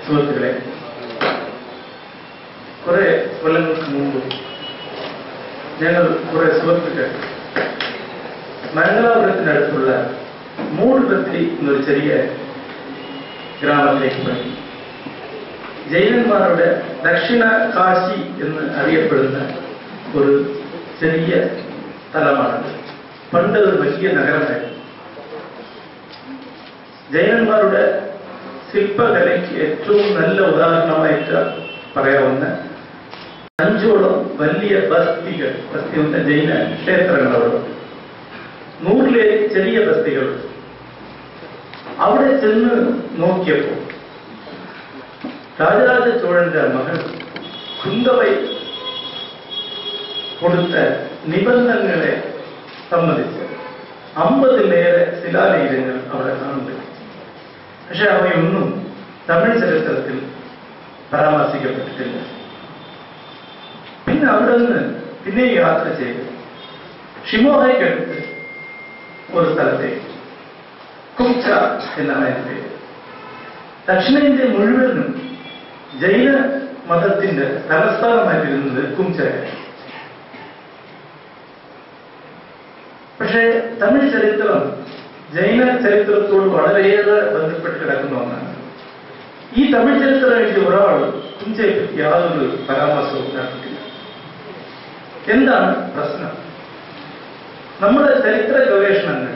സുഹൃത്തുക്കളെ, കുറെ കൊല്ലങ്ങൾക്ക് മുമ്പ് ഞങ്ങൾ കുറെ സുഹൃത്തുക്കൾ മംഗലാപുരത്തിനടുത്തുള്ള മൂടുപത്രി എന്നൊരു ചെറിയ ഗ്രാമത്തിലേക്ക് പോയി. ജൈനന്മാരുടെ ദക്ഷിണ കാശി എന്ന് അറിയപ്പെടുന്ന ഒരു ചെറിയ സ്ഥലമാണത്. പണ്ട് ഒരു വലിയ നഗരമായിരുന്നു. ജൈനന്മാരുടെ ശില്പകലയ്ക്ക് ഏറ്റവും നല്ല ഉദാഹരണമായിട്ട് പറയാവുന്ന 5ഓളം വലിയ ബസ്തികൾ, ജൈന ക്ഷേത്രങ്ങളോട് 100 ചെറിയ ബസ്തികൾ. അവിടെ ചെന്ന് നോക്കിയപ്പോൾ രാജരാജ ചോഴന്റെ മകൻ കുന്തവൈ കൊടുത്ത നിബന്ധനകളെ സംബന്ധിച്ച് 50-ലേറെ ശിലാലേഖനങ്ങൾ അവിടെ കാണുന്നുണ്ട്. പക്ഷെ അവയൊന്നും തമിഴ് ചരിത്രത്തിൽ പരാമർശിക്കപ്പെട്ടിട്ടില്ല. പിന്നെ അവിടെ നിന്ന് പിന്നെ യാത്ര ചെയ്ത് ഷിമോഗയ്ക്കടുത്ത് ഒരു സ്ഥലത്തേക്ക്, കുംച എന്നാണ് അതിന്റെ പേര്. ദക്ഷിണേന്ത്യ മുഴുവനും ജൈന മതത്തിന്റെ തലസ്ഥാനമായിരുന്നത് കുംചയാണ്. പക്ഷേ തമിഴ് ചരിത്രം ജൈന ചരിത്രത്തോട് വളരെയേറെ ബന്ധപ്പെട്ട് കിടക്കുന്ന ഒന്നാണ്. ഈ തമിഴ് ചരിത്രം എഴുതിയ ഒരാൾ കുഞ്ചയെ പറ്റി യാതൊരു പരാമർശവും നടത്തിയിട്ടില്ല. എന്താണ് പ്രശ്നം? നമ്മുടെ ചരിത്ര ഗവേഷണങ്ങൾ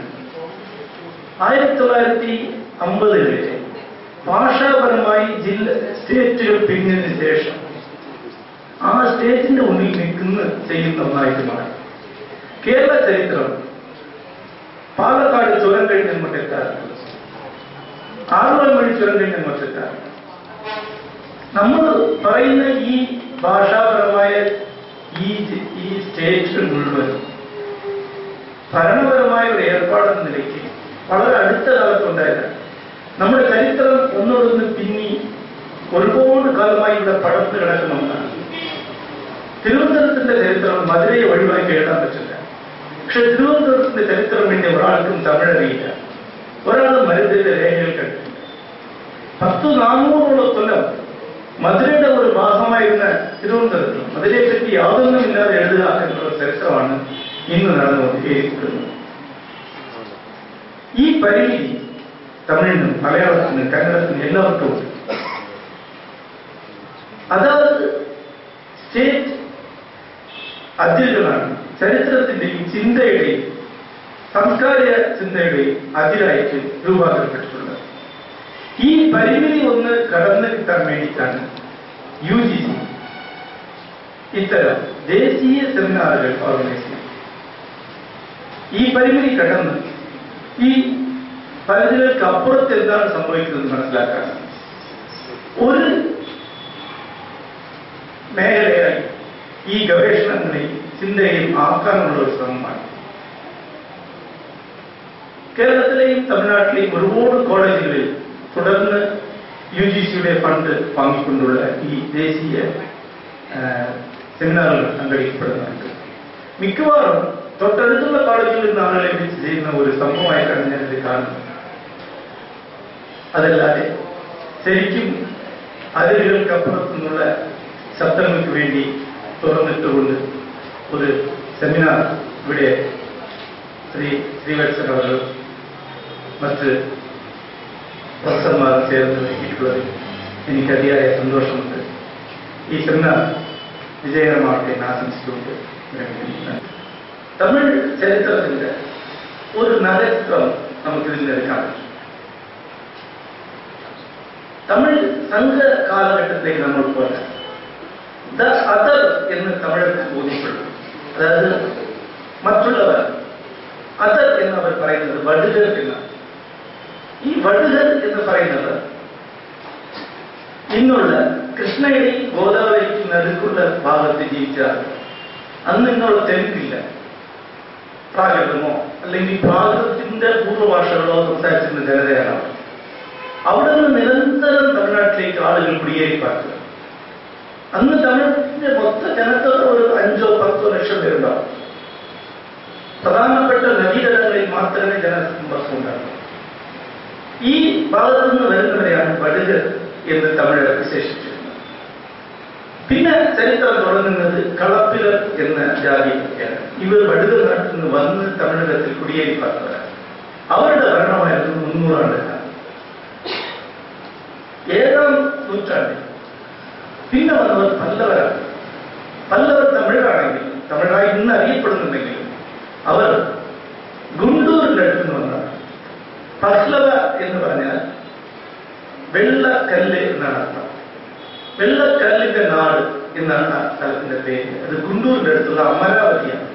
1950-കളിലെ ഭാഷാപരമായി സ്റ്റേറ്റുകൾ പിരിഞ്ഞതിന് ശേഷം ആ സ്റ്റേറ്റിന്റെ മുന്നിൽ ചെയ്യുന്ന ഒന്നായിട്ട് മാറി. കേരള ചരിത്രം പാലക്കാട് ചുരം കഴിഞ്ഞ് അങ്ങോട്ടെത്താറുണ്ട്, ആറുവൽ വഴി ചുരം കഴിഞ്ഞ് അങ്ങോട്ടെത്താറുണ്ട്. നമ്മൾ പറയുന്ന ഈ ഭാഷാപരമായ ഈ സ്റ്റേറ്റുകൾ മുഴുവൻ ഭരണപരമായ ഒരു ഏർപ്പാടെന്ന നിലയ്ക്ക് വളരെ അടുത്ത കാലത്തുണ്ടായതാണ്. നമ്മുടെ ചരിത്രം ഒന്നോടൊന്ന് പിന്നി ഒരുപാട് കാലമായി ഇവിടെ പടർന്നു കിടക്കുന്ന ഒന്നാണ്. തിരുവനന്തപുരത്തിന്റെ ചരിത്രം മധുരയെ ഒഴിവാക്കി എഴുതാൻ പറ്റില്ല. പക്ഷെ തിരുവനന്തപുരത്തിന്റെ ചരിത്രം വേണ്ടി ഒരാൾക്കും തമിഴറിയില്ല. ഒരാൾ മരുന്നിന്റെ രേഖകൾ കണ്ടിട്ടില്ല. 1000-400 കൊല്ലം മധുരയുടെ ഒരു ഭാഗമായിരുന്ന തിരുവനന്തപുരത്ത് മധുരയെപ്പറ്റി യാതൊന്നുമില്ലാതെ എഴുതുക എന്നുള്ള ചരിത്രമാണ് ഇന്ന് നടന്നുകൊണ്ടിരിക്കുന്നത്. ഈ പരിമിതി തമിഴിനും മലയാളത്തിനും കന്നഡത്തിനും എല്ലാവർക്കും ഉണ്ട്. അതായത് സ്റ്റേറ്റ് അതിരുകളാണ് ചരിത്രത്തിന്റെയും ചിന്തയുടെയും സംസ്കാരിക ചിന്തയുടെയും അതിരായിട്ട് രൂപാന്തരപ്പെട്ടിട്ടുള്ളത്. ഈ പരിമിതി ഒന്ന് കടന്നു കിട്ടാൻ വേണ്ടിയിട്ടാണ് UGC ഇത്തരം ദേശീയ സെമിനാറുകൾ ഓർഗനൈസ് ചെയ്യുന്നത്. ഈ പരിമിതി കടന്ന് ഈ പരിധികൾക്ക് അപ്പുറത്ത് എന്താണ് സംഭവിക്കുന്നത് മനസ്സിലാക്കാൻ ഒരു മേഖലയായി ഈ ഗവേഷണങ്ങളെയും ചിന്തയെയും ആക്കാനുള്ള ഒരു ശ്രമമാണ്. കേരളത്തിലെയും തമിഴ്നാട്ടിലെയും ഒരുപാട് കോളേജുകളിൽ തുടർന്ന് UGCയുടെ ഫണ്ട് വാങ്ങിക്കൊണ്ടുള്ള ഈ ദേശീയ സെമിനാറുകൾ സംഘടിക്കപ്പെടുന്നുണ്ട്. മിക്കവാറും തൊട്ടടുത്തുള്ള കോളേജുകളിൽ നിന്ന് ആളുകളെ വിളിച്ച് ചെയ്യുന്ന ഒരു സംഭവമായിട്ടാണ് ഞാനിത് കാണുന്നത്. അതല്ലാതെ ശരിക്കും അതിരുകൾക്കപ്പുറത്തുനിന്നുള്ള ശബ്ദങ്ങൾക്ക് വേണ്ടി തുറന്നിട്ടുകൊണ്ട് ഒരു സെമിനാർ ഇവിടെ ശ്രീവത്സൻ അവർ മറ്റ് പ്രൊഫസർമാർ ചേർന്ന് നൽകിയിട്ടുള്ളതിൽ എനിക്ക് അതിയായ സന്തോഷമുണ്ട്. ഈ സെമിനാർ വിജയകരമാകട്ടെ എന്ന് ആശംസിച്ചുകൊണ്ട് തമിഴ് ചരിത്രത്തിന്റെ ഒരു നഗരത്വം നമുക്കിതിൽ എടുക്കാൻ പറ്റും. തമിഴ് സംഘ കാലഘട്ടത്തിലേക്ക് നമ്മൾ പോയാൽ ദ അതർ എന്ന് തമിഴർക്ക് ബോധ്യപ്പെടും. അതായത് മറ്റുള്ളവർ. അതർ എന്നവർ പറയുന്നത് വടുകർ എന്നാണ്. ഈ വടുകർ എന്ന് പറയുന്നത് ഇന്നുള്ള കൃഷ്ണയുടെ ഗോദാവരിക്ക് നടുക്കുള്ള ഭാഗത്ത് ജീവിച്ചാൽ അന്ന് ഇന്നുള്ള തെലുങ്കില്ല, പ്രാകൃതമോ അല്ലെങ്കിൽ പ്രാകൃതത്തിന്റെ പൂർവ്വഭാഷകളോ സംസാരിച്ചിരുന്ന ജനതയാണ്. അവിടെ നിന്ന് നിരന്തരം തമിഴ്നാട്ടിലേക്ക് ആളുകൾ കുടിയേറി പാർക്കുക. അന്ന് തമിഴ്നാട്ടിന്റെ മൊത്ത ജനത്തോട് ഒരു 5-10 ലക്ഷം പേരുണ്ടാവും. പ്രധാനപ്പെട്ട നദീതടങ്ങളിൽ മാത്രമേ ജനസമ്പർക്കം ഉണ്ടാകൂ. ഈ ഭാഗത്തു നിന്ന് വരുന്നവരെയാണ് വടുകർ എന്ന് തമിഴർ വിശേഷിച്ചിരുന്നു. പിന്നെ ചരിത്രം തുടങ്ങുന്നത് കളപ്പിലർ എന്ന ജാതിയൊക്കെയാണ്. ഇവർ വടുക നാട്ടിൽ നിന്ന് വന്ന് തമിഴകത്തിൽ കുടിയേറി പാർത്തവരാണ്. അവരുടെ ഭരണമായിരുന്നു 300 ആണ്ടുകാലം. 7ാം നൂറ്റാണ്ടിൽ പിന്നെ വന്നവർ പല്ലവരാണ്. പല്ലവർ തമിഴരാണെങ്കിൽ, തമിഴായി ഇന്ന് അറിയപ്പെടുന്നുണ്ടെങ്കിലും അവർ ഗുണ്ടൂരിന്റെ അടുത്ത് നിന്ന് വന്നതാണ്. പല്ലവ എന്ന് പറഞ്ഞാൽ വെള്ളക്കല്ല് എന്നാണ് അർത്ഥം. വെള്ളക്കല്ലിന്റെ നാട് എന്നാണ് ആ സ്ഥലത്തിന്റെ പേര്. അത് ഗുണ്ടൂരിന്റെ അടുത്തുള്ള അമരാവതിയാണ്.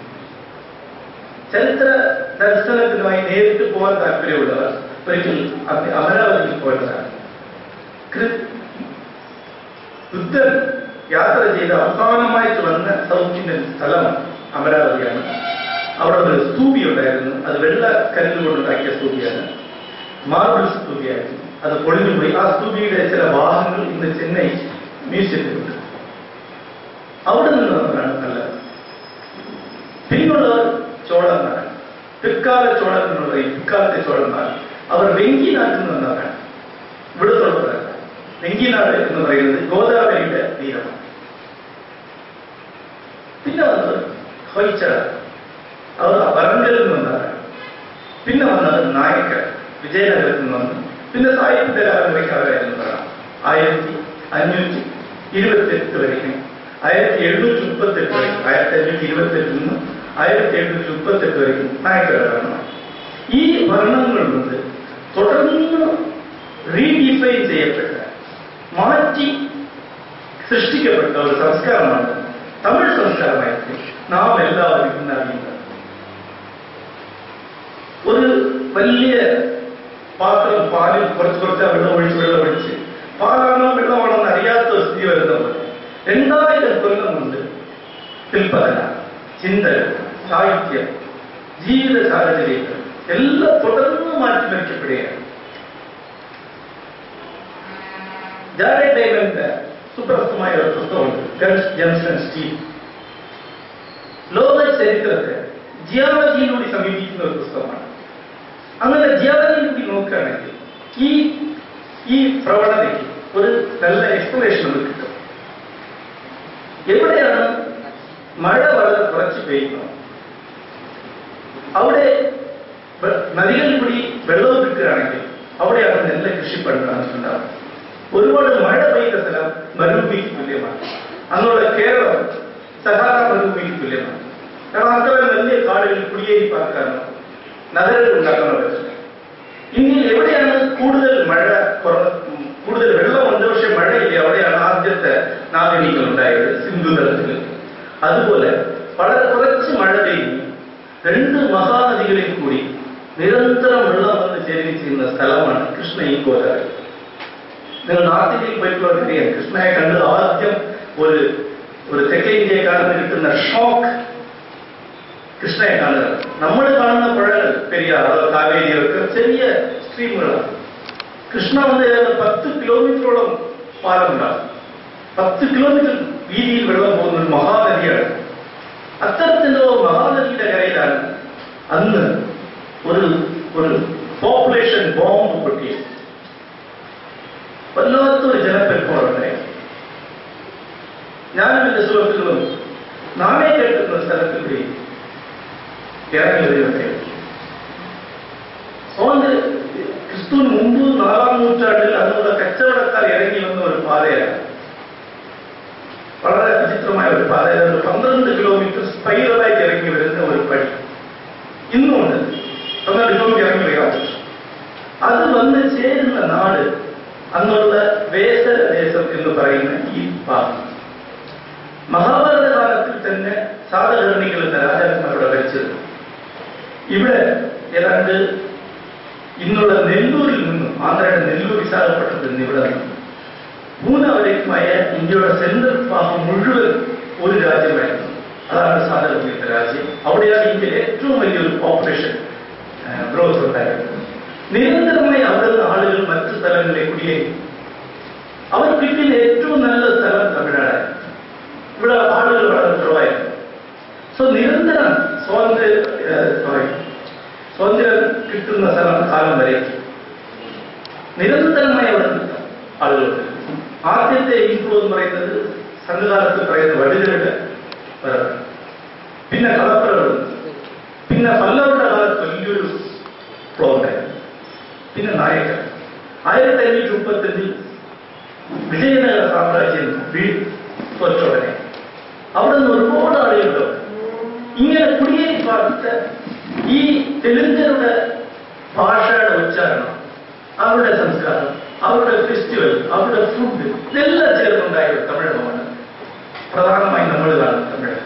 ചരിത്ര ദർശനത്തിനുമായി നേരിട്ട് പോകാൻ താല്പര്യമുള്ളവർ ഒരിക്കൽ അമരാവതിയിൽ പോയതാണ്. ബുദ്ധൻ യാത്ര ചെയ്ത് അവസാനമായിട്ട് വന്ന സൗത്ത് ഇന്ത്യൻ സ്ഥലം അമരാവതിയാണ്. അവിടെ ഒരു സ്തൂപി ഉണ്ടായിരുന്നു. അത് വെള്ളക്കല്ല് കൊണ്ടുണ്ടാക്കിയ സ്തൂപിയാണ്. മാർബിൾ സ്തൂപിയായിരുന്നു. അത് പൊളിഞ്ഞുപോയി. ആ സ്തൂപിയുടെ ചില ഭാഗങ്ങൾ ഇന്ന് ചെന്നൈ മ്യൂസിയത്തിലുണ്ട്. അവിടെ നിന്ന് വന്നതാണ് നല്ലത്. പിന്നുള്ളവർ ചോളന്മാരാണ്. പിൽക്കാല ചോളൻ എന്ന് പറയും. പിൽക്കാലത്തെ ചോളന്മാർ അവർ വെങ്കിനാട്ടിൽ നിന്ന് വന്നവരാണ്. ഇവിടുത്തുള്ളവരാണ്. വെങ്കിനാട് എന്ന് പറയുന്നത് ഗോദാവരിയുടെ തീരമാണ്. പിന്നെ വന്നത് ഹൊയ്ച്ചട, അവർ വറങ്കലിൽ നിന്ന് വന്നവരാണ്. പിന്നെ വന്നത് നായക്കർ, വിജയനഗരത്തിൽ നിന്ന് വന്നു. പിന്നെ സാഹിത്യ കാലഘട്ടയ്ക്ക് അവരായിരുന്നു പറയാം. 1528 വരെയും 1738 വരെയും 1528 നിന്ന് 1738 വരെയും നായക്കരുടെ ഭരണമാണ്. ഈ ഭരണങ്ങൾ കൊണ്ട് തുടർന്ന് റീഡിഫൈൻ ചെയ്യപ്പെട്ട, മാറ്റി സൃഷ്ടിക്കപ്പെട്ട ഒരു സംസ്കാരമാണ് തമിഴ് സംസ്കാരമായിട്ട് നാം എല്ലാവരും ഇന്ന് അറിയുന്നത്. ഒരു വലിയ പാത്രം പാലിൽ കുറച്ച് വെള്ളം ഒഴിച്ച് പാലാണോ വെള്ളമാണോ എന്ന് അറിയാത്ത ഒരു സ്ഥിതി വരുന്നത് 2000 കൊല്ലം കൊണ്ട് ശില്പകല, ചിന്തകൾ, സാഹിത്യം, ജീവിത സാഹചര്യങ്ങൾ എല്ലാം തുടർന്ന് മാറ്റിമറിക്കപ്പെടുകയാണ്. ജാരെ ഡൈമന്റെ സുപ്രസിദ്ധമായ ഒരു പുസ്തകമുണ്ട്, ഗൺസ്, ജെംസ് ആൻഡ് സ്റ്റീൽ. ലോക ചരിത്രത്തെ ജിയോളജിയിലൂടെ സമീപിക്കുന്ന ഒരു പുസ്തകമാണ്. അങ്ങനെ ജിയോളജിയിലൂടെ നോക്കുകയാണെങ്കിൽ ഈ പ്രവണതയ്ക്ക് ഒരു നല്ല എക്സ്പ്ലനേഷൻ നമുക്ക് കിട്ടും. എവിടെയാണ് മഴ വളരെ കുറച്ച് പെയ്യുന്നത്, അവിടെ നദികളിൽ കൂടി വെള്ളം കിട്ടുകയാണെങ്കിൽ അവിടെയാണ് നെല്ല് കൃഷി പണിണ്ടാകും. ഒരുപാട് മഴ പെയ്ത സ്ഥലം മരുഭൂമിക്ക് തുല്യമാണ്. അന്നുള്ള കേരളം സഹാറ മരുഭൂമിക്ക് തുല്യമാണ്. കാരണം അത്തരം വലിയ കാടുകളിൽ കുടിയേറി പാർക്കാനോ നഗരങ്ങൾ ഉണ്ടാക്കാനോ പറ്റില്ല. ഇനി എവിടെയാണ് കൂടുതൽ കൂടുതൽ വെള്ളമുണ്ട് പക്ഷെ മഴയില്ല, അവിടെയാണ് ആദ്യത്തെ നാഗരികൾ ഉണ്ടായത്, സിന്ധു തലത്തിൽ. അതുപോലെ വളരെ കുറച്ച് മഴ പെയ്യും 2 മഹാനദികളിൽ കൂടി നിരന്തരം വെള്ളം വന്ന് ചേരുകയും ചെയ്യുന്ന സ്ഥലമാണ് കൃഷ്ണയും ഗോദാവരി. നിങ്ങൾ നോർത്ത് ഇന്ത്യയിൽ പോയിട്ടുള്ളവർക്കറിയാം, കൃഷ്ണയെ കണ്ട് ആദ്യം ഒരു തെക്കേ ഇന്ത്യക്കാരന് കിട്ടുന്ന ഷോക്ക് കൃഷ്ണയെ കാണുക. നമ്മൾ കാണുന്ന പുഴകൾ പെരിയാർ, കാവേരിയൊക്കെ ചെറിയ സ്ട്രീമുകളാണ്. കൃഷ്ണ വന്ന് 10 കിലോമീറ്ററോളം പാലമുണ്ടാകും. 10 കിലോമീറ്റർ വീതിയിൽ വെള്ളം പോകുന്ന ഒരു മഹാനദിയാണ്. അത്തരത്തിലുള്ള മഹാനദിയുടെ കരയിലാണ് അന്ന് ഒരു പോപ്പുലേഷൻ ബോംബ് പൊട്ടി വല്ലാത്തൊരു ജനപ്പെരുപ്പമുണ്ടായി. ഞാനും എന്റെ സുഹൃത്തുക്കളും നാണയ കേട്ടുന്ന സ്ഥലത്തിൽ കൂടി ഇറങ്ങി വരുന്നതേ. അതുകൊണ്ട് ക്രിസ്തുവിന് മുമ്പ് 4ാം നൂറ്റാണ്ടിൽ അന്നുള്ള കച്ചവടക്കാർ ഇറങ്ങി വന്ന ഒരു പാതയാണ്. വളരെ വിചിത്രമായ ഒരു പാതയാണ്. 12 കിലോമീറ്റർ സ്പൈറലായിട്ട് ഇറങ്ങി വരുന്ന ഒരു പടി ഇന്നുമുണ്ട്. 12 കിലോമീറ്റർ ഇറങ്ങി വരാം. അത് വന്ന് ചേരുന്ന നാട് അന്നുള്ള വേസര ദേശം എന്ന് പറയുന്ന ഈ ഭാഗം. മഹാഭാരത കാലത്തിൽ തന്നെ സാതകർണികൾ എന്ന രാജാക്കന്മാരുടെ ഭരിച്ചത്. ഇവിടെ ഏതാണ്ട് ഇന്നുള്ള നെല്ലൂരിൽ നിന്നും, ആന്ധ്രയുടെ നെല്ലൂർ വിശാഖപട്ടണത്തിൽ നിന്ന് ഇവിടെ നിന്നും പൂനവരേക്കുമായ ഇന്ത്യയുടെ സെൻട്രൽ ഭാഗം മുഴുവൻ ഒരു രാജ്യമായിരുന്നു. അതാണ് സാതകർണികളുടെ രാജ്യം. അവിടെയാണ് ഇന്ത്യയിലെ ഏറ്റവും വലിയൊരു പോപ്പുലേഷൻ ഗ്രോത്ത് ഉണ്ടായിരുന്നത്. നിരന്തരമായി അവിടെ നിന്ന് ആളുകൾ മറ്റു സ്ഥലങ്ങളിലേക്ക് കുടിയേറി. അവർ കിട്ടിയ ഏറ്റവും നല്ല സ്ഥലം തമിഴ്നാടായിരുന്നു. ഇവിടെ ആളുകൾ വളരെ കുറവായിരുന്നു. നിരന്തരം സ്വാതന്ത്ര്യം കിട്ടുന്ന കാലം വരെ നിരന്തരമായി അവിടെ നിൽക്കാം ആളുകൾ. ഇൻഫ്ലോ എന്ന് പറയുന്നത് സംഘകാലത്ത് പറയുന്ന വടുകളുടെ വരവ്, പിന്നെ കളപ്പുറകൾ, പിന്നെ പല്ലവരുടെ കാലത്ത് വലിയൊരു ഫ്ലോ ഉണ്ടായിരുന്നു, പിന്നെ നായകർ. 1535 വിജയനഗര സാമ്രാജ്യം തോറ്റോടനെ അവിടെ നിന്ന് ഒരുപാട് ആളുകളുണ്ട്. ഇങ്ങനെ കുടിയേറി പാർത്ത ഈ തെലുങ്കരുടെ ഭാഷയുടെ ഉച്ചാരണം, അവരുടെ സംസ്കാരം, അവരുടെ ഫെസ്റ്റിവൽ, അവരുടെ ഫുഡ്, ഇതെല്ലാം ചേർന്നുണ്ടായ തമിഴകമാണ് പ്രധാനമായും നമ്മൾ കാണുന്ന തമിഴ്.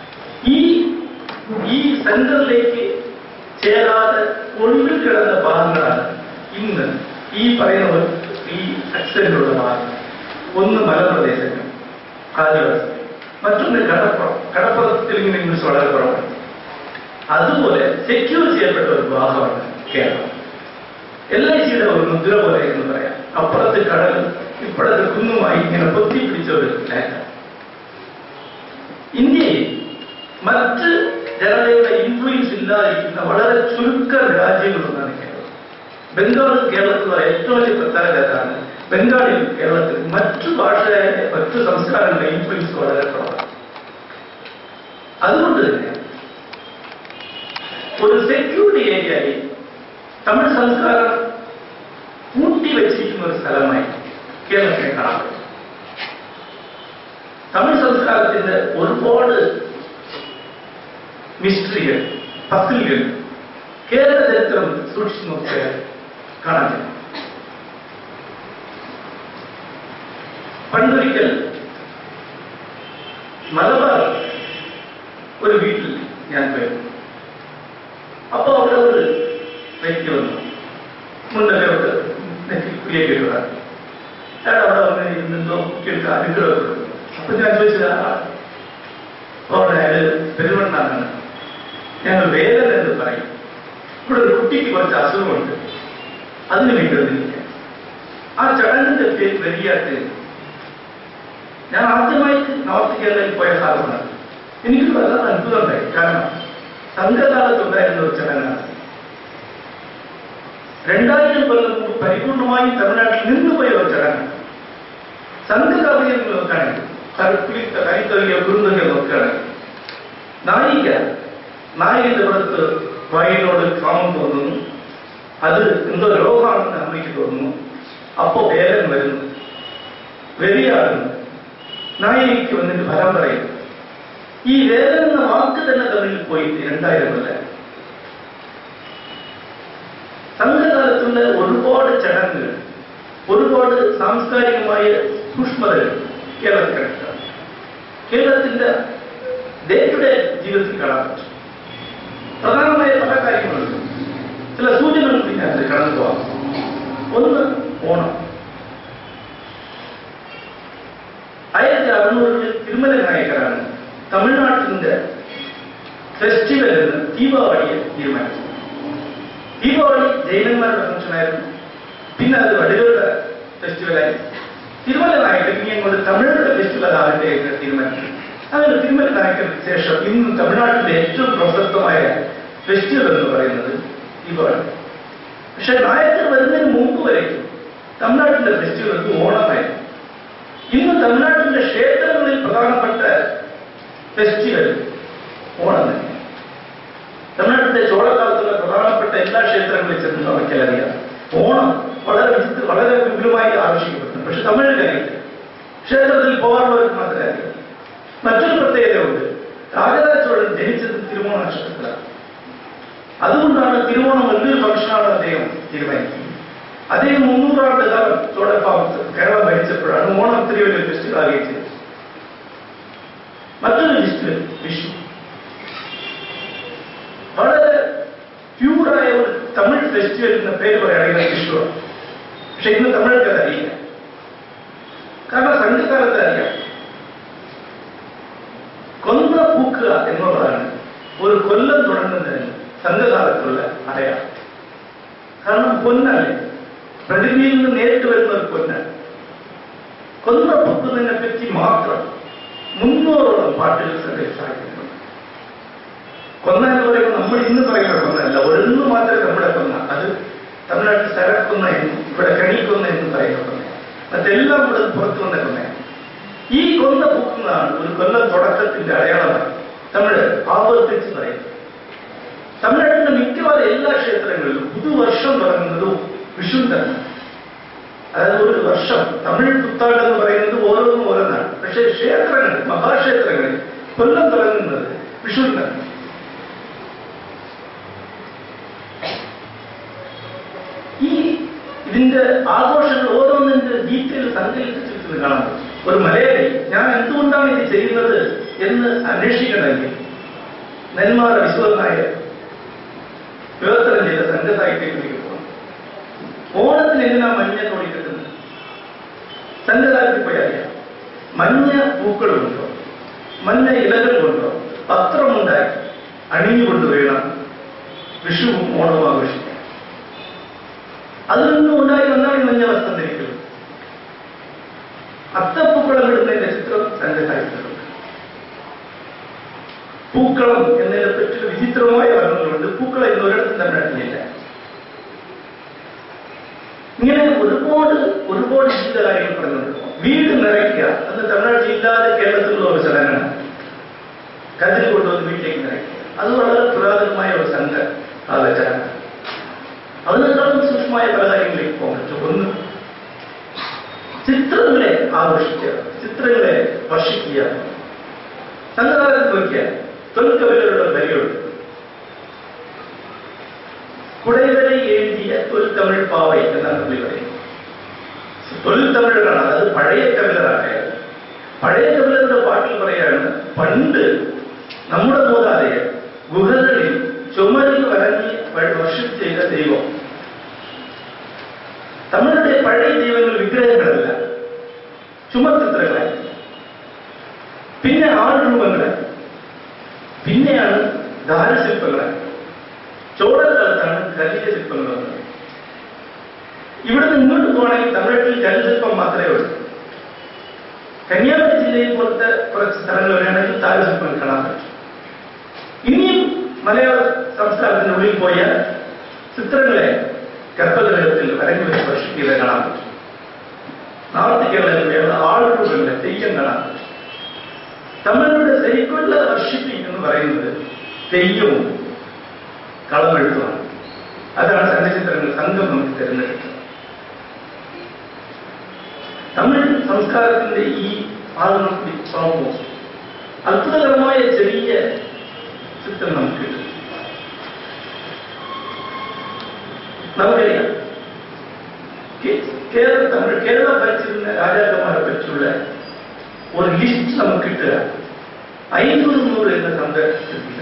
ഈ സെന്ററിലേക്ക് ചേരാതെ ഒളിവിൽ കിടന്ന ഭാഗങ്ങളാണ് ഇന്ന് ഈ പറയുന്ന ഈ അക്സന്റുള്ള ഭാഗം. ഒന്ന് മലപ്രദേശങ്ങൾ, ആദിവാസി, മറ്റൊന്ന് കടപ്പുറത്തിൽ ഇങ്ങനെ ഇംഗ്ലീഷ് വളരെ കുറവാണ്. അതുപോലെ സെക്യൂർ ചെയ്യപ്പെട്ട ഒരു ഭാഗമാണ് കേരളം. LICയുടെ ഒരു മുദ്ര പോലെ എന്ന് പറയാം. അപ്പുറത്ത് കടലും ഇപ്പുറത്ത് കുന്നുമായി ഇങ്ങനെ പൊത്തിപ്പിടിച്ച ഒരു ലാൻഡ്. ഇന്ത്യയിൽ മറ്റ് ജനതയുടെ ഇൻഫ്ലുവൻസ് ഇല്ലാതിരിക്കുന്ന വളരെ ചുരുക്കം രാജ്യങ്ങളൊന്നാണ് കേരളം. ബംഗാൾ കേരളത്തിലുള്ള ഏറ്റവും വലിയ പ്രത്യേകതയാണ് ബംഗാളിൽ കേരളത്തിൽ മറ്റു ഭാഷയുടെ മറ്റു സംസ്കാരങ്ങളുടെ ഇൻഫ്ലുവൻസ് വളരെ കുറവാണ്. അതുകൊണ്ട് തന്നെ ഒരു സെക്യൂരിറ്റി ഏരിയയിൽ തമിഴ് സംസ്കാരം കൂട്ടിവെച്ചിരിക്കുന്ന ഒരു സ്ഥലമായി കേരളത്തിനെ കാണാൻ പറ്റും. തമിഴ് സംസ്കാരത്തിന്റെ ഒരുപാട് മിസ്റ്ററികൾ, പസിലുകൾ കേരള ചരിത്രം സൂക്ഷിച്ചു നോക്കിയാൽ കാണാൻ പറ്റും. പണ്ടൊരിക്കൽ മലബാർ ഒരു വീട്ടിൽ ഞാൻ പോയി. അപ്പൊ അവിടെ ഒരു വ്യക്തി വന്നു, മുണ്ടൊക്കെ വിട്ട് നെറ്റിലേക്ക് ഇടുകയാണ്. അയാൾ അവിടെ വന്ന് ഇരുന്നെന്തോ കുട്ടികൾക്ക് അനുഗ്രഹം കൊടുക്കുന്നു. അപ്പൊ ഞാൻ ചോദിച്ചത് അവിടെ അയാൾ പെരുവണ്ണാണ്, ഞങ്ങൾ വേദന എന്ന് പറയും. ഇവിടെ ഒരു കുട്ടിക്ക് കുറച്ച് അസുഖമുണ്ട്, അതിന് വേണ്ടി വന്നിരിക്കുക. ആ ചടങ്ങിന്റെ പേര് വെരിയാട്ട്. ഞാൻ ആദ്യമായിട്ട് നോർത്ത് കേരളയിൽ പോയ കാലമാണ്. എനിക്ക് വളരെ അത്ഭുതം ഉണ്ടായി. കാരണം സംഘകാലത്തുണ്ടായിരുന്ന ഒരു ചടങ്ങാണ്. 2000 കൊല്ലം മുമ്പ് പരിപൂർണമായി തമിഴ്നാട്ടിൽ നിന്നുപോയ ഒരു ചടങ്ങാണ്. സംഘകവിയെ നോക്കുകയാണെങ്കിൽ, കൈത്തൊഴിയോ കുറുന്തൊഴിയോ നോക്കുകയാണെങ്കിൽ, നായികന്റെ പുറത്ത് വായിനോട് കാമം തോന്നുന്നു, അത് എന്തോ രോഗമാണെന്ന് അമ്മയ്ക്ക് തോന്നുന്നു. അപ്പോ വേദന വരുന്നു, വെറിയാടുന്നു, നായികയ്ക്ക് വന്നിട്ട് ഫലം പറയുന്നു. ഈ വേദന എന്ന വാക്ക് തന്നെ തമിഴിൽ പോയിട്ട് 2000 കൊല്ലം. സംഘകാലത്തുള്ള ഒരുപാട് ചടങ്ങുകൾ, ഒരുപാട് സാംസ്കാരികമായ സൂക്ഷ്മതകൾ കേരളത്തിൽ കിടക്കുക. കേരളത്തിന്റെ ഡേ ടു ഡേ ജീവിതത്തിൽ കാണാൻ പറ്റും. പ്രധാനമായ പല കാര്യങ്ങളുണ്ട്. ചില സൂചനകൾ പിന്നെ അതിൽ കടന്നു പോവാം. ഒന്ന് ഓണം. 1600 തിരുമല നായകരാണ് തമിഴ്നാട്ടിന്റെ ഫെസ്റ്റിവൽ എന്ന് ദീപാവലിയെ തീരുമാനിച്ചു. ദീപാവലി ജൈനന്മാരുടെ ഫംഗ്ഷനായിരുന്നു, പിന്നെ അത് വടുകളുടെ ഫെസ്റ്റിവലായി. തിരുമല നായകർ ഇനി അങ്ങോട്ട് തമിഴരുടെ ഫെസ്റ്റിവൽ ആവട്ടെ എന്ന് തീരുമാനിച്ചു. അങ്ങനെ തിരുമല നായകർക്ക് ശേഷം ഇന്നും തമിഴ്നാട്ടിലെ ഏറ്റവും പ്രശസ്തമായ ഫെസ്റ്റിവൽ എന്ന് പറയുന്നത് ദീപാവലി. പക്ഷെ നായകർ വരുന്നതിന് മുമ്പ് വരേക്കും തമിഴ്നാട്ടിന്റെ ഫെസ്റ്റിവൽ ഓണമായിരുന്നു. ഇന്ന് തമിഴ്നാട്ടിന്റെ ക്ഷേത്രങ്ങളിൽ പ്രധാനപ്പെട്ട ഫെസ്റ്റിവൽ ഓണം തന്നെ. തമിഴ്നാട്ടിന്റെ ചോളക്കാലത്തുള്ള പ്രധാനപ്പെട്ട എല്ലാ ക്ഷേത്രങ്ങളിൽ ചെന്ന് നോക്കിയാലറിയാം ഓണം വളരെ വിപുലമായി ആഘോഷിക്കപ്പെടുന്നു. പക്ഷെ തമിഴിലറിയില്ല. ക്ഷേത്രത്തിൽ പോകാറുള്ളവർക്ക് മാത്രമേ അറിയാം. മറ്റൊരു പ്രത്യേകതയുണ്ട്. രാജരാജ ചോഴൻ ജനിച്ചത് തിരുവോണ നക്ഷത്രത്തിലാണ്. അതുകൊണ്ടാണ് തിരുവോണം വലിയൊരു ഫംഗ്ഷനാണ് അദ്ദേഹം തീരുമാനിക്കുന്നത്. അദ്ദേഹം 300 ആണ്ട് കാലം ചോഴപ്പാവത്ത് കേരളം ഭരിച്ചപ്പോഴാണ് ഓണം ഇത്തിരി വലിയ ഫെസ്റ്റിവൽ ആഗ്രഹിച്ചത്. മറ്റൊരു ഫെസ്റ്റിവൽ വിഷു. വളരെ പ്യൂറായ ഒരു തമിഴ് ഫെസ്റ്റിവൽ എന്ന പേര് പറയുകയാണെങ്കിൽ വിഷുവാണ്. പക്ഷെ ഇന്ന് തമിഴർക്കത് അറിയില്ല. കാരണം സംഘകാലത്ത് അറിയാം. കൊന്ന പൂക്കുക എന്നുള്ളതാണ് ഒരു കൊല്ലം തുടങ്ങുന്നതിന് സംഘകാലത്തുള്ള അടയാളം. കാരണം പൊന്നല്ലേ, പ്രതിമയിൽ നിന്ന് നേരിട്ട് വരുന്ന ഒരു പൊന്നാണ്. കൊന്ന പൂക്കുന്നതിനെ പറ്റി മാത്രം 300ഓളം പാട്ടുകൾ സാഹിത്യത്തിലുണ്ട്. കൊന്ന എന്ന് പറയുമ്പോൾ നമ്മൾ ഇന്ന് പറയുന്ന കൊന്നല്ല, ഒരെണ്ണ് മാത്രമേ നമ്മുടെ കൊന്ന. അത് തമിഴ്നാട്ടിൽ സരക്കൊന്ന എന്നും ഇവിടെ കണിക്കൊന്ന എന്നും പറയുന്ന കൊന്ന. മറ്റെല്ലാം ഇവിടെ പുറത്തു വന്ന കൊന്നയാണ്. ഈ കൊന്ന പൂക്കുന്നതാണ് ഒരു കൊല്ലം തുടക്കത്തിന്റെ അടയാളമായി തമിഴ് ആവർത്തിച്ച് പറയുന്നത്. തമിഴ്നാട്ടിലെ മിക്കവാറും എല്ലാ ക്ഷേത്രങ്ങളിലും പുതുവർഷം തുടങ്ങുന്നതും വിഷു തന്നെ. അതായത് ഒരു വർഷം തമിഴ് പുത്താണ്ട് എന്ന് പറയുന്നത് ഓരോന്നും ഓരോന്നാണ്. പക്ഷേ ക്ഷേത്രങ്ങളിൽ, മഹാക്ഷേത്രങ്ങളിൽ കൊല്ലം തുടങ്ങുന്നത് വിഷു തന്നെ. ഇതിന്റെ ആഘോഷങ്ങൾ ഓരോന്നിന്റെ ഡീറ്റെയിൽ സങ്കല്പിച്ചിട്ട് കാണാൻ പറ്റും. ഒരു മലയാളി ഞാൻ എന്തുകൊണ്ടാണ് ഇത് ചെയ്യുന്നത് എന്ന് അന്വേഷിക്കണമെങ്കിൽ നെന്മാറ വിശ്വനായ വിവർത്തനം ചെയ്ത സംഘസാഹിത്യത്തിലേക്ക് പോകണം. ഓണത്തിന് എന്തിനാ മഞ്ഞ കൊടി കിട്ടുന്നത്? സംഘസാഹിത്യത്തിൽ പോയി അറിയാം. മഞ്ഞ പൂക്കൾ കൊണ്ടോ മഞ്ഞ ഇലകൾ കൊണ്ടോ പത്രമുണ്ടായി അണിഞ്ഞുകൊണ്ട് വേണം വിഷുവും ഓണവും ആഘോഷിക്കാൻ. അതിൽ നിന്നും ഉണ്ടായി വന്നാണ് മഞ്ഞ വസ്ത്രം ധരിക്കുന്നത്. അത്തപ്പൂക്കളം ഇടുന്നതിന്റെ ചിത്രം സംഘസാഹിത്യത്തിലുണ്ട്. പൂക്കളം എന്നതിനെ പറ്റി വിചിത്രമായ വർണ്ണങ്ങളുണ്ട്. പൂക്കളം ഇന്ന് ഒരിടത്തും തമിഴ്നാട്ടിലില്ല. ഇങ്ങനെ ഒരുപാട് ജീവിത കാര്യങ്ങൾ പറഞ്ഞുകൊണ്ടിരിക്കും. വീട് നിറയ്ക്കുക അത് തമിഴ്നാട്ടിൽ ഇല്ലാതെ കേരളത്തിലുള്ള ഒരു ചടങ്ങാണ്. കതിരി കൊണ്ടുവന്ന് വീട്ടിലേക്ക് നിറയ്ക്കുക. അത് വളരെ പുരാതനമായ ഒരു സംഘ ചടങ്ങ്. അതിനേക്കാളും സൂക്ഷ്മമായ പല കാര്യങ്ങളിലേക്ക് പോകാൻ പറ്റും. ഒന്ന്, ചിത്രങ്ങളെ ആഘോഷിക്കുക, ചിത്രങ്ങളെ വർഷിക്കുക. സംഘകാലത്ത് നോക്കിയാൽ തൊൽക്കവിലരുടെ വരികളുണ്ട്. കുടൈവരെ എഴുതിയ തൊൽത്തമിഴ് പാവൈ എന്നാണ് പുള്ളി പറയുന്നത്. തൊൽത്തമിഴാണ്, അത് പഴയ കവിതറാണ്. പഴയ കവിതരുടെ പാട്ടിൽ പറയാണ്, പണ്ട് നമ്മുടെ മൂതാതയെ ഗുഹകളിൽ ചുമരിൽ വരഞ്ഞ് വർഷിപ്പ് ചെയ്ത ദൈവം. തമിഴരുടെ പഴയ ദൈവങ്ങൾ വിഗ്രഹങ്ങളല്ല, ചുമർചിത്രങ്ങളായി, പിന്നെ ആൾരൂപങ്ങളായി, പിന്നെയാണ് ദാരുശില്പങ്ങളായി. ചോളക്കാലത്താണ് കലിയ ശില്പങ്ങൾ വന്നത്. ഇവിടെ നിന്ന് ഇങ്ങോട്ട് പോകണമെങ്കിൽ തമിഴ്നാട്ടിൽ കൽശില്പം മാത്രമേ ഉള്ളൂ. കന്യാകുമാരി ജില്ലയിൽ പോലത്തെ കുറച്ച് സ്ഥലങ്ങൾ വരികയാണെങ്കിൽ ദാരുശില്പം കാണാൻ പറ്റും. ഇനിയും മലയാള സംസ്കാരത്തിനുള്ളിൽ പോയാൽ ചിത്രങ്ങളെ കപ്പലുകളിൽ വരങ്ങി വെച്ച് വർഷിക്കുക കാണാൻ പറ്റും. നോർത്ത് കേരളത്തിലുള്ള ആളുകളുടെ തെയ്യം കാണാൻ പറ്റും. തമിഴരുടെ ശരിക്കുള്ള വർഷിപ്പിംഗ് എന്ന് പറയുന്നത് തെയ്യവും കളമെഴുത്തുമാണ്. അതാണ് സംഘചിത്രങ്ങൾ സംഘം നമുക്ക് തിരഞ്ഞെടുക്കുന്നത്. തമിഴ് സംസ്കാരത്തിന്റെ ഈ ഭാഗം നോക്കുമ്പോൾ അത്ഭുതകരമായ ചെറിയ ചിത്രം നമുക്ക് കിട്ടും. നമുക്കറിയാം, കേരളം ഭരിച്ചിരുന്ന രാജാക്കന്മാരെ പറ്റിയുള്ള ഒരു ലിസ്റ്റ് നമുക്ക് കിട്ടുക 500 എന്ന സംഘത്തില്ല.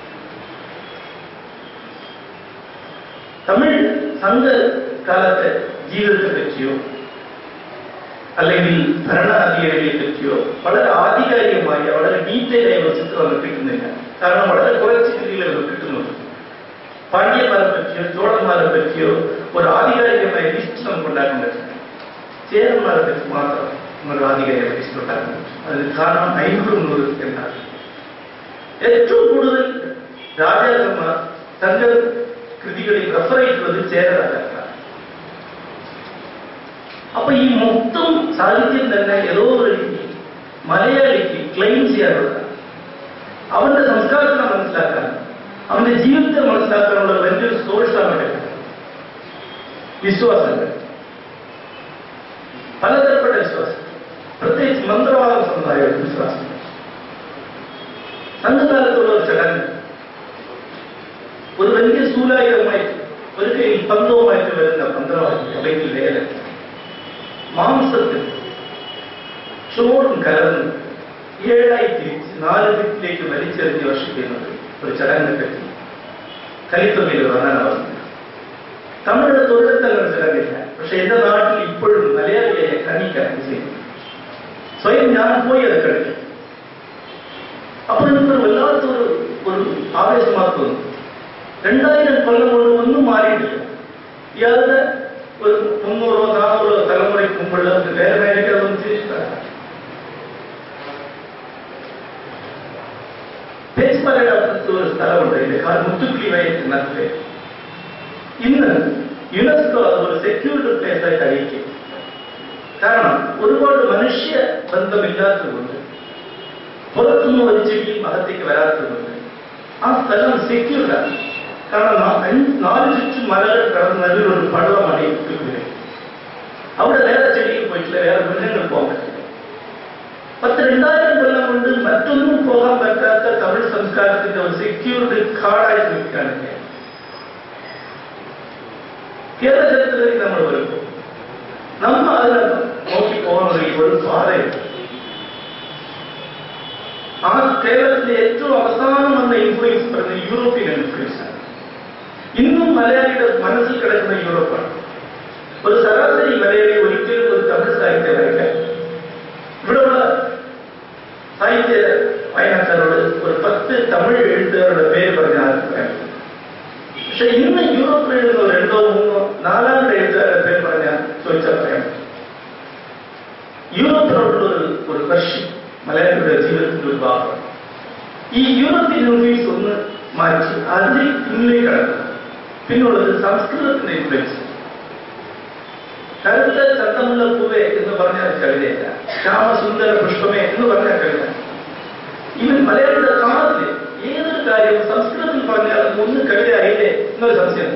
തമിഴ് സംഘകാലത്തെ ജീവിതത്തെ പറ്റിയോ അല്ലെങ്കിൽ ഭരണാധികാരിയെ പറ്റിയോ വളരെ ആധികാരികമായി വളരെ ഡീറ്റെയിൽ ആയ ഒരു ചിത്രം നമുക്ക് കിട്ടുന്നില്ല. കാരണം വളരെ കുറച്ച് രീതിയിൽ നമുക്ക് കിട്ടുന്നുണ്ട്. പാണ്ഡ്യന്മാരെ പറ്റിയോ ചോളന്മാരെ പറ്റിയോ ഒരു ആധികാരികമായ ലിസ്റ്റ് നമുക്ക് ഉണ്ടാക്കാൻ പറ്റില്ല. ചേരന്മാരെ പറ്റി മാത്രം ഒരു ആധികാരിക ലിസ്റ്റ് ഉണ്ടാക്കാൻ പറ്റും. അതിന് കാരണം 500 എന്നാണ്. ഏറ്റവും കൂടുതൽ രാജാക്കന്മാർ തന്റെ കൃതികളിൽ റെഫർ ചെയ്തിട്ടുള്ളത് ചേര രാജാക്കളാണ്. അപ്പൊ ഈ മൊത്തം സാഹിത്യം തന്നെ ഏതോ ഒരു രീതി മലയാളിക്ക് ക്ലെയിം ചെയ്യാനുള്ളതാണ്. അവന്റെ സംസ്കാരത്തിനെ മനസ്സിലാക്കാൻ, അവന്റെ ജീവിതത്തെ മനസ്സിലാക്കാനുള്ള വലിയൊരു സോഴ്സാണ് വിശ്വാസങ്ങൾ. പലതരപ്പെട്ട വിശ്വാസം, പ്രത്യേകിച്ച് മന്ത്രവാദ സമുദായ വിശ്വാസം. സംഘകാലത്തുള്ള ഒരു ചടങ്ങ് ഒരു വലിയ സ്ഥൂലായുധമായി ഒരു കയ്യിൽ പന്തവുമായിട്ട് വരുന്ന മന്ത്രവാദി അല്ലെങ്കിൽ ലേലം മാംസത്തിൽ ചോറും കലർന്ന് 7 തിരിച്ച് 4 ദിക്കിലേക്ക് വലിച്ചെറിഞ്ഞ് വർഷിക്കുന്നത് ഒരു ചടങ്ങിനെ പറ്റി കലിത്തൊകയിൽ വർണ്ണനാവുന്നു. തമിഴ് തൊഴിലെത്തങ്ങൾ ചടങ്ങില്ല. പക്ഷെ എന്റെ നാട്ടിൽ ഇപ്പോഴും മലയാളിയെ കണിക്കാൻ ചെയ്യുന്നു. സ്വയം ഞാൻ പോയി അത് കളിക്കും. അപ്പോൾ എനിക്കൊരു വല്ലാത്തൊരു ആവേശമാക്കുന്നു. 2000 കൊല്ലം കൊണ്ട് ഒന്നും മാറിയിട്ടില്ല. ഇയാളുടെ ഒരു 300-400 തലമുറയ്ക്ക് മുമ്പുള്ള വേറെ മേലേക്ക് അതൊന്നും തിരിച്ചിട്ടാണ്. പേച്ചുമലയുടെ അപ്പുറത്ത് ഒരു സ്ഥലമുണ്ട്, ഇതിന്റെ മുത്തുക്കുളി വയറ്റ് എന്ന പേര്. ഇന്ന് യുനെസ്കോ അതൊരു സെക്യൂർഡ് പ്ലേസ് ആയിട്ട് അറിയിക്കും. കാരണം ഒരുപാട് മനുഷ്യ ബന്ധമില്ലാത്തതുകൊണ്ട്, പുറത്തുനിന്ന് ഒരു ചെടിയും അകത്തേക്ക് വരാത്തതുകൊണ്ട് ആ സ്ഥലം സെക്യൂർഡാണ്. കാരണം 4 ചുറ്റും മലകൾ കടന്ന് നല്ലൊരു പടവമാണ് ഈ കുട്ടിക്കുതിരെ. അവിടെ വേറെ ചെടിയിൽ പോയിട്ടില്ല, വേറെ മൃഗങ്ങൾ പോകാൻ പറ്റില്ല. 2000 കൊല്ലം കൊണ്ട് മറ്റൊന്നും പോകാൻ പറ്റാത്ത തമിഴ് സംസ്കാരത്തിന്റെ ഒരു സെക്യൂർഡ് കാടായി നിൽക്കുകയാണ് കേരള ചരിത്രത്തിലേക്ക് നമ്മൾ വരുമ്പോൾ നമ്മൾ അതിനെ നോക്കി പോകുന്നത് ഒരു പാതയുണ്ട്. ആ കേരളത്തിലെ ഏറ്റവും അവസാനം വന്ന ഇൻഫ്ലുവൻസ് പറയുന്നത് യൂറോപ്യൻ ഇൻഫ്ലുവൻസ് ആണ്. ഇന്നും മലയാളിയുടെ മനസ്സിൽ കിടക്കുന്ന യൂറോപ്പാണ്. ഒരു ശരാശരി മലയാളി ഒരിക്കലും ഒരു തമിഴ് സാഹിത്യം വായിക്കാൻ, ഇവിടെയുള്ള സാഹിത്യ വായനക്കാരോട് ഒരു 10 തമിഴ് എഴുത്തുകാരുടെ പേര് പറഞ്ഞാൽ പറയാം. പക്ഷെ ഇന്ന് യൂറോപ്പിൽ എഴുതുന്ന 2, 3, 4 എഴുത്തുകാരുടെ പേര് പറഞ്ഞാൽ ചോദിച്ചാൽ പറയാം. യൂറോപ്പിനോടുള്ള ഒരു വർഷം മലയാളിയുടെ ജീവിതത്തിന്റെ ഒരു ഭാഗം. ഈ യൂറോപ്യൻ ഇൻഫ്ലുവൻസ് ഒന്ന് മാറ്റി അതിൽ പിന്നിലേക്ക് കടക്കുന്നു. പിന്നുള്ളത് സംസ്കൃതത്തിന്റെ ഇൻഫ്ലുവൻസ്. കറുത്ത ചന്തമുള്ള പൂവേ എന്ന് പറഞ്ഞാൽ കവിതയല്ല, ശ്യാമസുന്ദര പുഷ്പമേ എന്ന് പറഞ്ഞാൽ കവിത. ഇവൻ മലയാളിയുടെ കാതില് ഏതൊരു കാര്യവും സംസ്കൃതത്തിൽ പറഞ്ഞാൽ ഒന്ന് കവിതയായില്ലേ എന്നൊരു സംശയം.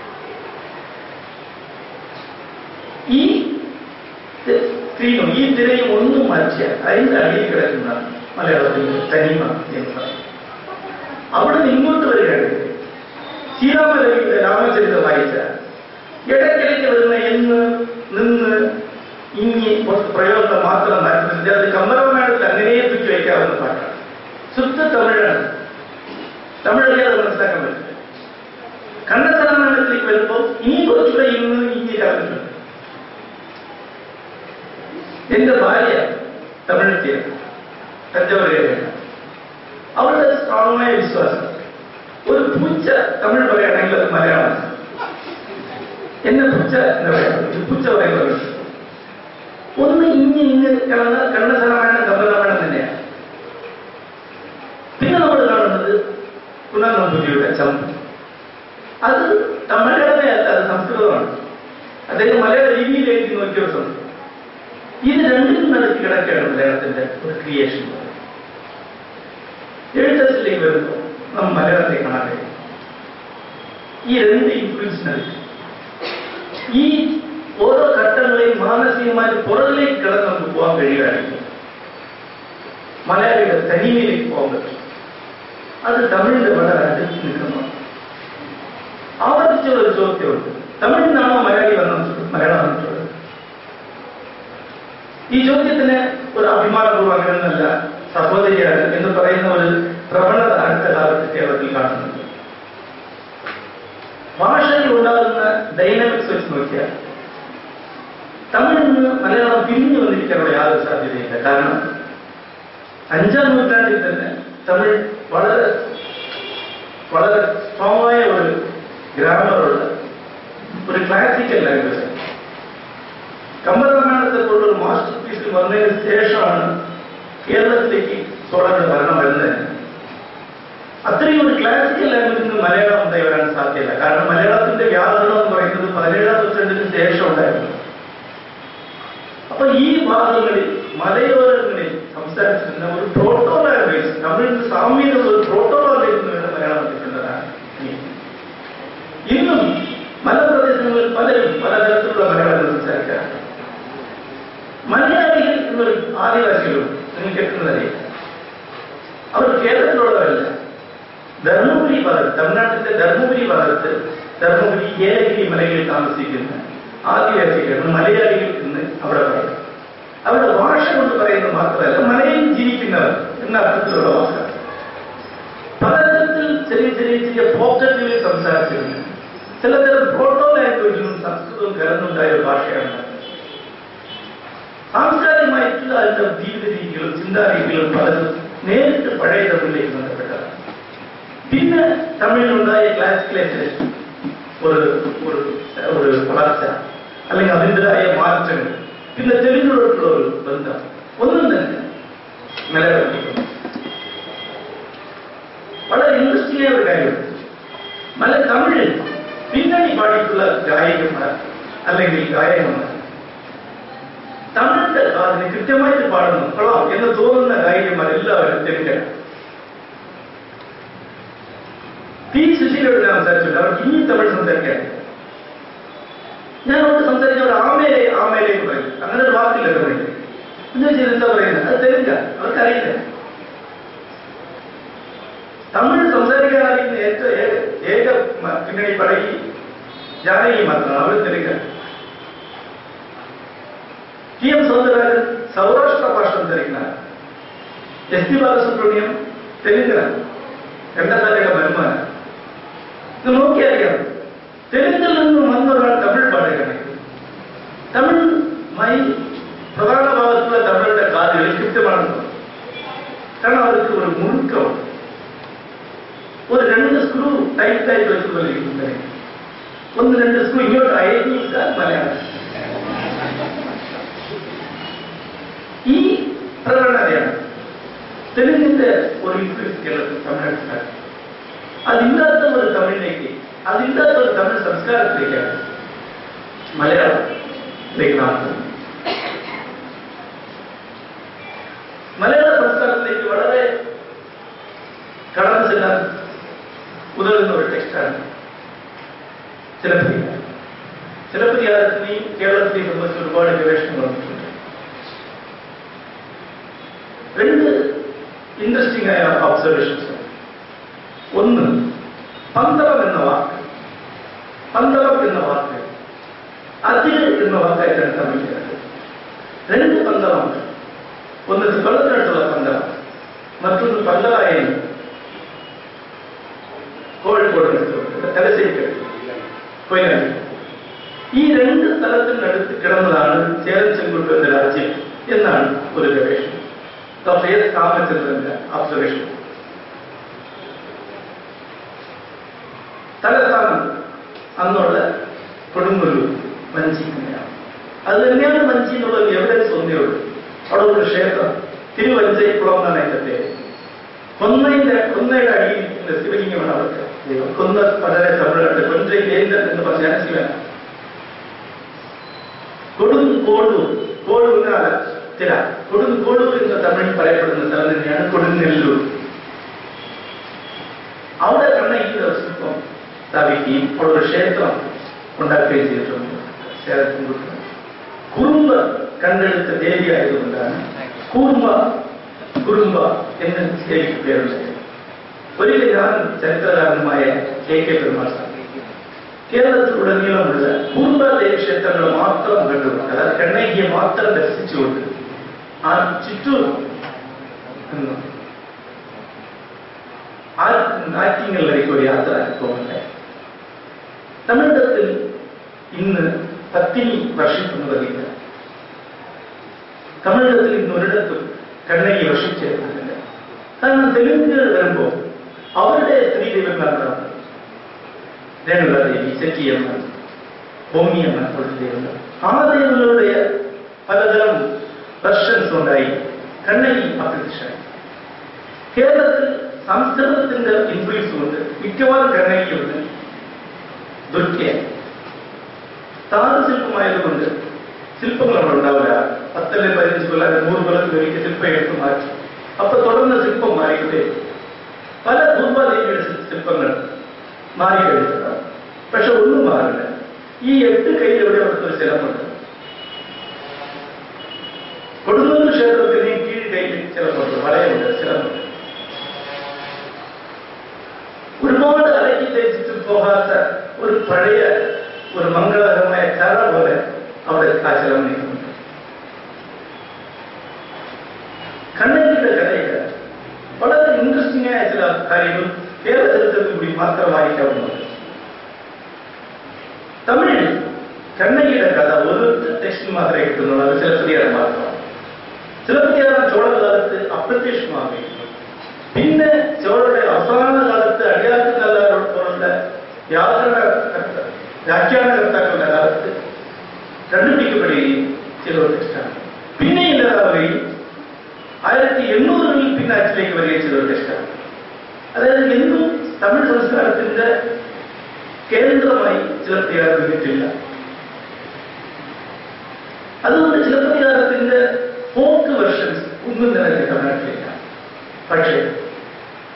ഈ സ്ക്രീനും ഈ തിരയും ഒന്നും മാറ്റിയാൽ അതിന്റെ അടിയിൽ കിടക്കുന്ന മലയാളത്തിന്റെ തനിമ എന്ന് പറയും. അവിടെ നിന്ന് ഇങ്ങോട്ട് വരികയാണെങ്കിൽ ശ്രീരാമലയുടെ രാമചരിതം വായിച്ചാൽ ഇടയ്ക്കിടയ്ക്ക് വരുന്ന എന്ന് നിന്ന് ഇങ്ങി പ്രയോഗം മാത്രം മാറ്റുന്നുണ്ട്. അത് കമ്പരാമായണത്തിൽ അങ്ങനെ തൂക്കി വയ്ക്കാവുന്ന പാട്ടാണ്. ശുദ്ധ തമിഴാണ്. തമിഴറിയാതെ മനസ്സിലാക്കാൻ പറ്റില്ല. കണ്ണസരാമായണത്തിലേക്ക് വരുമ്പോൾ ഇനി കുറച്ചുകൂടെ ഇന്ന് ഇങ്ങി കാണിട്ടുണ്ട്. എന്റെ ഭാര്യ തമിഴത്തിയാണ്, തഞ്ചാവൂരുകാരിയാണ്. അവളുടെ സ്ട്രോങ്ങായ വിശ്വാസം ഒരു പൂച്ച തമിഴ് പറയുകയാണെങ്കിൽ അത് മലയാളമാണ്. എന്നെ പൂച്ച എന്താ പറയുക, പൂച്ച പറയുന്നത് ഒന്ന് ഇങ്ങ് കണ്ണസരാമായണം കമ്പരാമായണം തന്നെയാണ്. പിന്നെ നമ്മൾ കാണുന്നത് കുണാൽ നമ്പൂതിരിയുടെ ചമ്പ്. അത് മലയാളമേ അല്ല, അത് സംസ്കൃതമാണ്. അദ്ദേഹം മലയാള ലിപിയിൽ എഴുതി നോക്കിയ സംസ്കൃതം. ഇത് രണ്ടിനും നടത്തി കിടക്കുകയാണ് മലയാളത്തിന്റെ ഒരു ക്രിയേഷൻ. എഴുത്തച്ഛനിലേക്ക് വരുമ്പോൾ നമ്മൾ മലയാളത്തെ കാണാൻ കഴിയും. ഈ 2 ഇൻഫ്ലുവൻസിനകത്ത് ഈ ഓരോ ഘട്ടങ്ങളെയും മാനസികമായി പുറകിലേക്ക് കിടന്ന് നമുക്ക് പോകാൻ കഴിയുകയാണെങ്കിൽ മലയാളിയുടെ തനിമയിലേക്ക് പോകാൻ പറ്റും. അത് തമിഴിന്റെ വളരെ അടുത്ത് നിൽക്കുന്നു. ആവർത്തിച്ചുള്ള ഒരു ചോദ്യമുണ്ട്, തമിഴിൽ നിന്നാണോ മലയാളി മലയാളം വന്നിട്ടുള്ളത്? ഈ ചോദ്യത്തിന് ഒരു അഭിമാനപൂർവ്വം അങ്ങനെയൊന്നല്ല, സഹോദരിയാണ് എന്ന് പറയുന്ന ഒരു പ്രവണത അടുത്ത കാലത്ത് കേരളത്തിൽ കാണുന്നുണ്ട്. ഭാഷയിൽ ഉണ്ടാകുന്ന ഡൈനാമിക്സ് വെച്ച് നോക്കിയാൽ തമിഴിൽ നിന്ന് മലയാളം പിരിഞ്ഞു വന്നിരിക്കാനുള്ള യാതൊരു സാധ്യതയില്ല. കാരണം 5ാം നൂറ്റാണ്ടിൽ തന്നെ തമിഴ് വളരെ വളരെ സ്ട്രോങ്ങായ ഒരു ഗ്രാമറുള്ള ഒരു ക്ലാസിക്കൽ ലാംഗ്വേജ്. കമ്പരാമായണത്തെ പോലൊരു മാസ്റ്റർ പീസിൽ വന്നതിന് ശേഷമാണ് കേരളത്തിലേക്ക് ചോളരുടെ ഭരണം വരുന്നത്. അത്രയും ഒരു ക്ലാസിക്കൽ ലാംഗ്വേജിൽ നിന്ന് മലയാളം ഉണ്ടായി വരാൻ സാധ്യത. കാരണം മലയാളത്തിന്റെ വ്യാകരണം എന്ന് പറയുന്നത് 17ാം നൂറ്റാണ്ടിന് ശേഷം ഉണ്ടായിരുന്നു. അപ്പൊ ഈ ഭാഗങ്ങളിൽ മലയോരങ്ങളിൽ സംസാരിച്ചിരുന്ന ഒരു പ്രോട്ടോ ലാംഗ്വേജ്, തമിഴിന് സാമ്യമുള്ള ഒരു പ്രോട്ടോ ലാംഗ്വേജ് വേണം മലയാളം കിട്ടുന്നതാണ്. ഇന്നും മലപ്രദേശങ്ങളിൽ പലരും പലതരത്തിലുള്ള മലയാളം സംസാരിക്കാറുണ്ട്. മലയാളികൾ എന്നൊരു ആദിവാസികളും നിങ്ങൾ കേൾക്കുന്നതറിയില്ല. അവർ കേരളത്തിലുള്ളവരല്ല. ധർമ്മപുരി ഭാഗത്ത്, തമിഴ്നാട്ടിന്റെ ധർമ്മപുരി ഭാഗത്ത്, ധർമ്മപുരി ഏലഗിരി മലകളിൽ താമസിക്കുന്ന ആദിവാസികളാണ് മലയാളികൾ എന്ന് അവിടെ പറയും. അവരുടെ ഭാഷ കൊണ്ട് പറയുന്നത് മാത്രമല്ല, മലയിൽ ജീവിക്കുന്നവർ എന്ന അർത്ഥത്തിലുള്ള വാക്കാണ്. പലതരത്തിൽ ചെറിയ ചെറിയ ചെറിയ പോക്കറ്റുകളിൽ സംസാരിച്ചിരുന്നു. ചിലതരം പ്രോട്ടോ ലാംഗ്വേജിലും സംസ്കൃതവും കലർന്നുണ്ടായ ഒരു ഭാഷയാണ്. സാംസ്കാരികമായിട്ടുള്ള അതിന്റെ ജീവിത രീതികളും ചിന്താരീതികളും പലതും നേരിട്ട് പഴയ തമിഴിലേക്ക് ബന്ധപ്പെട്ടതാണ്. പിന്നെ തമിഴിലുണ്ടായ ക്ലാസിക്കലൈസേഷൻ ഒരു വളർച്ച അല്ലെങ്കിൽ അതിൻ്റെതായ മാറ്റങ്ങൾ, പിന്നെ തെലുങ്കിലോട്ടുള്ള ഒരു ബന്ധം ഒന്നും തന്നെ നിലനിർത്തുന്നു. വളരെ ഇൻട്രസ്റ്റിംഗ് ആയ ഒരു കാര്യമുണ്ട്. തമിഴിൽ പിന്നണി പാടിയിട്ടുള്ള ഗായകന്മാർ അല്ലെങ്കിൽ ഗായകന്മാർ അതിന് കൃത്യമായിട്ട് പാടുന്നു കൊള്ളാം എന്ന് തോന്നുന്ന ഗായികമാർ എല്ലാവരും തെലുങ്കാണ്. പി സുശീലയോട് ഞാൻ സംസാരിച്ചില്ല, അവർക്ക് ഇനി തമിഴ് സംസാരിക്കാൻ. ഞാൻ അവർക്ക് സംസാരിച്ചവർ ആമേലെ ആമേലെ എന്ന് പറയും. അങ്ങനെ ഒരു വാക്കില്ല തമിഴിൽ. എന്ന് വെച്ചാൽ എന്താ പറയുന്നത്? അത് തെലുങ്ക, അവർക്കറിയില്ല. തമിഴ് സംസാരിക്കാൻ അറിയുന്ന ഏക പിന്നണി പടകി ജാനകി മാത്രമാണ്, അവർ തെലുങ്ക. ടി എം സൗന്ദരരാജൻ സൗരാഷ്ട്ര ഭാഷ സംസാരിക്കുന്ന, എസ് പി ബാലസുബ്രഹ്മണ്യം തെലുങ്കനാണ്, രണ്ടാമത്തെ വരുമാനം. ഇത് നോക്കിയറിയാം, തെലുങ്കിൽ നിന്നും വന്നൊരാൾ തമിഴ് പാടുകയാണ്. തമിഴ് പ്രധാന ഭാഗത്തുള്ള തമിഴുടെ കാതുകൾ കൃത്യമാണെന്ന് തോന്നുന്നു. കാരണം അവർക്ക് ഒരു മുറുക്കം, ഒരു 2 സ്ക്രൂ ടൈറ്റായിട്ട് വെച്ചതുപോലെ ഇരിക്കുന്നത്. 1-2 സ്ക്രൂ ഇങ്ങോട്ട് അയഞ്ഞാൽ മലയാളം. ഈ പ്രവണതയാണ് തെലുങ്കിന്റെ ഒരു ഇൻഫ്ലുവൻസ് കേരളത്തിൽ തമിഴ്നാട്ടിലാണ്. അതില്ലാത്ത ഒരു തമിഴിലേക്ക്, അതില്ലാത്ത ഒരു തമിഴ് സംസ്കാരത്തിലേക്കാണ് മലയാളത്തിലേക്ക് നടത്തുന്നത്. മലയാള സംസ്കാരത്തിലേക്ക് വളരെ കടന്നു ചെല്ലാൻ ഉതകുന്ന ഒരു ടെക്സ്റ്റാണ് ചിലപ്പതികാരം. ചിലപ്പതികാരത്തിനെയും കേരളത്തിനെ സംബന്ധിച്ച് ഒരുപാട് ഗവേഷണങ്ങൾ വന്നിട്ടുണ്ട്. 2 ഇൻട്രസ്റ്റിംഗ് ആയ ഒബ്സർവേഷൻസ്. ഒന്ന്, പന്തളം എന്ന വാക്ക്, പന്തളം എന്ന വാക്ക് അതിൽ എന്ന വാക്കായിട്ടാണ് തമിഴിലുള്ളത്. 2 പന്തളമുണ്ട്. ഒന്ന് കൊല്ലത്തിനടുത്തുള്ള പന്തളം, മറ്റൊന്ന് പന്തളായിൽ കോഴിക്കോടിനടുത്തുണ്ട്, തലശ്ശേരിക്ക് കൊയിലാണ്ടി. ഈ 2 സ്ഥലത്തിനടുത്ത് കിടന്നതാണ് ചേരൻ ചെങ്കുട്ട് എന്ന രാജ്യം എന്നാണ് ഒരു ഗവേഷണം. ഡോക്ടർ എസ് രാമചന്ദ്രന്റെ ഒബ്സർവേഷൻ. തലസ്ഥാനം അന്നുള്ള കൊടുങ്ങല്ലൂർ വഞ്ചി തന്നെയാണ്. അത് തന്നെയാണ് വഞ്ചി എന്നുള്ളത് എവിഡൻസ് ഒന്നേ ഉള്ളൂ. അവിടെ ഒരു ക്ഷേത്രം തിരുവഞ്ചൈക്കുളം എന്നാണ് അതിന്റെ പേര്. കൊന്നയുടെ അടിയിരിക്കുന്ന ശിവലിംഗമാണ് അവർക്ക് ദൈവം. കൊന്ന വളരെ തമിഴ്നാട് കൊഞ്ചൈ വേന്ദ്രൻ എന്ന് പറഞ്ഞാൽ ശിവനാണ്. കൊടുങ്കോളൂർ, കോഴൂരാല ചില കൊടുങ്കോളൂർ എന്ന തമിഴിൽ പറയപ്പെടുന്ന സ്ഥലം തന്നെയാണ് കൊടുങ്ങല്ലൂർ. അവിടെ കണ്ണകിയുടെ ശില്പം സ്ഥാപിക്കുകയും അവിടെ ഒരു ക്ഷേത്രം ഉണ്ടാക്കുകയും ചെയ്തിട്ടുണ്ട്. കുറുമ്പ കണ്ടെടുത്ത ദേവിയായതുകൊണ്ടാണ് കുറുമ്പ എന്ന് ദേവിക്ക് പേരുണ്ടായത്. ഒരിക്കൽ ഞാൻ ചരിത്രകാരനുമായ കെ പെരുമാൾ കേരളത്തിലുടനീളമുള്ള കുറുമ്പ ദേവി ക്ഷേത്രങ്ങൾ മാത്രം കണ്ടുകൊണ്ട്, അതായത് കണ്ണകിയെ മാത്രം ദർശിച്ചുകൊണ്ട് ആ ചുറ്റൂർ ആറ്റിങ്ങലിലേക്ക് ഒരു യാത്ര പോകുന്നുണ്ടായി. തമിഴകത്തിൽ ഇന്ന് പത്തിനി വർഷിക്കുന്നതില്ല. തമിഴകത്തിൽ ഇന്ന് ഒരിടത്തും കണ്ണകി വർഷിച്ചിരുന്നില്ല. കാരണം തെലുങ്കുകൾ വരുമ്പോൾ അവരുടെ സ്ത്രീ ദൈവങ്ങളാണ് രേണുകാദേവി, ശക്തിയമ്മ, ഭൂമിയമ്മ പോലത്തെ ദൈവങ്ങൾ. ആ ദൈവങ്ങളുടെ പലതരം വെർഷൻസ് ഉണ്ടായി കണ്ണകി അപ്രത്യക്ഷമായി. കേരളത്തിൽ സംസ്കൃതത്തിന്റെ ഇൻഫ്ലുവൻസ് കൊണ്ട് മിക്കവാറും കണ്ണകിയുണ്ട് ദുർഗയാണ്. താരശില്പമായതുകൊണ്ട് ശില്പങ്ങൾ അവിടെ ഉണ്ടാവില്ല. 10 അല്ലെങ്കിൽ 15 കൊല്ലം 100 കൊല്ലത്തിൽ ഒരിക്കൽ ശില്പം എടുത്ത് മാറ്റി. അപ്പൊ തുടർന്ന് ശില്പം മാറിയിട്ടേ പല ദുർബാദേവിയുടെ ശില്പങ്ങൾ മാറിക്കഴിഞ്ഞിട്ടുണ്ടാവും. പക്ഷെ ഒന്നും മാറില്ല. ഈ 8 കൈയിൽ എവിടെ അവിടുത്തെ ശിലമുണ്ട്. കൊടുങ്ങല്ലൂർ ക്ഷേത്രത്തിന് കീഴ് കൈയിൽ ചിലമുണ്ട്, വളയുണ്ട്, ശിലമുണ്ട്. ഒരുപാട് അലക്കി തേച്ചിട്ട് പോകാത്ത ഒരു പഴയ ഒരു മംഗളകരമായ കര പോലെ അവിടെ ആ ശിലം നീക്കുന്നുണ്ട്. കണ്ണകിയുടെ കഥയില് വളരെ ഇൻട്രസ്റ്റിംഗ് ആയ ചില കാര്യങ്ങൾ കേരള ചരിത്രത്തിൽ കൂടി മാത്രം വായിക്കാവുന്നത്. തമിഴിൽ കണ്ണകിയുടെ കഥ ഒരു ടെക്സ്റ്റിൽ മാത്രമേ കിട്ടുന്നുള്ളൂ. അത് ചിലപ്പതികാരം മാത്രമാണ്. ചിലപ്പതികാരം ചോളകാലത്ത് അപ്രത്യക്ഷമാകുകയും പിന്നെ ചോളയുടെ അവസാന കാലത്ത് അടിയാർക്കുള്ള വ്യാഖ്യാനകർത്താക്കളുടെ കാലത്ത് കണ്ടുപിടിക്കപ്പെടുകയും ചെയ്ത ഒരു ടെക്സ്റ്റാണ്. പിന്നെ ഇല്ലാതാവുകയും 1800-കളിൽ പിന്നാറ്റിലേക്ക് വരികയും ചെയ്ത ഒരു ടെക്സ്റ്റാണ്. അതായത് എന്നും തമിഴ് സംസ്കാരത്തിന്റെ കേന്ദ്രമായി ചിലപ്പതികാരം നിന്നിട്ടില്ല. അതുകൊണ്ട് ചിലപ്പതികാരത്തിന്റെ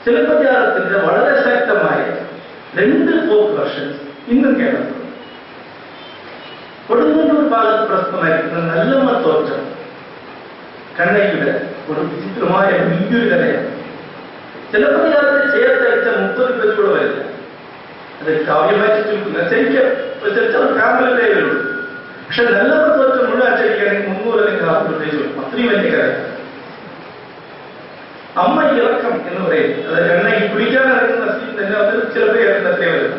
ചിലപ്പതികാരത്തിന്റെ വളരെ ശക്തമായ 2 ഫോക്ക് വെർഷൻസ് ഇന്നും കേരളത്തിൽ. കൊടുങ്ങല്ലൂർ ഭാഗത്ത് പ്രസിദ്ധമായിരിക്കുന്ന നല്ലമ്മ തോറ്റം കണ്ണകിയുടെ ഒരു വിചിത്രമായ വലിയൊരു കഥയാണ്. ചിലപ്പതികാരത്തെ ചേർത്തടിച്ച 30 പേരുകൂടെ വരില്ല. അത് കാവ്യമായിട്ട് ശരിക്കും കാമലേ വരുള്ളൂ. പക്ഷെ നല്ലമ്മ തോറ്റം മുഴുവൻ അച്ചടിക്കുകയാണെങ്കിൽ 300 അല്ലെങ്കിൽ 400 പേജ് വരും. അത്രയും വലിയ കഥയാണ്. അമ്മ ഇറക്കം എന്ന് പറയും. അത് കണ്ണകി കുളിക്കാൻ ഇറങ്ങുന്ന സീൻ തന്നെ അത് ചിലപ്പതികാരത്തിന് അത്രയും വരുന്നത്.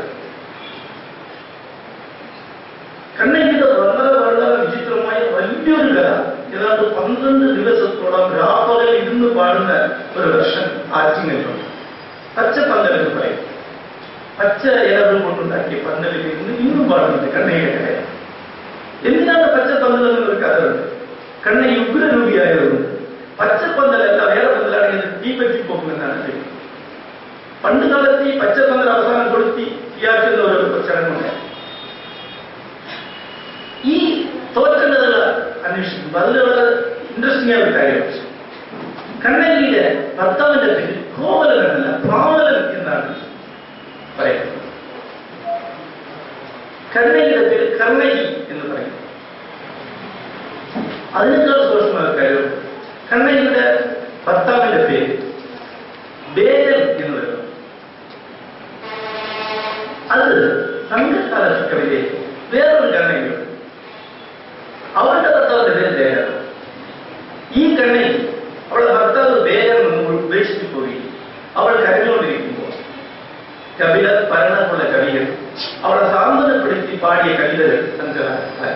കണ്ണകിയുടെ വളരെ വിചിത്രമായ വലിയൊരു കഥ ഏതാണ്ട് 12 ദിവസത്തോളം രാപ്പകൽ ഇരുന്ന് പാടുന്ന ഒരു വെർഷൻ ആറ്റിങ്ങലുണ്ട്. പച്ചപ്പന്തലെന്ന് പറയും. പച്ച ഇലകൾ കൊണ്ടുണ്ടാക്കിയ പന്തലിൽ ഇരുന്ന് ഇന്നും പാടുന്നുണ്ട് കണ്ണകിയുടെ കഥയാണ്. എന്തിനാണ് പച്ചപ്പന്തലെന്ന് ഒരു കഥയുണ്ട്. കണ്ണകി ഉഗ്രരൂപിയായതുകൊണ്ട് പച്ചപ്പന്തലല്ല വേറെ പന്തലാണെങ്കിൽ തീപ്പറ്റി പോകുമെന്നാണ് ശരി. പണ്ട് കാലത്ത് ഈ പച്ചപ്പന്തൽ അവസാനം കൊളുത്തി തീയാക്കുന്ന ഒരു ചടങ്ങുണ്ട്. ഈ തോറ്റങ്ങൾ അന്വേഷിക്കുമ്പോൾ അതിൽ വളരെ ഇൻട്രസ്റ്റിംഗ് ആയ ഒരു കാര്യം, കണ്ണകിയുടെ ഭർത്താവിന്റെ പേര് കോവലൻ എന്നല്ല പാവലൻ എന്നാണ് പറയുന്നത്. കണ്ണകിയുടെ പേര് കർണകി എന്ന് പറയും. അതിനേക്കാൾ സൂക്ഷ്മമായ കാര്യം, കണ്ണകിയുടെ ഭർത്താവിന്റെ പേര് വേഗൻ എന്ന് പറയുന്നു. അത് സംഘകാല കവിതയിൽ വേറൊരു കണ്ണകിയുണ്ട്. അവരുടെ ഭർത്താവിന്റെ പേര് വേഗൻ. ഈ കണ്ണകി അവളുടെ ഭർത്താവ് വേഗം ഉപേക്ഷിച്ചു പോയി അവൾ കരഞ്ഞുകൊണ്ടിരിക്കുമ്പോൾ കവിത ഭരണമുള്ള കവികൾ അവളെ സാന്ത്വനപ്പെടുത്തി പാടിയ കവിതകൾ സംഘകാല.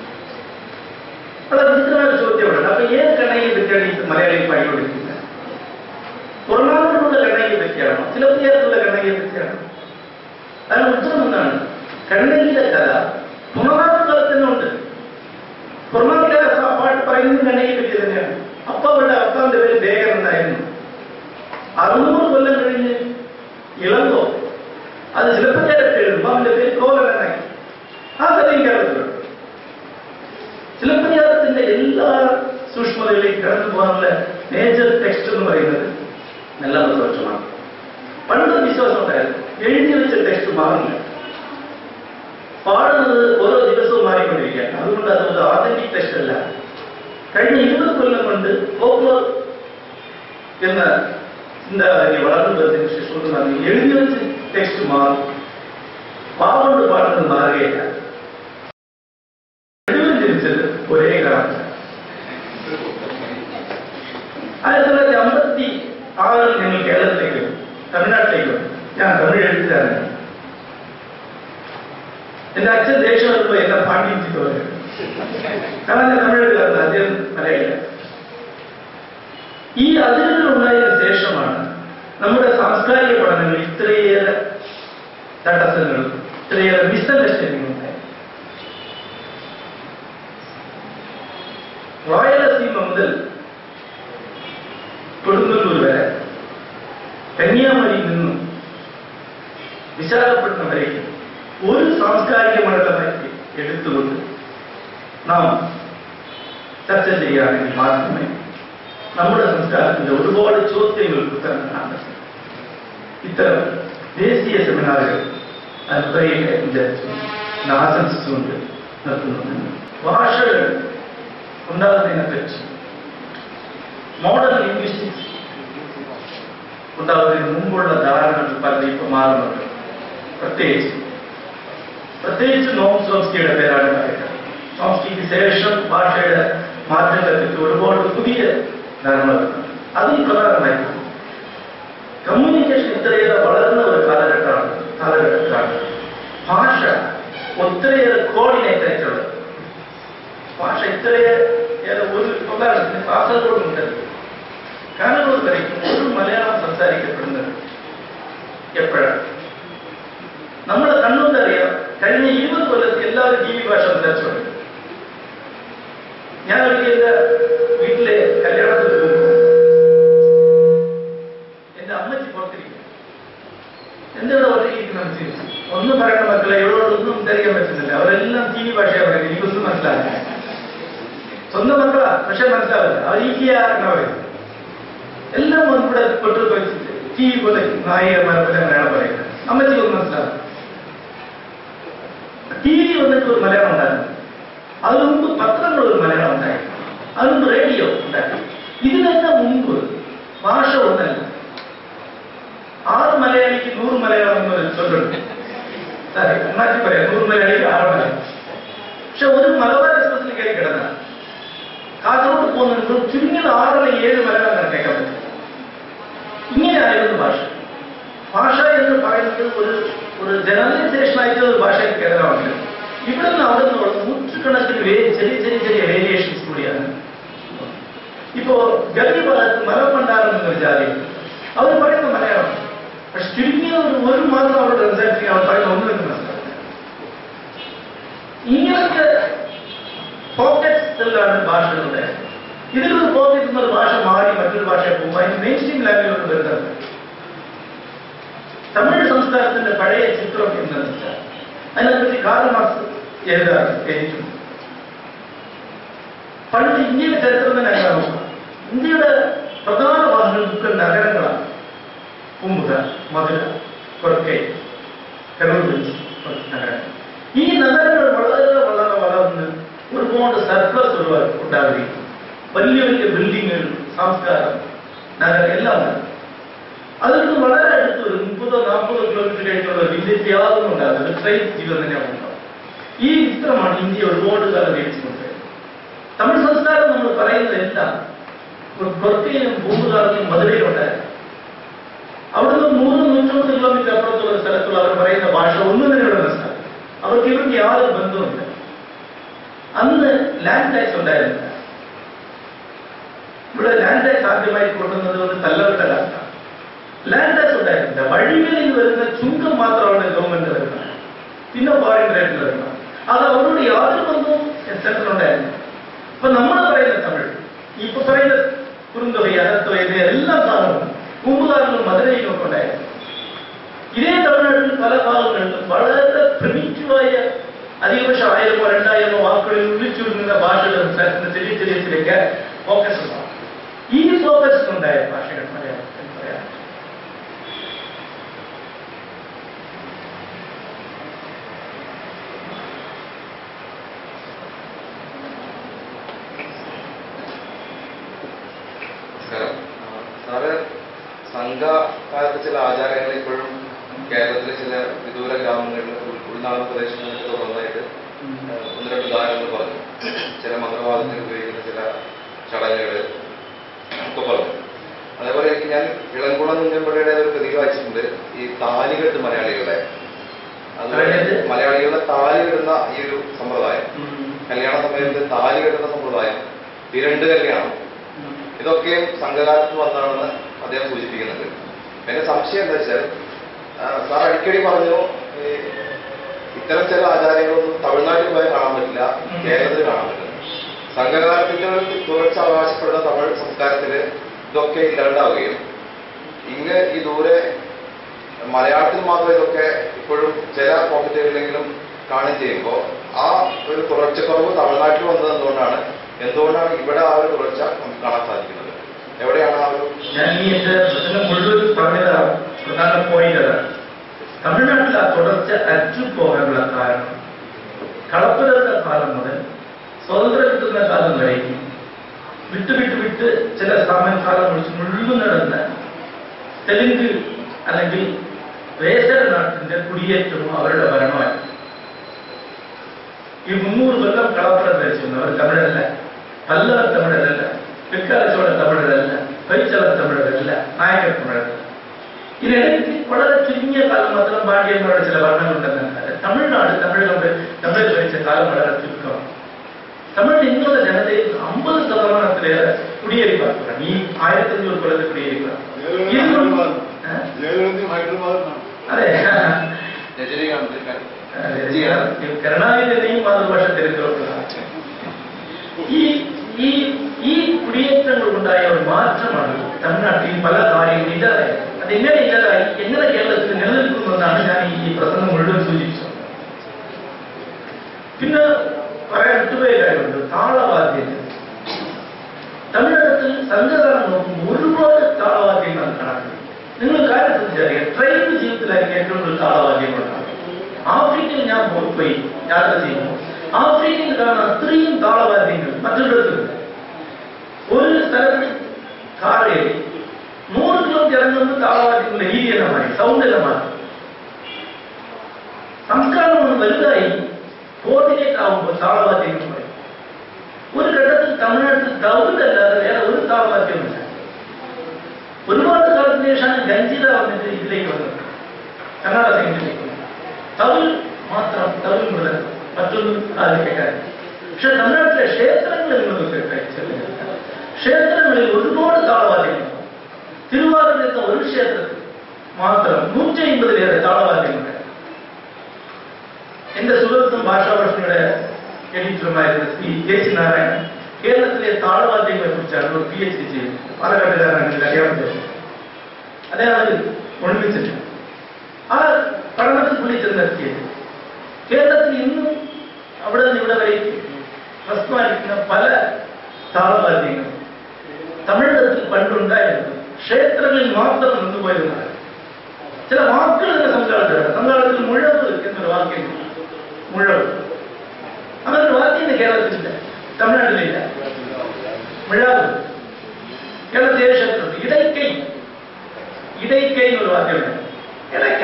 വളരെ വിചിത്രമായ ചോദ്യമാണ്. അപ്പൊ ഏത് കണ്ണകിയെ പറ്റിയാണ് ഈ മലയാളിയിൽ പാടിക്കൊണ്ടിരിക്കുന്നത്? പുറനാട്ടിലുള്ള കണ്ണകിയെ പറ്റിയാണോ ചിലപ്പതികാരത്തുള്ള കണ്ണകിയെ പറ്റിയാണോ? അതിന് ഉത്തരം എന്താണ്? കണ്ണകിയുടെ കഥ പുറനാട്ടുകാലത്ത് തന്നെ ഉണ്ട്. പുറനാട്ടുകാരെ പാട്ട് പറയുന്നത് കണ്ണകിയെ പറ്റി തന്നെയാണ്. അപ്പൊ അവരുടെ ഭർത്താവിന്റെ പേര് വേഗൻ എന്നായിരുന്നു. 600 കൊല്ലം കഴിഞ്ഞ് ഇളങ്കോ അത് ചിലപ്പതികാരത്തെ എഴുതുമ്പോൾ അവന്റെ പേര് കോവലൻ എന്നായി. ആ കഥയും കേരളത്തിലുണ്ട്. ചിലപ്പതികാരത്തിന്റെ എല്ലാ സൂക്ഷ്മതകളിലേക്ക് കടന്നു പോകാനുള്ള മേജർ ടെക്സ്റ്റ് എന്ന് പറയുന്നത് നല്ലമ്മ തോറ്റമാണ്. പണ്ട് വിശ്വാസം ഉണ്ടായിരുന്നു, എഴുതി വെച്ച ടെക്സ്റ്റ് മാറില്ല, പാടുന്നത് ഓരോ ദിവസവും മാറിക്കൊണ്ടിരിക്കുകയാണ്. അതുകൊണ്ട് അതൊരു ആതന്റിക് ടെക്സ്റ്റ് അല്ല. കഴിഞ്ഞ 20 കൊല്ലം കൊണ്ട് ഫോക്ലോർ എന്ന ചിന്താഗതി വളർന്നു വരുന്നതിന് ശേഷം എഴുതി വെച്ച ടെക്സ്റ്റ് മാറും, പാവണ്ട് പാടുന്നത് മാറുകയില്ല. ഒരേ കാലത്ത് 1956 ഞങ്ങൾ കേരളത്തിലേക്ക് തമിഴ്നാട്ടിലേക്ക് ഞാൻ തമിഴ് എഴുത്തുകാരനാണ്. എന്റെ അച്ഛൻ ദേഷ്യം വരുമ്പോ എന്നെ പാണ്ഡിത്യം തോന്നുന്നു. കാരണം ഞാൻ തമിഴ് എഴുതുകാരൻ, അദ്ദേഹം മലയാളിയാണ്. ഈ അതിരുകൾ ഉണ്ടായതിനു ശേഷമാണ് നമ്മുടെ സാംസ്കാരിക പഠനങ്ങളിൽ ഇത്രയേറെ തടസ്സങ്ങളും ഇത്രയേറെ മിസ്അണ്ടർസ്റ്റാൻഡിംഗ് ഉണ്ടായത്. റായലസീമ മുതൽ കൊടുങ്ങല്ലൂർ വരെ, കന്യാകുമാരിയിൽ നിന്നും വിശാഖപട്ടണം വരേക്കും ഒരു സാംസ്കാരിക മണ്ഡലമാക്കി എടുത്തുകൊണ്ട് നാം ചർച്ച ചെയ്യുകയാണെങ്കിൽ മാത്രമേ നമ്മുടെ സംസ്കാരത്തിന്റെ ഒരുപാട് ചോദ്യങ്ങൾക്ക് ഉത്തരം കാണാൻ പറ്റും. ഇത്തരം ദേശീയ സെമിനാറുകൾ ആശംസിച്ചുകൊണ്ട് നിർത്തുന്നുണ്ട്. ഭാഷകൾ ഉണ്ടാകുന്നതിനെ പറ്റി മോഡേൺ ലിംഗ്വിസ്റ്റിക്സ് ഉണ്ടാകുന്നതിന് മുമ്പുള്ള ധാരണകൾ പലരും ഇപ്പൊ മാറുന്നുണ്ട്. പ്രത്യേകിച്ച് നോം ചോംസ്കിയുടെ പേരാണ് പറയുന്നത്. ചോംസ്കിക്ക് ശേഷം ഭാഷയുടെ മാറ്റങ്ങളെ പറ്റി ഒരുപാട് പുതിയ ധാരണകളുണ്ട്. അതിൽ പ്രധാനമായിട്ട് കമ്മ്യൂണിക്കേഷൻ ഇത്രയേറെ വളർന്ന ഒരു കാലഘട്ടത്തിലാണ് ഭാഷ ഒത്തിരിയേറെ കോർഡിനേറ്റ് ആയിട്ടുള്ളത്. ഭാഷ ഇത്രയേറെ ഒരു ഉദാഹരണത്തിന് കാസർഗോഡ് മുതൽ കാനഡോട് വരയ്ക്കും ഒരു മലയാളം സംസാരിക്കപ്പെടുന്നത് എപ്പോഴാണ്? നമ്മുടെ കണ്ണൂരിലറിയാം, കഴിഞ്ഞ 20 കൊല്ലത്തിൽ എല്ലാവരും ടി വി ഭാഷ സംസാരിച്ചുകൊണ്ട്. ഞാൻ ഒരിക്കൽ എന്റെ വീട്ടിലെ കല്യാണത്തിന് പോകുമ്പോൾ എന്റെ അമ്മച്ചി പുറത്തിരിക്കും. എന്താണ് പുറത്തിരിക്കുന്ന അനുസരിച്ച് ഒന്നും പറയണ മക്കളെ എവിടോടൊന്നും ധരിക്കാൻ പറ്റുന്നില്ല. അവരെല്ലാം ടി വി ഭാഷയാണ് പറയുന്നത്. എനിക്കൊന്നും മനസ്സിലാവില്ല. സ്വന്തം മക്കളാ, പക്ഷെ മനസ്സിലാവില്ല. അവർ ഈക്കിയ എന്നാ പറയുന്നത്. എല്ലാം ഇവിടെ പെട്ടു ടി ടി വി പോലെ നായികമാരെ പോലെ മലയാളം പറയുന്നത്. അമ്മച്ചിക്ക് ഒന്ന് മനസ്സിലാവും. ടി വി വന്നിട്ട് ഒരു മലയാളം ഉണ്ടായിരുന്നു. അതിനു മുമ്പ് പത്രങ്ങൾ ഒരു മലയാളം ഉണ്ടായി. അതിനു മുമ്പ് റേഡിയോ ഉണ്ടായി. ഇതിനെല്ലാം മുമ്പ് ഭാഷ ഒന്നല്ല. 6 മലയാളിക്ക് 100 മലയാളം എന്നൊരു ചൊല്ലുണ്ട്. മാറ്റി പറയാം, 100 മലയാളിക്ക് 6 മലയാളം. പക്ഷെ ഒരു മലബാർ എക്സ്പ്രസിൽ കയറി കിടന്ന കാസർഗോഡ് പോകുന്നതിന് ചുരുങ്ങിയത് 6-7 മലയാളം കേൾക്കാൻ പറ്റും. ഇങ്ങനെയായിരുന്നു ഭാഷ. ഭാഷ എന്ന് പറയുന്നത് ഒരു ജനറലൈസേഷൻ ആയിട്ട് ഒരു ഭാഷയ്ക്ക് കേന്ദ്രമാണെങ്കിലും ഇവിടെ നിന്ന് അവിടെ നിന്നുള്ള നൂற்றுകണക്കിന് ചെറിയ വേരിയേഷൻസ് കൂടിയാണ്. ഇപ്പോ ഗവി ഭാഗത്ത് മലപ്പണ്ടാരം എന്നൊരു ജാതിയുണ്ട്. അവർ പറയുന്ന മലയാളം. പക്ഷെ ചുരുങ്ങിയ ഒരു മാത്രം അവരുടെ സംസാരിക്കുക അവർ പറയുന്ന ഒന്നും എന്ന് മനസ്സിലാക്കുക. ഇങ്ങനത്തെ പോക്കറ്റ്സിലാണ് ഭാഷകളുടെ. ഇതിലൊരു പോക്കറ്റ് എന്നൊരു ഭാഷ മാറി മറ്റൊരു ഭാഷയെ പോകുമ്പോൾ അതിന് മെയിൻ സ്ട്രീം ലാംഗ്വേജോട് വരുന്നത്. തമിഴ് സംസ്കാരത്തിന്റെ പഴയ ചിത്രം എന്ന് വെച്ചാൽ അതിനെപ്പറ്റി കാർൽ മാർക്സ് എഴുതിയിട്ടുണ്ട്. പണ്ട് ഇന്ത്യയുടെ ചരിത്രം തന്നെ അങ്ങനെ. ഇന്ത്യയുടെ പ്രധാന ഭാഷകൾ നഗരങ്ങളാണ്. പൂമ്പുക, മധുര, കൊർക്കൈ, കരൂർ നഗരങ്ങൾ. ഈ നഗരങ്ങൾ വളരെ വളർന്ന് ഒരുപാട് സർപ്ലസ് ഉണ്ടാകുകയും വലിയ ബിൽഡിങ്ങുകൾ, സംസ്കാരം, നഗരം എല്ലാം ഉണ്ട്. അതിന് വളരെ അടുത്ത് ഒരു 30-40 കിലോമീറ്റർ കഴിഞ്ഞുള്ള വില്ലേജ് യാതൊന്നും ഉണ്ടാകുന്നത് ട്രെയിൻ ജീവിതം തന്നെയാണ് ഉണ്ടാവും. ഈ ചിത്രമാണ് ഇന്ത്യ ഒരുപാട് കാലം നേടിച്ചുകൊണ്ടത്. തമിഴ് സംസ്കാരം നമ്മൾ പറയുന്നത് എല്ലാം കൊർക്കയിലും പൂമ്പുകാറിലും മധുരയിലും ഉണ്ടായിരുന്നു. അവിടുന്ന് 100-150 കിലോമീറ്റർ അപ്പുറത്തുള്ള സ്ഥലത്തുള്ള അവർ പറയുന്ന ഭാഷ ഒന്നും തന്നെ ഇവിടെ മനസ്സിലാക്കും. അവർക്ക് ഇവർക്ക് യാതൊരു ബന്ധവുമില്ല. അന്ന് ലാൻഡ് ടാക്സ് ഉണ്ടായിരുന്നില്ല. ഇവിടെ ലാൻഡ് ടാക്സ് ആദ്യമായി കൊണ്ടുവന്നത് ഒരു തല്ലവിട്ട കാലത്താണ്. ലാൻഡ് ടാക്സ് ഉണ്ടായിരുന്നില്ല. വഴികളിൽ വരുന്ന ചുങ്കം മാത്രമാണ് ഗവൺമെന്റ് വരുന്നത്. പിന്നെ ഫോറിൻ റേറ്റിൽ വരുന്നത്. അത് അവരോട് യാതൊരു ബന്ധവും സെൻട്രലുണ്ടായിരുന്നു. അപ്പൊ നമ്മൾ പറയുന്ന തമിഴ്, ഇപ്പൊ പറയുന്ന കുറുന്തോയി, അനത്തോയി, എല്ലാം സാധനവും പൂമ്പുകാരിലും മധുരയിലും ഒക്കെ ഉണ്ടായിരുന്നു. ഇതേ തമിഴ്നാട്ടിൽ പല ഭാഗങ്ങളിലും വളരെ പ്രിമിറ്റീവായ അധികപക്ഷം 1000-2000 വാക്കുകളിൽ ഉള്ളിച്ചുരുങ്ങുന്ന ഭാഷകൾ സംസാരിക്കുന്ന ചെറിയ ഫോക്കസ് ഉണ്ടാവും. ഈ ഫോക്കസ് ഉണ്ടായ ഭാഷകൾ മലയാളം എന്ന് പറയാം. സാറ് സംഘകാലത്ത് ചില ആചാരങ്ങൾ ഇപ്പോഴും കേരളത്തിലെ ചില വിദൂര ഗ്രാമങ്ങളിൽ, ഉൾനാടൻ പ്രദേശങ്ങളിൽ തുറന്നതായിട്ട് 1-2 ഉദാഹരണങ്ങൾ പറഞ്ഞു. ചില മന്ത്രവാദത്തിന് ഉപയോഗിക്കുന്ന ചില ചടങ്ങുകൾ ഒക്കെ പറഞ്ഞു. അതേപോലെ എനിക്ക് ഞാൻ ഇളംകുളം കുഞ്ഞമ്പള്ളിയുടെ ഒരു കൃതി വായിച്ചിട്ടുണ്ട്. ഈ താലികെട്ട് മലയാളികളുടെ, അതുപോലെ മലയാളികളുടെ താലി കെട്ടുന്ന ഈ ഒരു സമ്പ്രദായം, കല്യാണ സമയത്ത് താലി കെട്ടുന്ന സമ്പ്രദായം, വിരണ്ട് കല്യാണം, ഇതൊക്കെ സംഘകാലത്ത് വന്നാണെന്ന് അദ്ദേഹം സൂചിപ്പിക്കുന്നുണ്ട്. എന്റെ സംശയം എന്താ വെച്ചാൽ, സാർ അടിക്കടി പറഞ്ഞു ഇത്തരം ചില ആചാരങ്ങളൊന്നും തമിഴ്നാട്ടിൽ പോയാൽ കാണാൻ പറ്റില്ല, കേരളത്തിൽ കാണാൻ പറ്റില്ല. സംഘകാലത്തിന്റെ തുടർച്ച അവകാശപ്പെടുന്ന തമിഴ് സംസ്കാരത്തില് ഇതൊക്കെ ഇല്ലാണ്ടാവുകയും ഇങ്ങ് ഈ ദൂരെ മലയാളത്തിൽ മാത്രം ഇതൊക്കെ ഇപ്പോഴും ചില പോക്കറ്റുകളിലെങ്കിലും കാണുകയും ചെയ്യുമ്പോൾ ആ ഒരു തുടർച്ചക്കുറവ് തമിഴ്നാട്ടിൽ വന്നത് എന്തുകൊണ്ടാണ് ഇവിടെ ആ ഒരു തുടർച്ച നമുക്ക് കാണാൻ സാധിക്കുന്നത്? എവിടെയാണ് ആ ഒരു ഞാൻ ഈ എന്റെ പ്രശ്നം മുഴുവൻ പറഞ്ഞത് പ്രധാന പോയിന്റ് അതാണ്. തമിഴ്നാട്ടിൽ ആ തുടർച്ച അറ്റുപോകാനുള്ള കാരണം കളപ്പുരയുടെ കാലം മുതൽ സ്വതന്ത്രം കിട്ടുന്ന കാലം വരേക്കും വിട്ട് ചില കാലം കുറിച്ച് മുഴുവൻ നടന്ന തെലുങ്ക് അല്ലെങ്കിൽ വേസര നാട്ടിന്റെ കുടിയേറ്റവും അവരുടെ ഭരണമായി. ഈ 300 കൊല്ലം കളപ്പുര ധരിച്ചിരുന്നു. അവർ തമിഴല്ല, പല്ലവർ തമിഴരല്ല, പിൽക്കാലച്ചോഴ തമിഴരല്ല, പൈച്ചവർ തമിഴരല്ല, നായകർ തമിഴരല്ല. ഇതിനിടയ്ക്ക് വളരെ ചുരുങ്ങിയ കാലം മാത്രം പാണ്ഡ്യന്മാരുടെ ചില ഭരണങ്ങളുണ്ടെന്നല്ലാതെ തമിഴ്നാട് തമിഴ് ഭരിച്ച കാലം വളരെ ചുരുക്കമാണ്. തമിഴ് ഇന്നുള്ള ജനതയിൽ 50% കുടിയേറിപ്പാർക്കാണ്. ഈ 1500 കൊല്ലത്തെ കുടിയേറിപ്പാർ. അതെ, കരുണാനിധിയും മാതൃഭാഷ തിരക്കിലോട്ടുള്ള ഈ കുടിയേറ്റങ്ങൾ ഉണ്ടായ ഒരു മാറ്റമാണ് തമിഴ്നാട്ടിൽ പല കാര്യങ്ങളും ഇല്ലാതായത്. അതെങ്ങനെ ഇല്ലാതായി, എങ്ങനെ കേരളത്തിൽ നിലനിൽക്കുമെന്നാണ് ഞാൻ ഈ പ്രസംഗം മുഴുവൻ സൂചിപ്പിച്ചത്. പിന്നെ പറയാൻ വിട്ടുപോയ കാര്യമുണ്ട്, താളവാദ്യങ്ങൾ. തമിഴകത്തിൽ സംഘകാലം നോക്കുമ്പോൾ ഒരുപാട് താളവാദ്യങ്ങളാണ് കാണാൻ കഴിയും. നിങ്ങൾ കാര്യം ശ്രദ്ധിച്ചറിയാം, ട്രെയിൻ ജീവിതത്തിലായിരിക്കും ഏറ്റവും കൂടുതൽ താളവാദ്യങ്ങളുണ്ടാകും. ആഫ്രിക്കയിൽ ഞാൻ പോയി യാത്ര ചെയ്യുമ്പോൾ ആഫ്രിക്കയിൽ കാണുന്ന അത്രയും താളവാദ്യങ്ങൾ മറ്റൊരിടത്തുമില്ല. ഒരു സ്ഥലത്ത് കാറേറി 100 കിലോമീറ്റർ ഇറങ്ങുമ്പോൾ താളവാദ്യങ്ങളുടെ രീതിയെല്ലാം മാറി, സൗണ്ടെല്ലാം മാറി. സംസ്കാരം ഒന്ന് വലുതായി കോർഡിനേറ്റ് ആകുമ്പോൾ താളവാദ്യങ്ങൾ മാറി. ഒരു ഘട്ടത്തിൽ തമിഴ്നാട്ടിൽ തൗലല്ലാതെ വേറെ ഒരു താളവാദ്യമില്ല. ഒരുപാട് കാലത്തിന് ശേഷമാണ് ഗഞ്ചിത വന്നിട്ട് ഇതിലേക്ക് വന്നത്, കർണാടക സംഗീതത്തിലേക്ക് വന്നത്. തമിഴ് മാത്രം, തമിഴ് മുതൽ മറ്റൊന്നും ആദ്യം കേൾക്കാൻ. പക്ഷെ തമിഴ്നാട്ടിലെ ക്ഷേത്രങ്ങളിൽ നിന്നൊക്കെ ക്ഷേത്രങ്ങളിൽ ഒരുപാട് താളവാദ്യങ്ങൾ. തിരുവാതിരത്തെ ഒരു ക്ഷേത്രത്തിൽ മാത്രം 150-ലേറെ താളവാദ്യങ്ങളുണ്ട്. എന്റെ സുഹൃത്തും ഭാഷാഭൂഷണിയുടെ എഡിറ്ററുമായിരുന്ന ശ്രീ കെ.സി. നാരായണൻ കേരളത്തിലെ താളവാദ്യങ്ങളെ കുറിച്ചാണ് ഒരു PhD ചെയ്തത്. പാലക്കാട്ടുകാരനാണെങ്കിൽ അറിയാൻ പറ്റും. അദ്ദേഹം അത് ഒളിപ്പിച്ചിട്ട് ആ പഠനത്തിൽ പുള്ളി ചെന്നെത്തിയത് കേരളത്തിൽ ഇന്നും അവിടെ നിന്ന് ഇവിടെ വരെ പ്രസ്തുമായിരിക്കുന്ന പല താളവാദ്യങ്ങളും തമിഴകത്തിൽ പണ്ടുണ്ടായിരുന്നു. ക്ഷേത്രങ്ങളിൽ മാത്രം നിന്നുപോയിരുന്നത്. ചില വാക്കുകൾ തന്നെ സംഘാളത്തിലാണ്. സംഘാളത്തിൽ മുഴവ് എന്നൊരു വാക്യമുണ്ട്. മുഴവ് അങ്ങനൊരു വാക്യം കേരളത്തിലില്ല, തമിഴ്നാട്ടിലില്ല. മിഴാവ് കേരളത്തിൽ 7 ക്ഷേത്രമുണ്ട്. ഇടയ്ക്കൈ എന്നൊരു വാക്യമുണ്ട്. ഇടയ്ക്ക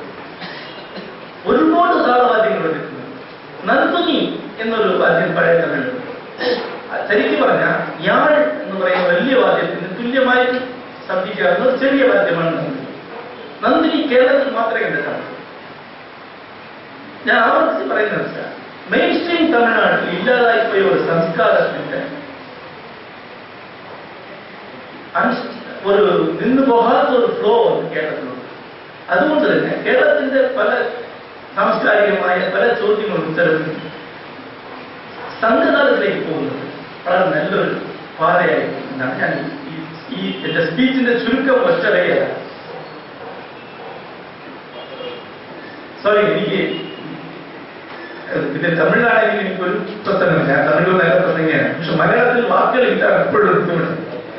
ഒരുപാട് താളവാദ്യങ്ങൾ എടുക്കുന്നു. നന്ദുനി എന്നൊരു വാദ്യം പഴയ തമിഴുണ്ട്. ശരിക്കും പറഞ്ഞാൽ യാഴ് എന്ന് പറയുന്ന വലിയ വാദ്യത്തിന് തുല്യമായിട്ട് ശബ്ദിക്കാവുന്ന ഒരു ചെറിയ വാദ്യമാണ് നന്ദിനി. നന്ദിനി കേരളത്തിൽ മാത്രമേ കണ്ടിട്ടാണ്. ഞാൻ ആവർത്തിച്ച് പറയുന്നത് മെയിൻ സ്ട്രീം തമിഴ്നാട്ടിൽ ഇല്ലാതായിപ്പോയ ഒരു സംസ്കാരത്തിന്റെ ഒരു നിന്നു പോകാത്ത ഒരു ഫ്ലോ കേരളത്തിലുണ്ട്. അതുകൊണ്ട് തന്നെ കേരളത്തിന്റെ പല സാംസ്കാരികമായ പല ചോദ്യങ്ങളും ഉത്തരവിൽ സംഘകാലത്തിലേക്ക് പോകുന്നത് വളരെ നല്ലൊരു പാതയായിരിക്കും എന്നാണ് ഞാൻ ഈ എന്റെ സ്പീച്ചിന്റെ ചുരുക്കം ഒറ്റവരെയല്ല. സോറി, എനിക്ക് പിന്നെ തമിഴിലാണെങ്കിൽ എനിക്കൊരു പ്രസംഗമില്ല. ഞാൻ തമിഴ് നല്ല പ്രസംഗമാണ്. പക്ഷെ മലയാളത്തിൽ വാക്കുകൾ കിട്ടാൻ എപ്പോഴും ബുദ്ധിമുട്ട്.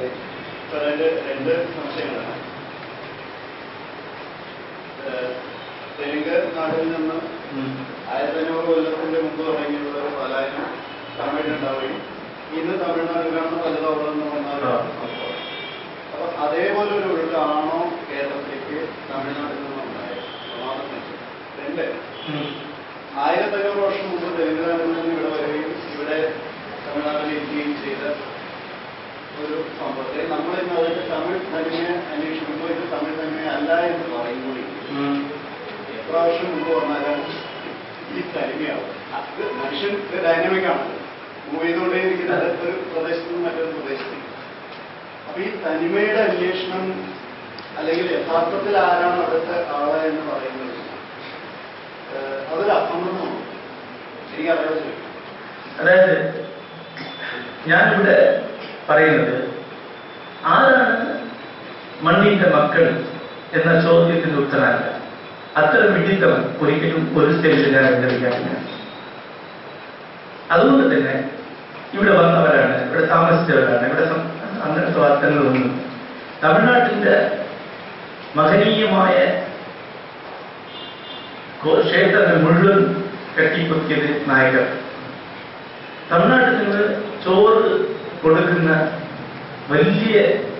തെലുങ്ക് നാട്ടിൽ നിന്ന് 1500 കൊല്ലത്തിന്റെ മുമ്പ് തുടങ്ങിയുള്ള ഒരു പലായനം തമിഴിലുണ്ടാവുകയും ഇന്ന് തമിഴ്നാട്ടിൽ കാണുന്ന പലതവളെന്ന് പറഞ്ഞാൽ അപ്പൊ അതേപോലെ ഒരു ഒഴുക്കാണോ കേരളത്തിലേക്ക് തമിഴ്നാട്ടിൽ നിന്നുണ്ടായത്? 2, 1500 വർഷം മുമ്പ് തെലുങ്ക് നാട്ടിൽ നിന്ന് ഇവിടെ വരികയും ഇവിടെ തമിഴ്നാട്ടിൽ ഇരിക്കുകയും ചെയ്ത ഒരു സംഭവത്തെ നമ്മൾ ഇന്ന് അതിന്റെ തമിഴ് തനിമയെ അന്വേഷിക്കുമ്പോൾ ഇത് തമിഴ് തനിമ അല്ല എന്ന് പറയുമ്പോൾ എത്ര വർഷം മുമ്പ് വന്നാലും ഈ തനിമയാവും. അത് മനുഷ്യൻ ഡൈനാമിക്കാണ്, മൂവ് ചെയ്തുകൊണ്ടേയിരിക്കുന്നത് ഒരു പ്രദേശത്ത് നിന്ന് മറ്റൊരു പ്രദേശത്തേക്ക്. അപ്പൊ ഈ തനിമയുടെ അന്വേഷണം അല്ലെങ്കിൽ യഥാർത്ഥത്തിൽ ആരാണ് അവിടുത്തെ ആള് എന്ന് പറയുന്നത് അതൊരു അസംബന്ധമാണ്. എനിക്കറിയാതെ അതായത് ഞാനിവിടെ പറയുന്നത് ആരാണ് മണ്ണിന്റെ മക്കൾ എന്ന ചോദ്യത്തിന്റെ ഉത്തരമല്ല. അത്തരം വിഡിത്തം ഒരിക്കലും ഒരു സ്റ്റേജിൽ ഞാൻ അനുഭവിക്കാറില്ല. അതുകൊണ്ട് തന്നെ ഇവിടെ വന്നവരാണ്, ഇവിടെ താമസിച്ചവരാണ്, ഇവിടെ അങ്ങനത്തെ വാർത്തകളൊന്നും തമിഴ്നാട്ടിന്റെ മഹനീയമായ ക്ഷേത്രങ്ങൾ മുഴുവൻ കെട്ടിപ്പൊക്കിയത് നായകർ. തമിഴ്നാട്ടിൽ നിന്ന് ചോറ് കൊടുക്കുന്ന വലിയ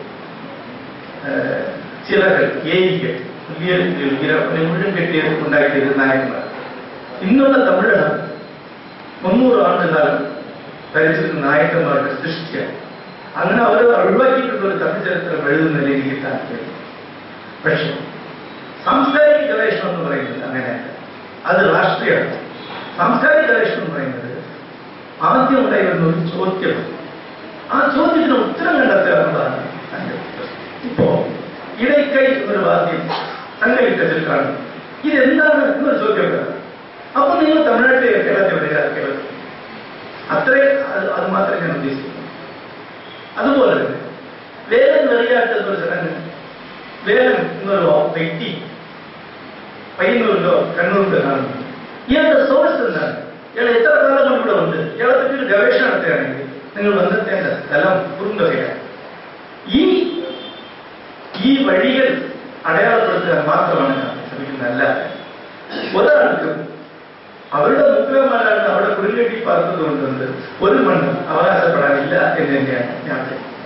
ചിറകൾ, ഏരികൾ, വലിയ മുഴുവൻ കെട്ടിയത് ഉണ്ടാക്കിയത് നായകന്മാർ. ഇന്നുള്ള തമിഴകം 300 ആണ്ടുകാലം ഭരിച്ചിരുന്ന നായകന്മാരുടെ സൃഷ്ടിയാണ്. അങ്ങനെ അവർ ഒഴിവാക്കിയിട്ടുള്ള ഒരു തമിഴ് ചരിത്രം എഴുതുന്നതിൽ എനിക്ക് താല്പര്യം. പക്ഷെ സാംസ്കാരിക ഗവേഷണം എന്ന് പറയുന്നത് അങ്ങനെയല്ല, അത് രാഷ്ട്രീയമാണ്. സാംസ്കാരിക ഗവേഷണം എന്ന് പറയുന്നത് ആദ്യം ഉണ്ടായി വരുന്ന ഒരു ചോദ്യമാണ്. ആ ചോദ്യത്തിന് ഉത്തരം കണ്ടെത്തുക എന്നതാണ് എൻ്റെ ഉത്തരം. ഇപ്പോ ഇടയ്ക്കൈ എന്നൊരു വാദ്യം സംഘടിത്തത്തിൽ കാണുന്നു. ഇതെന്താണ് എന്നൊരു ചോദ്യം വരാം. അപ്പൊ നിങ്ങൾ തമിഴ്നാട്ടിലെ കേരളത്തിൽ വരിക, കേരളത്തിൽ അത്രേ, അത് മാത്രമേ ഞാൻ ഉദ്ദേശിക്കുന്നു. അതുപോലെ തന്നെ വേലൻ വെറിയാട്ട് എന്നൊരു ചടങ്ങ്, വേലൻ എന്നൊരു വ്യക്തി പയ്യന്നൂരിലോ കണ്ണൂരിലോ കാണുന്നു. ഇയാളുടെ സോഴ്സ് എന്താണ്? ഇയാൾ എത്ര കാലം കൊണ്ട് ഇവിടെ ഉണ്ട്? ഇയാളെ പറ്റി ഒരു ഗവേഷണം നടത്തുകയാണെങ്കിൽ നിങ്ങൾ വന്നെത്തേണ്ട സ്ഥലം കുറുന്തകയാണ്. ഈ വഴികൾ അടയാളപ്പെടുത്താൻ മാത്രമാണ് ഞാൻ ശ്രമിക്കുന്നതല്ല. ഒരാൾക്കും അവരുടെ മുക്കിലന്മാരാണ് അവിടെ കുടിലേറ്റി പാർത്തത് കൊണ്ടുണ്ട് ഒരു മണ്ണും അവകാശപ്പെടാനില്ല എന്ന് തന്നെയാണ് ഞാൻ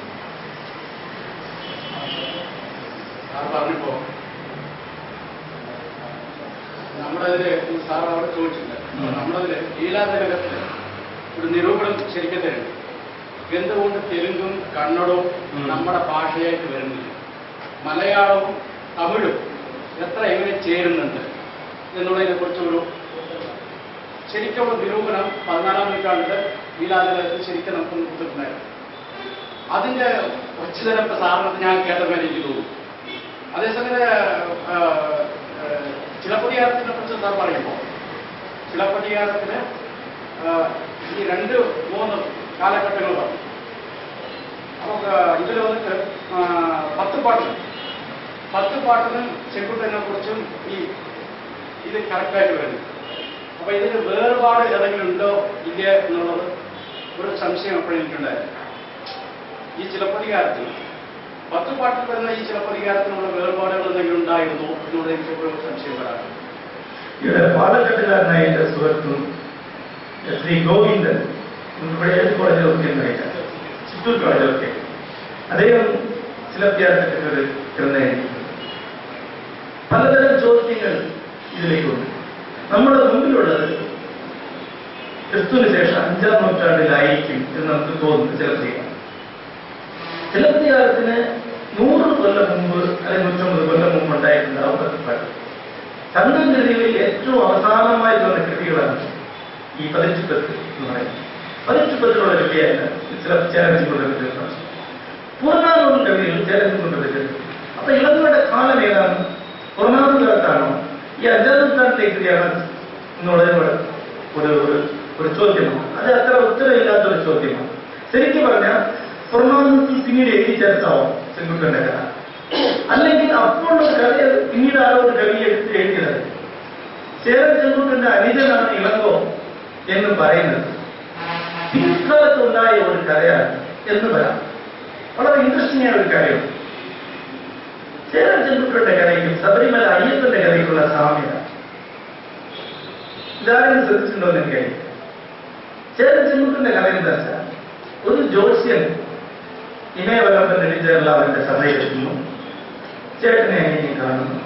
പറഞ്ഞപ്പോ നമ്മളതില് സാർ അവിടെ ചോദിച്ചില്ല. നമ്മളതില് ലീലാതിലകത്തില് ഒരു നിരൂപണം ശരിക്കും തരുന്നു. എന്തുകൊണ്ട് തെലുങ്കും കന്നഡവും നമ്മുടെ ഭാഷയായിട്ട് വരുന്നില്ല, മലയാളവും തമിഴും എങ്ങനെ ചേരുന്നുണ്ട് എന്നുള്ളതിനെ കുറിച്ചൊരു ശരിക്കുള്ള നിരൂപണം 14-ാം നൂറ്റാണ്ടില് ലീലാതിലകത്തിൽ ശരിക്കും നമുക്ക് കൊടുത്തിട്ടുണ്ടായിരുന്നു. അതിന്റെ ഒച്ചുതരപ്പ് സാറിനകത്ത് ഞാൻ കേട്ടപ്പോൾ എനിക്ക് തോന്നുന്നു. അതേസമയം ചിലപ്പതികാരത്തിനെ കുറിച്ച് സാർ പറയുമ്പോൾ ചിലപ്പതികാരത്തിന് ഈ 2-3 കാലഘട്ടങ്ങൾ പറഞ്ഞു. അപ്പോൾ ഇതിൽ വന്നിട്ട് 10 പാട്ടിന് ചെക്കുട്ടനെ കുറിച്ചും ഇത് കറക്റ്റായിട്ട് വരുന്നു. അപ്പൊ ഇതിന് വേർപാട് ഏതെങ്കിലും ഉണ്ടോ ഇല്ല എന്നുള്ളത് ഒരു സംശയം എപ്പോഴും എനിക്കുണ്ടായിരുന്നു. ഈ ചിലപ്പതികാരത്തിൽ 10 പാട്ടിൽ വരുന്ന ഈ ചിലപ്പതികാരത്തിനുള്ള വേർപാടുകൾ എന്തെങ്കിലും ഉണ്ടായിരുന്നോ എന്നുള്ളത് എനിക്ക് എപ്പോഴും സംശയം വരാറുണ്ട്. ഇവിടെ പാലക്കാട്ടുകാരനായ എന്റെ സുഹൃത്തും ശ്രീ ഗോവിന്ദൻ ഇവിടെ ഏത് കോളേജിലൊക്കെ കഴിക്കാം, ചിറ്റൂർ കോളേജിലൊക്കെ അദ്ദേഹം ചിലപ്പതികാരത്തിന്റെ ഒരു ഗ്രന്ഥമായിരിക്കും. പലതരം ചോദ്യങ്ങൾ ഇതിലേക്കുണ്ട്. നമ്മുടെ മുമ്പിലുള്ളത് ക്രിസ്തുവിന് ശേഷം 5-ാം നൂറ്റാണ്ടിലായിരിക്കും എന്ന് നമുക്ക് തോന്നുന്നു. ചിലപ്പതികാരത്തിന് 100 കൊല്ലം മുമ്പ് അല്ലെങ്കിൽ 150 കൊല്ലം മുമ്പ് ഉണ്ടായിട്ടുണ്ടാവും 10 പാട്ട്. സംഘകൃതികളിൽ ഏറ്റവും അവസാനമായി വന്ന കൃതികളാണ് ഈ 18 എന്ന് പറയുന്നത്. 18 കൃതിയല്ല ചേരൻചിക്കുള്ള കൃതികളാണ്. പുറനാനൂർ കവികൾ ചേരൻചിക്കുള്ള കൃതികൾ. അപ്പൊ ഇളങ്ങളുടെ കാലം ഏതാണ്? പുറനാനൂർ കാലത്താണോ ഈ 5-ാം നൂറ്റാണ്ടിലെ കൃതിയാണ് എന്നുള്ളത് ഒരു ചോദ്യമാണ്. അത് അത്ര ഉത്തരവില്ലാത്തൊരു ചോദ്യമാണ്. ശരിക്കും പറഞ്ഞാൽ പുറനാനൂറ്റിൽ പിന്നീട് എഴുതി ചേർത്താവും ചെങ്കുട്ടന്റെ കഥ, അല്ലെങ്കിൽ അപ്പോൾ ഒരു കഥ പിന്നീട് ആ ഒരു കവി എടുത്ത് എഴുതിയത്. ചേരൻ ചെങ്കുട്ടന്റെ അനുജനാണ് ഇളങ്കോ എന്ന് പറയുന്നത് പിൽക്കാലത്ത് ഉണ്ടായ ഒരു കഥയാണ് എന്ന് പറയാം. വളരെ ഇൻട്രസ്റ്റിംഗ് ആയ ഒരു കാര്യമാണ്. ചേരൻ ചെങ്കുട്ടന്റെ കഥയ്ക്കും ശബരിമല അയ്യപ്പന്റെ കഥയ്ക്കുള്ള സാമ്യത ഇതാരെങ്കിലും ശ്രദ്ധിച്ചിട്ടുണ്ടോ എന്ന് എനിക്കറിയാം. ചേരൻ ചെങ്കുട്ടന്റെ കഥ എന്താ വെച്ചാൽ, ഒരു ജ്യോത്സ്യൻ ഇമയവലംബൻ എഴുതിയുള്ള അവന്റെ സഭയിലെത്തുന്നു. ചേട്ടനെ അനിയനെ കാണുന്നു.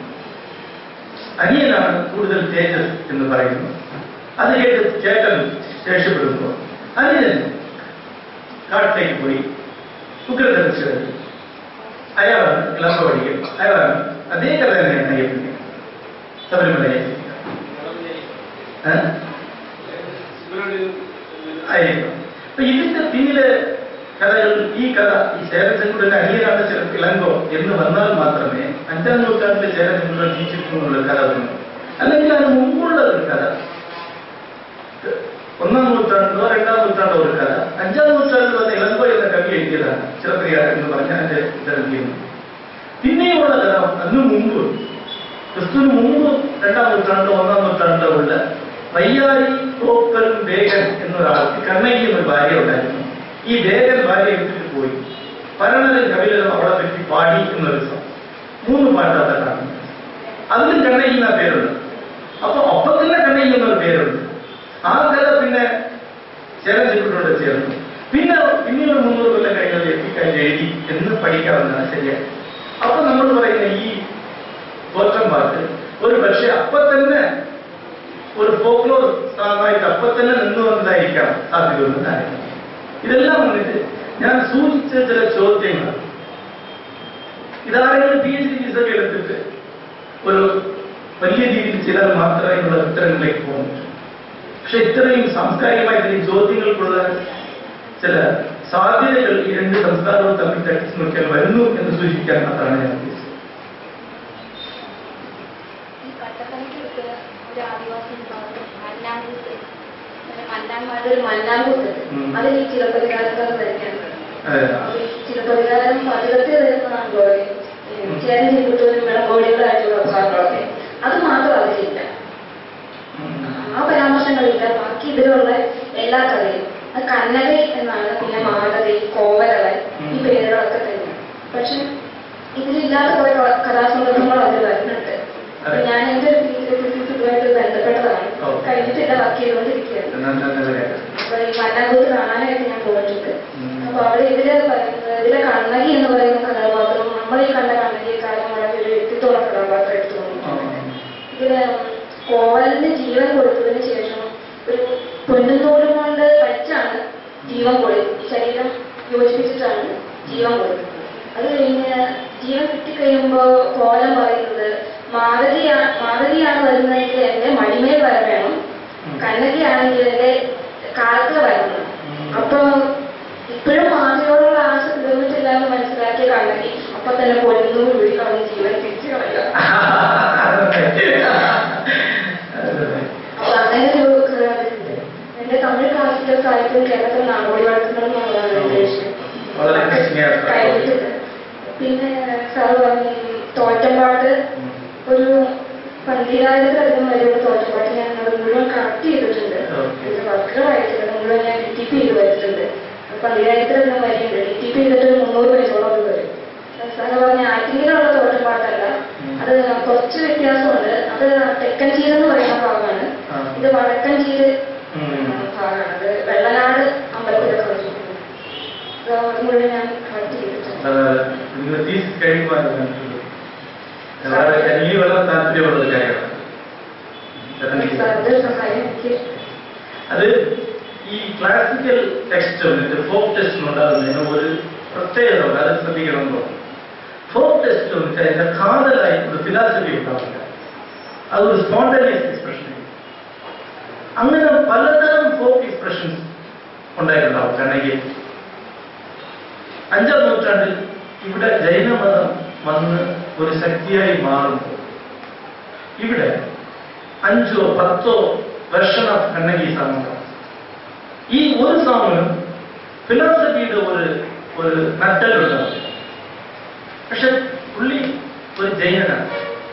അനിയനാണ് കൂടുതൽ തേജസ് എന്ന് പറയുന്നു. അത് കേട്ട് ചേട്ടൻ രക്ഷപ്പെടുമ്പോൾ അനിയൻ കാട്ടിലേക്ക് പോയി ഉഗ്രതരിച്ചു. അയാളാണ് ഇളമ്പടിക്കൽ. അയാളാണ് അതേ കഥ തന്നെയാണ് അയ്യപ്പനെ ശബരിമലയെ ആയിരിക്കും. അപ്പൊ ഇതിന്റെ പിന്നില് കഥകൾ ഈ ചേരൻചെങ്കുട്ടന്റെ അനിയനാണ് ഇളങ്കോ എന്ന് വന്നാൽ മാത്രമേ 5-ാം നൂറ്റാണ്ടിലെ ചേരൻചെങ്കുട്ടൻ ജീവിച്ചിരിക്കുന്നുള്ള കഥ വന്നു. അല്ലെങ്കിൽ അതിന് മുമ്പുള്ള ഒരു കഥ, 1-ാം നൂറ്റാണ്ടോ 2-ാം നൂറ്റാണ്ടോ ഒരു കഥ 5-ാം നൂറ്റാണ്ടിൽ വന്ന ഇളങ്കോ എന്ന കവി എഴുതിയതാണ് ചിലപ്പതികാരൻ എന്ന് പറഞ്ഞ അതിന്റെ ഉത്തരം ചെയ്യുന്നു. പിന്നെയുള്ള കഥ അതിനു മുമ്പ്, ക്രിസ്തുവിന് മുമ്പ് 2-ാം നൂറ്റാണ്ടോ 1-ാം നൂറ്റാണ്ടോ ഉള്ള വയ്യാരി തോക്കൽ ബേഗൻ എന്നൊരാൾക്ക് കണ്ണകി എന്നൊരു ഭാര്യ ഉണ്ടായിരുന്നു. ഈ ബേഗൻ ഭാര്യ എടുത്തിട്ട് പോയി പരണലും കവികളും അവളെ പറ്റി പാടി എന്നൊരു 3 പാട്ട് അവിടെ കാണുന്നത്. അതിലും കണ്ണകി എന്ന പേരുണ്ട്. അപ്പൊ ഒപ്പം തന്നെ കണ്ണകി എന്നൊരു പേരുണ്ട്. ആ കഥ പിന്നെ ചേരൻചെങ്കുട്ടനോട് ചേർന്നു. പിന്നീട് 300 കൊല്ലം കഴിഞ്ഞത് എത്തിക്കഴിഞ്ഞ് എഴുതി എന്ന് പഠിക്കാവുന്നതാണ്. ശരിയാണ്. അപ്പൊ നമ്മൾ പറയുന്ന ഈ തോറ്റം പാട്ട് ഒരു പക്ഷെ അപ്പൊ തന്നെ ഒരു ഫോക്ലോർ സാധനമായിട്ട് അപ്പൊ തന്നെ നിന്ന് വന്നതായിരിക്കാം സാധ്യതയുള്ള കാര്യം. ഇതെല്ലാം വന്നിട്ട് ഞാൻ സൂചിച്ച ചില ചോദ്യങ്ങൾ. ഇതാരെങ്കിലും PhD വിസൊക്കെ എടുത്തിട്ട് ഒരു വലിയ രീതിയിൽ ചിലർ മാത്രമേ ഉള്ള ഉത്തരങ്ങളിലേക്ക് പോകുന്നു. പക്ഷെ ഇത്രയും സാംസ്കാരികമായിട്ട് ഈ ചോദ്യങ്ങൾക്കുള്ള ചില സാധ്യതകൾ ഈ 2 സംസ്കാരവും തമ്മിൽ തട്ടിച്ചു നോക്കിയാൽ വരുന്നു എന്ന് സൂചിപ്പിക്കാൻ മാത്രമാണ് ഞാൻ ഉദ്ദേശിച്ചത്. അതിൽ ഈ ചിലപ്പതികാരക്കാർ തന്നെയാണ്. ചിലപ്പതികാരം പതികത്തിൽ വരുന്നതാണല്ലോ ചേരൻചെങ്കുട്ടനും വിളക്കോടികളായിട്ടുള്ള ഭാഗങ്ങളൊക്കെ. അത് മാത്രം അതിലില്ല, ആ പരാമർശങ്ങളില്ല. ബാക്കി ഇതിലുള്ള എല്ലാ കഥയും അത് കന്നഡൈ എന്നാണ്. പിന്നെ മാടകൈ, കോവലകൾ, ഈ പേരുകളൊക്കെ തന്നെയാണ്. പക്ഷെ ഇതിലില്ലാത്ത കുറെ കഥ കഥാസന്ദർഭങ്ങൾ അതിൽ വരുന്നുണ്ട്. ഞാൻ എൻ്റെ ഇതുമായിട്ട് ബന്ധപ്പെട്ടതാണ്. കഴിഞ്ഞിട്ടില്ല, വർക്ക് ചെയ്തുകൊണ്ടിരിക്കുകയാണ്. അപ്പൊ ഈ മന്നാങ്കൂത്ത് കാണാനായിട്ട് ഞാൻ പോയിട്ടുണ്ട്. അപ്പൊ അവിടെ ഇതിലെ കണ്ണകി എന്ന് പറയുന്ന കഥാപാത്രം നമ്മൾ ഈ കണ്ട കണ്ണകിയെക്കാളും വളരെ ഒരു വ്യക്തിത്വമുള്ള കഥാപാത്രം എടുത്തു തോന്നുന്നു. ഇതില് കോവലിന് ജീവൻ കൊടുത്തതിന് ശേഷം ഒരു പൊന്നുനൂലും കൊണ്ട് വച്ചാണ് ജീവൻ കൊടുക്കുന്നത്. ശരീരം യോജിപ്പിച്ചിട്ടാണ് ജീവൻ കൊടുക്കുന്നത്. അത് കഴിഞ്ഞ് ജീവൻ കിട്ടിക്കഴിയുമ്പോ കോലം പറയുന്നത് മാധവിയാണ് വരുന്നതെങ്കിൽ എന്റെ മടിമേൽ വര വേണം, കണ്ണകിയാണെങ്കിൽ എന്റെ കാലത്ത് വരണം. അപ്പൊ ഇപ്പോഴും മാധവിയോടുള്ള ആശ തീർന്നിട്ടില്ല എന്ന് മനസ്സിലാക്കിയ കണ്ണകി അപ്പൊ തന്നെ പൊന്നുനൂൽ ഊരി കളഞ്ഞ് ജീവൻ തിരിച്ചു കളയുക. അപ്പൊ അങ്ങനെ ഒരു കഥയുണ്ട്. എന്റെ തമിഴ് ക്ലാസിക്കൽ സാഹിത്യം കേരളത്തിൽ നാടോടി വളർത്തുന്നത് എന്നുള്ളതാണ് എന്റെ വിഷയം. കഴിഞ്ഞിട്ടുണ്ട്. പിന്നെ സാറ് പറഞ്ഞ തോറ്റമ്പാട്ട് ഒരു 12,000-ലധികം വരെയുള്ള തോറ്റമ്പാട്ട് ഞാൻ മുഴുവൻ കറക്റ്റ് ചെയ്തിട്ടുണ്ട്. ഇത് വർക്കുകളായിട്ടില്ല, മുഴുവൻ ഞാൻ ഡിറ്റിപ്പ് ചെയ്ത് വെച്ചിട്ടുണ്ട്. 12,000-ലധികം വരെയുണ്ട്. ഡിറ്റിപ്പ് ചെയ്തിട്ട് 300 പേജോളം അത് വരും. സാറ് പറഞ്ഞ ആറ്റിങ്ങിലുള്ള തോറ്റമ്പാട്ടല്ല, അത് കുറച്ച് വ്യത്യാസമുണ്ട്. അത് തെക്കൻചീര് എന്ന് പറയുന്ന ഭാഗമാണ്, ഇത് വടക്കൻചീര് ഭാഗമാണ്. അത് വെള്ളനാട് അമ്പലത്തിലൊക്കെ വെച്ചിട്ടുണ്ട്. അത് മുഴുവൻ ഞാൻ കറക്റ്റ് ചെയ്തിട്ടുണ്ട്. താല്പര്യമുള്ള കാര്യമാണ് അത്. ഈ ക്ലാസിക്കൽ ടെക്സ്റ്റ് ഫോക്ക് ടെസ്റ്റിനുണ്ടാകുന്നതിന് ഒരു പ്രത്യേകത ഉണ്ട്, അത് ശ്രദ്ധിക്കണമെന്നോ. ഫോക്ക് ടെസ്റ്റ് എന്ന് വെച്ചാൽ അതിന്റെ കാതലായി ഒരു ഫിലോസഫി ഉണ്ടാവില്ല, അതൊരു സ്പോണ്ടേനിയസ് എക്സ്പ്രഷൻ. അങ്ങനെ പലതരം ഫോക്ക് എക്സ്പ്രഷൻസ് ഉണ്ടായിട്ടുണ്ടാവും. കണ്ണകി 5-ാം നൂറ്റാണ്ടിൽ ഇവിടെ ജൈനമതം വന്ന് ഒരു ശക്തിയായി മാറുമ്പോൾ ഇവിടെ 5 or 10 വെർഷൻ ഓഫ് കണ്ണകി സാമൂഹം. ഈ ഒരു സാമൂഹം ഫിലോസഫിയുടെ ഒരു നട്ടലുണ്ടാവും. പക്ഷെ പുള്ളി ഒരു ജൈനനാണ്,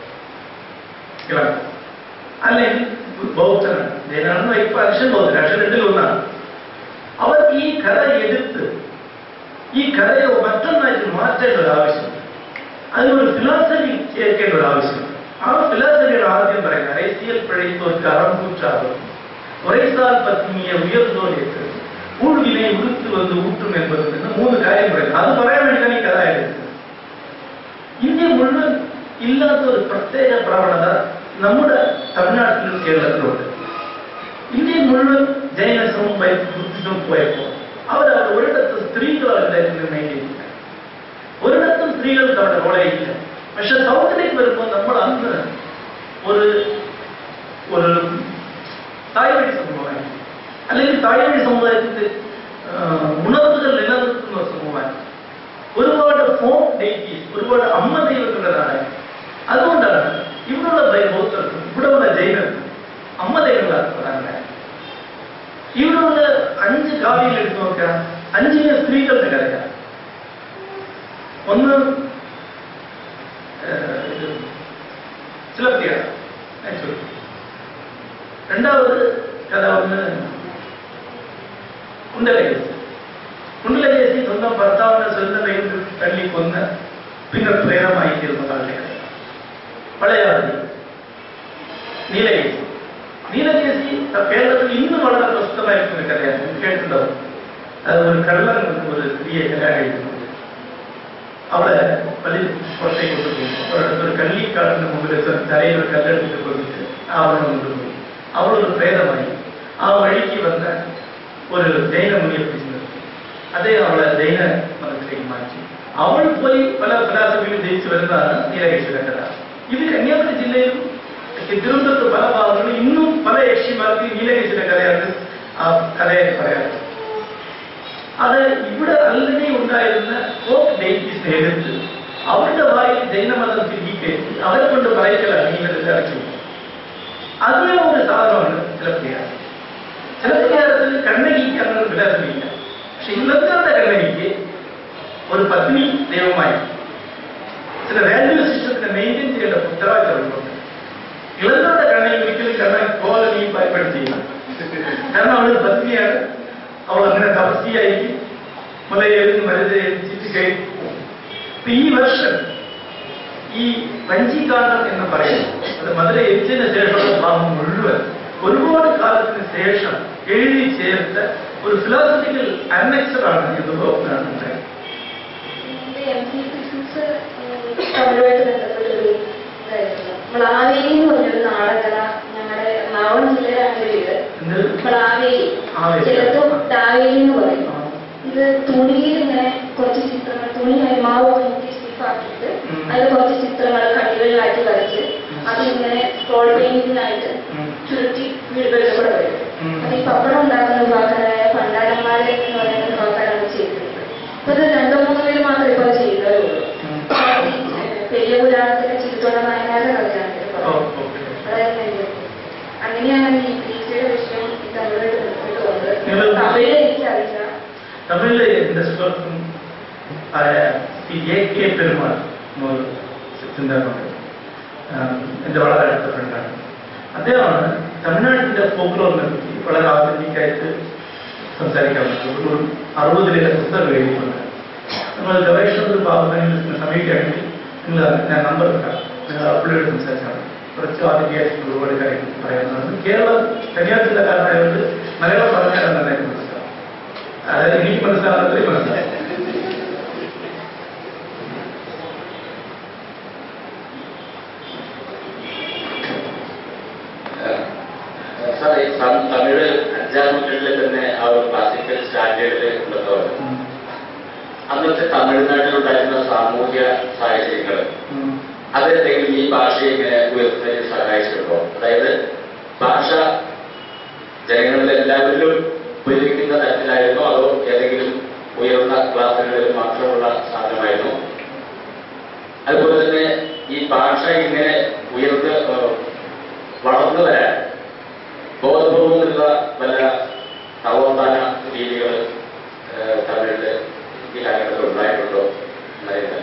അല്ലെങ്കിൽ ബൗദ്ധനാണ്. ജൈനാണെന്ന് ഇപ്പൊ അക്ഷൻ ബൗദ്ധൻ, അക്ഷൻ 2-ൽ-1. അവർ ഈ കഥ എടുത്ത് ഈ കഥയെ മറ്റൊന്നായിട്ട് മാറ്റേണ്ട ഒരു ആവശ്യമുണ്ട്. അതിനൊരു ഫിലോസഫി ചേർക്കേണ്ട ഒരു ആവശ്യമുണ്ട്. ആ ഫിലോസഫിയുടെ ആദ്യം പറയുന്നത് அரசியல் பிழைத்தோர்க்கு அறம் கூற்றாகும், உரைசால் பத்னியை உயர்ந்தோருக்கு ஊழ்வினை உடுத்து வந்து ஊற்றும் என்பது 3 കാര്യം പറയുന്നത്. അത് പറയാൻ വേണ്ടിയാണ് ഈ കഥ എടുത്തത്. ഇന്ത്യ മുഴുവൻ ഇല്ലാത്ത ഒരു പ്രത്യേക പ്രവണത നമ്മുടെ തമിഴ്നാട്ടിലും കേരളത്തിലുണ്ട്. ഇന്ത്യ മുഴുവൻ ജൈനസവും ബുദ്ധിസവും പോയപ്പോൾ അവരവിടെ ഒരിടത്ത് സ്ത്രീകളെ മെയിൻറ്റെയിൻ, ഒരിടത്തും സ്ത്രീകൾക്ക് അവിടെ റോളയില്ല. പക്ഷെ സൗത്തിലേക്ക് വരുമ്പോൾ നമ്മൾ അന്ന് ഒരു തായ്വഴി സമൂഹമായി, അല്ലെങ്കിൽ തായ്വഴി സമുദായത്തിന്റെ ഉണർവുകൾ നിലനിർത്തുന്ന സമൂഹമായി ഒരുപാട് ഫോക്ക് ഡേറ്റീസ്, ഒരുപാട് അമ്മ ദൈവങ്ങളുടേതാണ്. അതുകൊണ്ടാണ് ഇവിടെയുള്ള ബൗദ്ധർക്കും ഇവിടെയുള്ള ജൈനർക്കും അമ്മ ദൈവങ്ങളാണ് പ്രധാനമായി. ഇവിടെയുള്ള 5 കാവ്യങ്ങൾ എടുത്തു നോക്കുക, 5 സ്ത്രീകളുടെ കഥയാണ്. ഒന്ന് ചിലപ്തിയാണ്, രണ്ടാമത് കഥ ഒന്ന് കുണ്ടലകേസി. കുണ്ടലകേസി സ്വന്തം ഭർത്താവിനെ സ്വന്തം തള്ളിക്കൊന്ന് പിന്നെ പ്രേതമായി തീർന്ന ആളുടെ കഥ. പഴയാതി നീലകേസി. നീലകേസി കേരളത്തിൽ ഇന്ന് വളരെ പ്രസിദ്ധമായിരിക്കുന്ന കഥയാണ്, കേട്ടിട്ടുണ്ടാവും. അത് ഒരു കള്ളൻ ഒരു സ്ത്രീയെ കല്യാണം കഴിക്കുന്നുണ്ട്. അവളെ പള്ളി പുറത്തേക്ക് കൊണ്ടുപോകും. ഒരു കള്ളിക്കാടിന്റെ മുമ്പിൽ തലയിൽ ഒരു കല്ലെടുത്ത് കൊടുത്തിട്ട് അവളെ കൊണ്ടുപോയി. അവളൊരു പ്രേതമായി ആ വഴിക്ക് വന്ന ഒരു ജൈന മുനിയെ പിടിച്ചു നിർത്തി. അദ്ദേഹം അവളെ ജൈന മതത്തിലേക്ക് മാറ്റി. അവൾ പോയി പല ഫിലോസഫിയിലും ജയിച്ചു വരുന്നതാണ് നീലകേശിയുടെ കഥ. ഇത് കന്യാകുമരി ജില്ലയിലും തിരുവനന്തപുരത്ത് പല ഭാഗങ്ങളിലും ഇന്നും പല യക്ഷിമാർക്ക് നീലകേശിയുടെ കഥയാണ് ആ കഥയെ പറയാറ്. അത് ഇവിടെ ആൾറെഡി ഉണ്ടായിരുന്ന ഫോക്ക് ഡേറ്റീസിനെ എടുത്ത് അവരുടെ വായിൽ ജൈനമതം തിരികേറ്റി അവരെ കൊണ്ട് പറയിക്കലാണ് ഇവരുടെ ഇറക്കി. അതിലെ ഒരു സാധനമാണ് ചിലപ്തികാരം. ചിലപ്തികാരത്തിൽ കണ്ണകിക്ക് അങ്ങനെ ഫിലോസഫിയില്ല. പക്ഷെ ഇന്നത്തെ കണ്ണകിക്ക് ഒരു പത്നി ദൈവമായി ചില വാല്യൂ സിസ്റ്റത്തിനെ മെയിൻറ്റെയിൻ ചെയ്യേണ്ട ഉത്തരവാദിത്തമുണ്ട്. ഇളങ്ങളുടെ കണ്ണയിൽ ഒരിക്കലും കണ്ണൻ കോലനി ഭയപ്പെടുത്തിയില്ല. കാരണം അവളൊരു പത്നിയാണ്. അവൾ അങ്ങനെ തപസ്യായിരിക്കും, മലയെഴുതി മരുന്ന് ചിറ്റ് കഴിക്കും. ഈ വർഷം ഈ വഞ്ചിക്കാലം എന്ന് പറയുന്നത് അത് മധുര എത്തിയതിനു ശേഷമുള്ള ഭാഗം മുഴുവൻ ഒരുപാട് കാലത്തിന് ശേഷം എഴുതി ചേർത്ത ഒരു ഫിലോസഫിക്കൽ അനക്സറാണ് എന്ന് തോന്നുന്നുണ്ട്. തമിഴുമായിട്ട് ബന്ധപ്പെട്ടൊരു ഇതായിരുന്നു. മ്ലാവേലി എന്ന് പറഞ്ഞൊരു നാടകഥ ഞങ്ങളുടെ എറണാകുളം ജില്ലയിലാണ് വീട്. മ്ലാവേലി ചിലത്തും ഡാവേലി എന്ന് പറയും. ഇത് തുണിയിൽ ഇങ്ങനെ കുറച്ച് ചിത്രങ്ങൾ, തുണി അരിമാവ് മുക്കി സ്റ്റിഫാക്കിയിട്ട് അതിൽ കുറച്ച് ചിത്രങ്ങൾ കടികളിലാക്കി വരച്ച് അതിങ്ങനെ സ്ക്രോൾ പെയിന്റിനായിട്ട് ചുരുട്ടി വീടുകളിൽ കൂടെ വരും. അത് ഈ പപ്പടം ഉണ്ടാക്കുന്ന വിഭാഗക്കാരായ പണ്ടാരന്മാരെ എന്ന് പറയുന്ന വിഭാഗക്കാരാണ് ചെയ്തിരുന്നത്. അപ്പൊ ഇത് 2-3 പേര് മാത്രമേ ഇപ്പോൾ ചെയ്തേ ഉള്ളൂ. പെരിയ പുരാണത്തിലെ ചിരിത്തോടെ നായനാരുടെ കഥയാണ് അതായത് അങ്ങനെയാണ് ഈ ഈച്ചയുടെ വിഷയം തമിഴായിട്ട് ബന്ധപ്പെട്ട് വന്നത്. തമിഴ് എനിക്കറിയില്ല. തമിഴിലെ എ.കെ. പെരുമാൾ ചിന്തകളുണ്ട്, എൻ്റെ വളരെ അടുത്ത ഫ്രണ്ടാണ്. അദ്ദേഹമാണ് തമിഴ്നാട്ടിൻ്റെ ഫോക്ലോറിനെ പറ്റി വളരെ ആധുനികമായിട്ട് സംസാരിക്കാൻ പറ്റും. ഒരു 60 പുസ്തകം എഴുതിയിട്ടുണ്ട്. നിങ്ങൾ ഗവേഷണത്തിൽ ഭാഗമായി സമീപിക്കുകയാണെങ്കിൽ ഞാൻ നമ്പർ കിട്ടാം, നിങ്ങൾ പുള്ളിയോട് സംസാരിച്ചാണ്. കുറച്ച് ആധുനികമായിട്ട് ഒരുപാട് കാര്യങ്ങൾ പറയുന്നത്. കേരളം കന്യാജില്ലക്കാരനായതുകൊണ്ട് മലയാളം പറഞ്ഞാൽ നന്നായിട്ട് മനസ്സിലാവും. അതായത് എനിക്ക് മനസ്സിലാകുന്നത്രയും മനസ്സിലാവും. തമിഴ് 5-ാം നൂറ്റാണ്ടിൽ തന്നെ ആ ഒരു ക്ലാസിക്കൽ സ്റ്റാൻഡേർഡിൽ ഉണ്ടെന്ന് അന്നത്തെ തമിഴ്നാട്ടിലുണ്ടായിരുന്ന സാമൂഹ്യ സാഹചര്യങ്ങൾ അതെന്തെങ്കിലും ഈ ഭാഷയെ ഇങ്ങനെ ഉയർത്തുന്നതിന് സഹായിച്ചിട്ടുണ്ടോ? അതായത് ഭാഷ ജനങ്ങളിൽ എല്ലാവരിലും ഉപയോഗിക്കുന്ന തരത്തിലായിരുന്നോ അതോ ഏതെങ്കിലും ഉയർന്ന ക്ലാസുകളിൽ മാത്രമുള്ള സാധനമായിരുന്നു? അതുപോലെ തന്നെ ഈ ഭാഷ ഇങ്ങനെ ഉയർന്ന് വളർന്നു വരാൻ ബോധപൂർവമുള്ള പല നവോത്ഥാന രീതികൾ തമിഴില് ഈ കാലഘട്ടത്തിൽ ഉണ്ടായിട്ടുണ്ടോ എന്നറിയുന്നത്?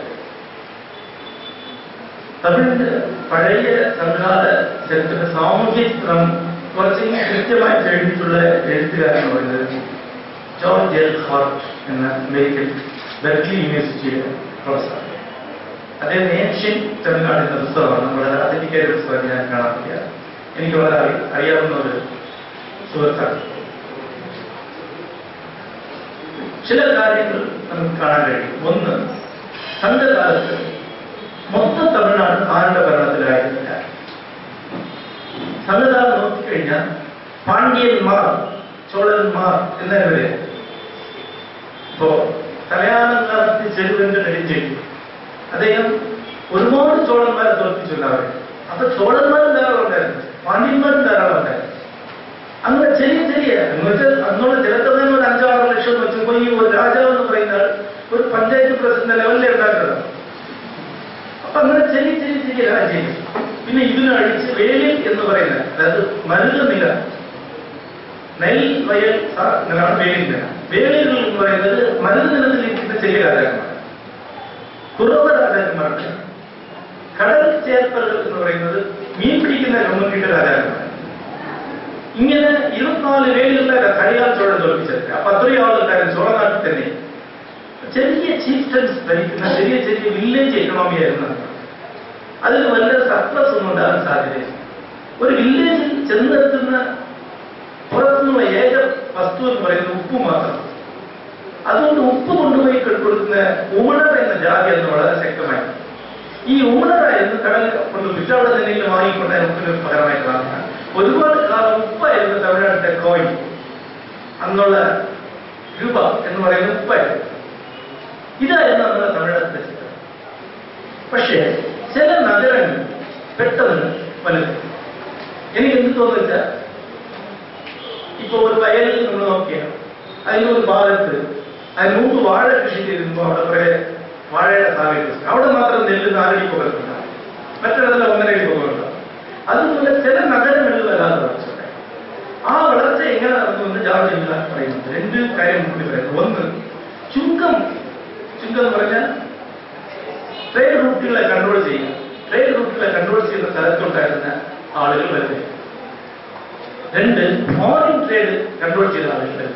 തമിഴിന്റെ പഴയ സംഘാത ചരിത്ര സാമൂഹ്യ ചിത്രം കുറച്ചെങ്കിലും കൃത്യമായി എഴുതിയിട്ടുള്ള എഴുത്തുകാരെന്ന് പറയുന്നത് ജോർജ് എൽ ഹാർട്ട് എന്ന അമേരിക്കൻ ബെർക്ലി യൂണിവേഴ്സിറ്റിയുടെ പ്രൊഫസർ. അദ്ദേഹം ഏഷ്യൻ തമിഴ്നാട് എന്ന പുസ്തകമാണ്, വളരെ അധനികമായ പുസ്തകം. ഞാൻ കാണാൻ പറ്റിയ എനിക്ക് വളരെ അറിയാവുന്ന ഒരു സുഹൃത്താണ്. ചില കാര്യങ്ങൾ നമുക്ക് കാണാൻ കഴിയും. ഒന്ന്, സംഘകാലത്ത് മൊത്തം തമിഴ്നാട് ആരുടെ ഭരണത്തിലായിരുന്നില്ല. സംഘകാലം നോക്കിക്കഴിഞ്ഞാൽ പാണ്ഡ്യന്മാർ, ചോളന്മാർ എന്നവരെ ഇപ്പോ തലയാനത്തി ചെരുവന്റെ നെടിഞ്ചേരി അദ്ദേഹം ഒരുപാട് ചോളന്മാരെ തോൽപ്പിച്ചുള്ളവരെ. അപ്പൊ ചോളന്മാരും ധാരാളം ഉണ്ടായിരുന്നു, പാണ്ഡ്യന്മാരും ധാരാളം ഉണ്ടായിരുന്നു. അങ്ങനെ ചെറിയ എന്നുവെച്ചാൽ അന്നുള്ള ജനത്തന്നെ ഒരു 5-6 ലക്ഷം വെച്ചപ്പോൾ ഈ ഒരു രാജാവ് എന്ന് പറയുന്ന ഒരു പഞ്ചായത്ത് പ്രസിഡന്റ് ലെവലിലെ ഉണ്ടാക്കുന്നത്. അപ്പൊ അങ്ങനെ ചെറിയ രാജ്യം. പിന്നെ ഇതിനഴിച്ച് വേലിൽ എന്ന് പറയുന്നത്, അതായത് മരുന്ന് നില, നെൽ വയൽ നിലാണ് വേലിൽ നില. വേലിൽ എന്ന് പറയുന്നത് മരുന്ന് നിലത്തിലിരിക്കുന്ന ചെറിയ രാജാക്കന്മാർ, കുറവ് രാജാക്കന്മാർക്ക്. കടൽ ചേർപ്പകൾ എന്ന് പറയുന്നത് മീൻ പിടിക്കുന്ന കമ്മ്യൂണിറ്റിയുടെ രാജാക്കന്മാർ. ഇങ്ങനെ 24 വേലികളുടെ കരികാൽ ചോഴൻ തോൽപ്പിച്ചത്. അപ്പൊ അത്രയും ആളുണ്ടായിരുന്നു ചോളനാട്ടിൽ തന്നെ. ചെറിയ ചീഫ്റ്റൻസ് ഭരിക്കുന്ന ചെറിയ വില്ലേജ് എക്കണോമി ആയിരുന്നു. അതിൽ വലിയ സർപ്ലസ് ഒന്നും ഉണ്ടാകാൻ സാധ്യതയില്ല. ഒരു വില്ലേജിൽ ചെന്നെത്തുന്ന പുറത്തുനിന്നുള്ള ഏക വസ്തു എന്ന് പറയുന്നത് ഉപ്പ് മാത്രം. അതുകൊണ്ട് ഉപ്പ് കൊണ്ടുപോയി കൊടുക്കുന്ന ഉമണർ എന്ന ജാതി എന്ന് വളരെ ശക്തമായി. ഈ ഉമണറായിരുന്നു കടൽ കൊണ്ടുപോയിട്ട് അവിടെ എന്തെങ്കിലും വാങ്ങിക്കൊണ്ട ഉപ്പിന് പകരമായിട്ട് വാങ്ങുക. ഒരുപാട് കാലം ഉപ്പായിരുന്നു തമിഴ്നാട്ടിലെ കോയിൻ. അന്നുള്ള രൂപ എന്ന് പറയുന്ന ഉപ്പായിരുന്നു. ഇതായിരുന്നു നമ്മുടെ തമിഴ്നാട്ടിലെ ചിത്രം. പക്ഷേ ചില നഗരങ്ങൾ പെട്ടെന്ന് വലുത്. എനിക്ക് എന്ത് തോന്നുക, ഇപ്പൊ ഒരു വയലിൽ നമ്മൾ നോക്കിയാൽ അതിനൊരു ഭാഗത്ത് അതിന് മുമ്പ് വാഴ കൃഷി ചെയ്തിരുമ്പോൾ അവിടെ കുറെ വാഴയുടെ സാഹചര്യം, അവിടെ മാത്രം നെല്ല് 4 അടി പുകത്തുണ്ടാകും, മറ്റിടത്തിൽ 1.5 അടി പുകത്തുണ്ടാകും. അതുപോലെ ചില നഗരങ്ങളിൽ വരാതെ വളർച്ചയുണ്ടായി. ആ വളർച്ച എങ്ങനെ നടന്നുവെന്ന് ജോർജ് എൽ ഹാർട്ട് പറയുന്നുണ്ട്. 2 കാര്യം കൂടി പറയുന്നത്. ഒന്ന്, ചുങ്കം എന്ന് പറഞ്ഞാൽ ട്രേഡ് റൂട്ടുകളെ കൺട്രോൾ ചെയ്യുക. ട്രേഡ് റൂട്ടുകളെ കൺട്രോൾ ചെയ്യുന്ന സ്ഥലത്തുണ്ടായിരുന്ന ആളുകൾ വരുന്നത്. 2, ഫോറിൻ ട്രേഡ് കൺട്രോൾ ചെയ്ത ആളുകൾ വരുന്നത്.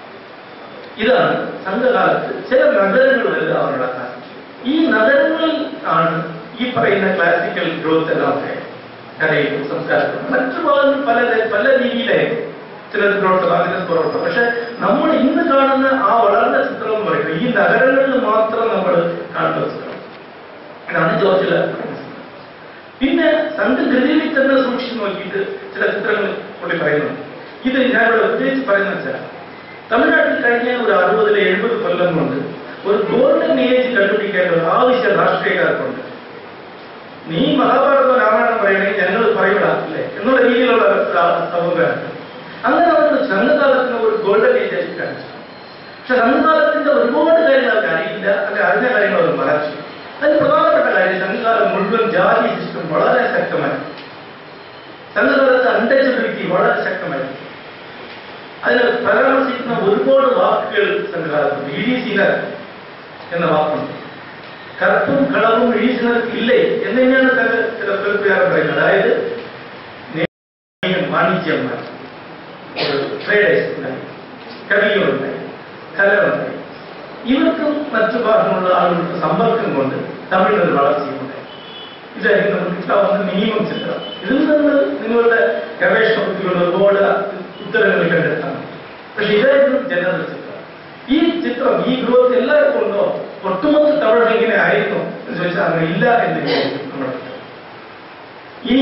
ഇതാണ് സംഘകാലത്ത് ചില നഗരങ്ങൾ വലുതാവാനുള്ള കാരണം. ഈ നഗരങ്ങളിൽ ആണ് ഈ പറയുന്ന ക്ലാസിക്കൽ ഗ്രോത്ത് എല്ലാം ഒക്കെ കലയിലും സംസ്കാരത്തിലും മറ്റു ഭാഗങ്ങൾ പല രീതിയിലായിരിക്കും. ചിലത് ഗ്രോത്ത് അതിന് കുറവുണ്ട്. പക്ഷെ നമ്മൾ ഇന്ന് കാണുന്ന ആ വളർന്ന ചിത്രം എന്ന് പറയുന്നത് ഈ നഗരങ്ങളിൽ മാത്രം നമ്മൾ കാണുന്ന ചിത്രം. അതാണ് ജോർജില. പിന്നെ സംഘകൃതിയിൽ തന്നെ സൂക്ഷിച്ചു നോക്കിയിട്ട് ചില ചിത്രങ്ങൾ പുള്ളി പറയുന്നു. ഇത് ഞാനിവിടെ ഉദ്ദേശിച്ച് പറയുന്നത് വെച്ചാൽ തമിഴ്നാട്ടിൽ കഴിഞ്ഞ ഒരു 60-70 കൊല്ലം കൊണ്ട് ഒരു ഗോൾഡൻ ഏജ് കണ്ടുപിടിക്കേണ്ട ഒരു ആവശ്യം രാഷ്ട്രീയക്കാർക്കുണ്ട്. നീ മഹാഭാരതം രാമായണം പറയണമെങ്കിൽ ഞങ്ങൾ പറയൂടാല്ലേ എന്നുള്ള രീതിയിലുള്ള സമൂഹമാണ്. അങ്ങനെ അവർ സംഘകാലത്തിന് ഒരു ഗോൾഡൻ ഏജ് ആയിട്ട് കാണിച്ചു. പക്ഷെ സംഘകാലത്തിന്റെ ഒരുപാട് കാര്യങ്ങൾ അവർക്ക് അറിയില്ല. അങ്ങനെ അറിഞ്ഞ കാര്യങ്ങൾ അവർ മറച്ചു. അതിന് പ്രധാനപ്പെട്ട കാര്യം സംഘകാലം മുഴുവൻ ജാതി സിസ്റ്റം വളരെ ശക്തമായി. സംഘകാലത്ത് അൺടച്ചബിലിറ്റി വളരെ ശക്തമായി. അതിന് പരാമർശിക്കുന്ന ഒരുപാട് വാക്കുകൾ സംഘകാലത്തുണ്ട്. ഇഴീസിനർ എന്ന വാക്കുണ്ട്. കറുപ്പും കളവും ഇഴീസിനർക്ക് ഇല്ലേ എന്ന് തന്നെയാണ് ചില കേൾപ്പുകാരൻ പറയുന്നത്. അതായത് വാണിജ്യന്മാർ ട്രേഡേഴ്സ് ഉണ്ടായി, കവികളുണ്ടായി, കലകളുണ്ടായി. ഇവർക്കും മറ്റു ഭാഗങ്ങളുള്ള ആളുകൾക്ക് സമ്പർക്കം കൊണ്ട് തമിഴിനൊരു വളർച്ചയുണ്ടായി. ഇതായിരിക്കും നമുക്ക് കിട്ടാവുന്ന മിനിമം ചിത്രം. ഇതിൽ നിന്ന് നിങ്ങളുടെ ഗവേഷണ ബുദ്ധികളുടെ ഒരുപാട് ഉത്തരങ്ങൾ കണ്ടെത്താം. പക്ഷെ ഇതായിരുന്നു ജനറൽ ചിത്രം. ഈ ചിത്രം ഈ ഗ്രോത്ത് എല്ലാവർക്കും ഉണ്ടോ? ഒട്ടുമൊത്ത തമിഴ് ഇങ്ങനെ ആയിരുന്നു എന്ന് ചോദിച്ചാൽ അങ്ങനെ ഇല്ല എന്ന് നമ്മുടെ. ഇനി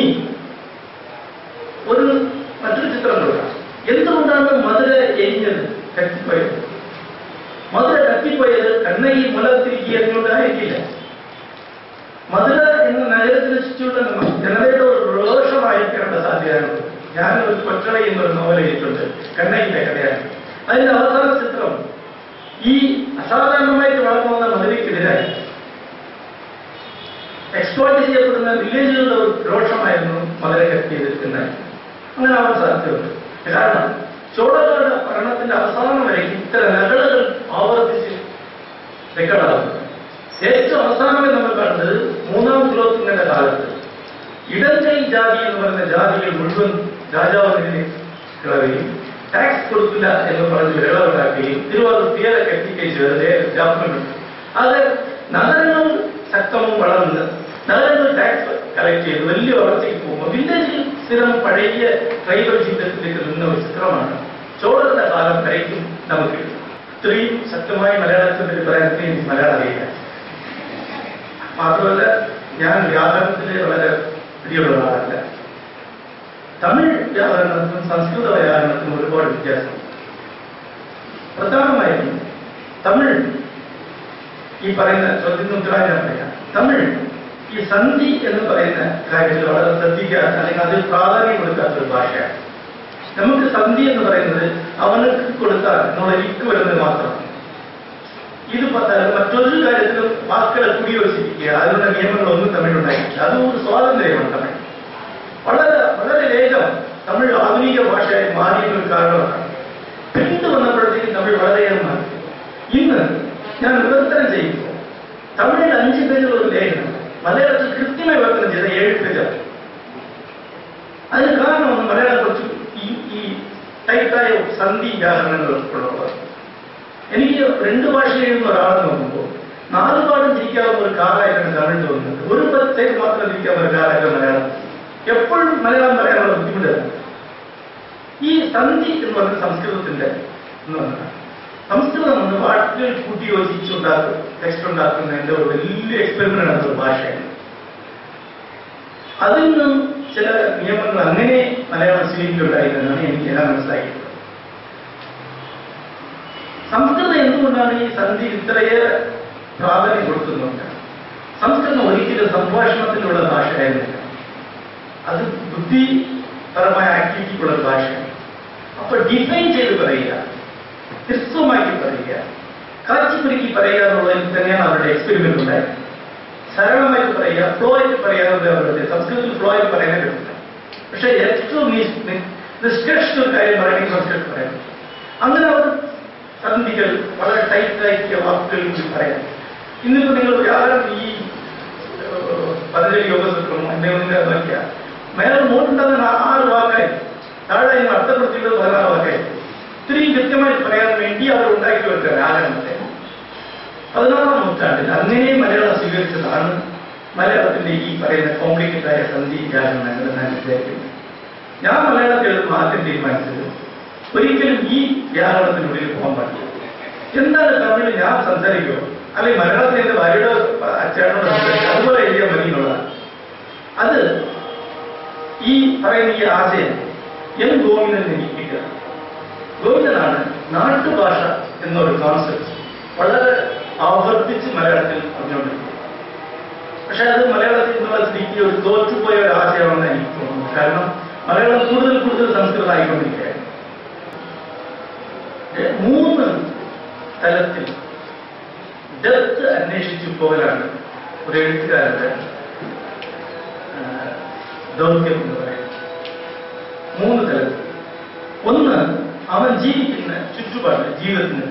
മറ്റൊരു ചിത്രം നോക്കാം. എന്തുകൊണ്ടാണ് മധുര എരിഞ്ഞത്, കത്തിപ്പോയത്? മധുര കത്തിപ്പോയത് കണ്ണകി മുലത്തിരിക്കുന്നതായിരിക്കില്ല. മധുര എന്ന നഗരത്തിന് ചുറ്റുള്ള ജനതയുടെ ഒരു രോഷമായിരിക്കേണ്ട സാധ്യതയാണ്. ഞാനൊരു കൊച്ചള എന്നൊരു നോവൽ എഴുതിയിട്ടുണ്ട്, കണ്ണകിന്റെ കഥയാണ്. അതിന്റെ അവസാന ചിത്രം ഈ അസാധാരണമായിട്ട് വളർന്നു വന്ന മധുരയ്ക്കെതിരായി എക്സ്പ്ലോയിറ്റ് ചെയ്യപ്പെടുന്ന വില്ലേജുകളുടെ ഒരു രോഷമായിരുന്നു മധുര കത്തിയെതിർക്കുന്നത്. അങ്ങനെ ആവാൻ സാധ്യതയുണ്ട്. കാരണം ചോളകളുടെ ഭരണത്തിന്റെ അവസാനം വരെ ഇത്തരം നഗരങ്ങൾ ആവർത്തിച്ച് റെക്കോർഡാകുന്നു. ഏറ്റവും അവസാനമായി നമ്മൾ കണ്ടത് 3ാം കുലോത്തുങ്ങന്റെ കാലത്ത് ഇടങ്കൈ ജാതി എന്ന് പറയുന്ന ജാതികൾ മുഴുവൻ രാജാവിനെ കിളറുകയും ടാക്സ് കൊടുക്കില്ല എന്ന് പറഞ്ഞ് വിരളവുണ്ടാക്കുകയും തിരുവാറൂർ തീരെ കെട്ടിക്കുകയും ചെയ്തത് ജാപ്പനുണ്ട്. അത് നഗരങ്ങൾ ശക്തവും വളർന്ന് നഗരങ്ങൾ ടാക്സ് കളക്ട് ചെയ്ത് വലിയ വളർച്ചയ്ക്ക് പോകുമ്പോൾ വില്ലേജിൽ സ്ഥിരം പഴയ ട്രൈബൽ ജീവിതത്തിലേക്ക് നിന്ന ഒരു ചിത്രമാണ്. ചോളരുടെ കാലം വരയ്ക്കും നമുക്ക് ഇത്രയും ശക്തമായി മലയാളത്തിൽ പറയാൻ എനിക്ക് മലയാളം അറിയില്ല. മാത്രമല്ല ഞാൻ വ്യാകരണത്തിൽ വളരെ പ്രിയമുള്ള ആളല്ല. തമിഴ് വ്യാകരണത്തിനും സംസ്കൃത വ്യാകരണത്തിനും ഒരുപാട് വ്യത്യാസം. പ്രധാനമായും തമിഴ് ഈ പറയുന്ന ചോദ്യത്തിന് ഉത്തരവാദിത്തം പറയാം. തമിഴ് ഈ സന്ധി എന്ന് പറയുന്ന കാര്യത്തിൽ വളരെ ശ്രദ്ധിക്കാത്ത അല്ലെങ്കിൽ അതിൽ പ്രാധാന്യം കൊടുക്കാത്ത ഒരു ഭാഷയാണ്. നമുക്ക് സന്ധി എന്ന് പറയുന്നത് അവനക്ക് കൊടുത്താൽ എന്നുള്ള ഇക്ക് വരുന്നത് മാത്രമാണ്. ഇത് മറ്റൊരു കാര്യത്തിലും വാക്കുകളെ കൂടിയോജിപ്പിക്കുക അതിനുള്ള നിയമങ്ങളൊന്നും തമിഴുണ്ടായിട്ടില്ല. അതും ഒരു സ്വാതന്ത്ര്യമാണ് തമിഴ്. വളരെ വളരെ വേഗം തമിഴ് ആധുനിക ഭാഷയായി മാറിയൊരു കാരണമാണ്. പിന്നീട് വന്നപ്പോഴത്തേക്കും തമിഴ് വളരെയേറെ മാറി. ഇന്ന് ഞാൻ വിവർത്തനം ചെയ്യുമ്പോൾ തമിഴിൽ 5 പേജുള്ള ഒരു ലേഖനം മലയാളത്തിൽ കൃത്യമായി വിവർത്തനം ചെയ്ത 7 പേജാണ്. അതിന് കാരണം മലയാളം കുറച്ച് ഈ ടൈറ്റായ സന്ധി വ്യാകരണങ്ങൾ ഉള്ളവർ. എനിക്ക് 2 ഭാഷ എഴുതുന്ന ഒരാളെ നോക്കുമ്പോൾ 4 പാടും തിരിക്കാവുന്ന ഒരു കാറായിട്ടാണ് തമിഴ് തോന്നുന്നത്. ഒരു സൈഡ് മാത്രം തിരിക്കാവുന്ന ഒരു കാറായിട്ട് മലയാളം. എപ്പോഴും മലയാളം പറയാനുള്ള ബുദ്ധിമുട്ടാണ്. ഈ സന്ധി എന്ന് പറയുന്ന സംസ്കൃതത്തിന്റെ സംസ്കൃതം ഒന്ന് വാക്കുകൾ കൂട്ടി യോജിച്ചുണ്ടാക്കും ടെക്സ്റ്റ് ഉണ്ടാക്കുന്നതിന്റെ ഒരു വലിയ എക്സ്പെരിമെന്റ് ആണ് ഒരു ഭാഷയാണ്. അതിൽ നിന്നും ചില നിയമങ്ങൾ അങ്ങനെ മലയാളം സ്വീകരിക്കുകയുണ്ടായിരുന്നെന്നാണ് എനിക്ക് ഞാൻ മനസ്സിലാക്കിയത്. സംസ്കൃതം എന്തുകൊണ്ടാണ് ഈ സന്ധി ഇത്രയേറെ പ്രാധാന്യം കൊടുക്കുന്നുണ്ട്? സംസ്കൃതം ഒരിക്കലും സംഭാഷണത്തിലുള്ള ഭാഷയായിരുന്നില്ല. അത് ബുദ്ധിപരമായ ആക്ടിവിറ്റിക്കുള്ള ഭാഷയാണ്. അപ്പൊ ഡിഫൈൻ ചെയ്ത് പറയുക, ഹ്രസ്വമാക്കി പറയുക, കാച്ചിക്കുരുക്കി പറയുക എന്നുള്ളതിൽ തന്നെയാണ് അവരുടെ എക്സ്പെരിമെന്റ് ഉണ്ടായത്. സരളമായിട്ട് പറയുക, ഫ്ലോ ആയിട്ട് പറയാറുണ്ട്. അവരുടെ സംസ്കൃതത്തിൽ ഫ്ലോ ആയിട്ട് പറയാനേ പറ്റില്ല. പക്ഷെ ഏറ്റവും നിഷ്കർഷിച്ച ഒരു കാര്യം പറയണമെങ്കിൽ സംസ്കൃതത്തിൽ പറയാം. അങ്ങനെ അവർ സന്ധികൾ വളരെ ടൈറ്റാക്കിയ വാക്കുകൾ പറയാം. ഇന്നിപ്പോ നിങ്ങൾ വ്യാകരണം ഈ പതഞ്ജലി യോഗസൂത്രമോ എന്തെങ്കിലും നോക്കിയാൽ മേലെ മുകളിലുണ്ടാകുന്ന 6 വാക്കായി താഴെ അർത്ഥപ്പെടുത്തിയത് 16 വാക്കായി. ഇത്രയും കൃത്യമായി പറയാൻ വേണ്ടി അവർ ഉണ്ടാക്കി വെക്കുക വ്യാകരണത്തെ. 16ാം നൂറ്റാണ്ടിൽ അങ്ങനെ മലയാളം സ്വീകരിച്ചതാണ് മലയാളത്തിന്റെ ഈ പറയുന്ന കോംപ്ലിക്കേറ്റഡ് ആയ സന്ധി വ്യാകരണം ഞാൻ വിചാരിക്കുന്നു. ഞാൻ മലയാളത്തിൽ എഴുതുമ്പോൾ ആദ്യം തീരുമാനിച്ചത് ഒരിക്കലും ഈ വ്യാകരണത്തിനുള്ളിൽ പോകാൻ പാടില്ല. എന്താണ് തമിഴ് ഞാൻ സംസാരിക്കുമോ അല്ലെങ്കിൽ മലയാളത്തിൽ എന്റെ ഭാര്യയുടെ അച്ഛനോട് സംസാരിക്കുക അതുപോലെ എഴുതിയാൽ മതി എന്നുള്ളതാണ്. അത് ഈ പറയുന്ന ഈ ആശയം എം ഗോവിന്ദൻ നിരീക്ഷിക്കുക. ഗോവിന്ദനാണ് നാട്ടുഭാഷ എന്നൊരു കോൺസെപ്റ്റ് വളരെ ആവർത്തിച്ച് മലയാളത്തിൽ പറഞ്ഞുകൊണ്ടിരിക്കുന്നത്. പക്ഷെ അത് മലയാളത്തിൽ നിന്നുള്ള സ്ഥിതിക്ക് ഒരു തോറ്റുപോയ ഒരു ആശയമാണെന്ന് എനിക്ക് തോന്നുന്നു. കാരണം മലയാളം കൂടുതൽ സംസ്കൃതമായിക്കൊണ്ടിരിക്കുകയാണ്. 3 തലത്തിൽ ഡെപ്ത് അന്വേഷിച്ചു പോകലാണ് ഒരു എഴുത്തുകാരന്റെ ദൗത്യം എന്ന് പറയുന്നത്. 3 തലത്തിൽ. ഒന്ന്, അവൻ ജീവിക്കുന്ന ചുറ്റുപാട് ജീവിതത്തിന്.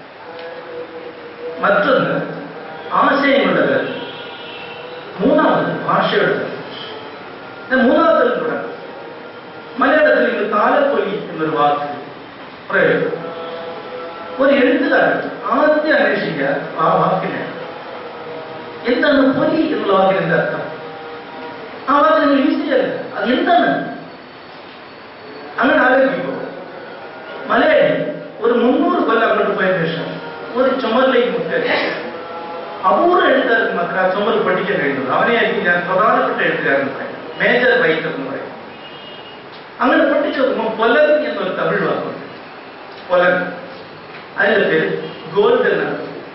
മറ്റൊന്ന് ആശയങ്ങളുടെ തലത്തിൽ. മൂന്നാമത് ഭാഷയുടെ തലത്തിൽ. മൂന്നാമത്തെ കൂടെ മലയാളത്തിൽ ഇന്ന് താലപ്പൊലി എന്നൊരു വാക്ക് പ്രയോഗം. ഒരു എഴുത്തുകാരൻ ആദ്യം അന്വേഷിക്കുക ആ വാക്കിനെ. എന്താണ് പൊലി എന്നുള്ള വാക്കിന് എന്താ അർത്ഥം? ആ വാക്ക് നിങ്ങൾ യൂസ് ചെയ്യല്ല. അത് എന്താണ്? അങ്ങനെ ആലോചിക്കുമ്പോൾ മലയാളി ഒരു 300 കൊല്ലം അങ്ങോട്ട് പോയ ശേഷം ഒരു ചുമരിലേക്ക് മുട്ട അപൂർവ എഴുത്തുകാർക്ക് മാത്രമേ ആ ചുമൽ പഠിക്കാൻ കഴിയുന്നത്. അവനെയായിരിക്കും ഞാൻ പ്രധാനപ്പെട്ട എഴുത്തുകാരൻ പറയും, മേജർ റൈറ്റർ എന്ന് പറയും. അങ്ങനെ പഠിച്ചു നോക്കുമ്പോൾ പൊലൻ എന്നൊരു തമിഴ് വാക്കുണ്ട്. പൊലൻ, അതിന്റെ പേര് ഗോൾഡൻ ആണ്.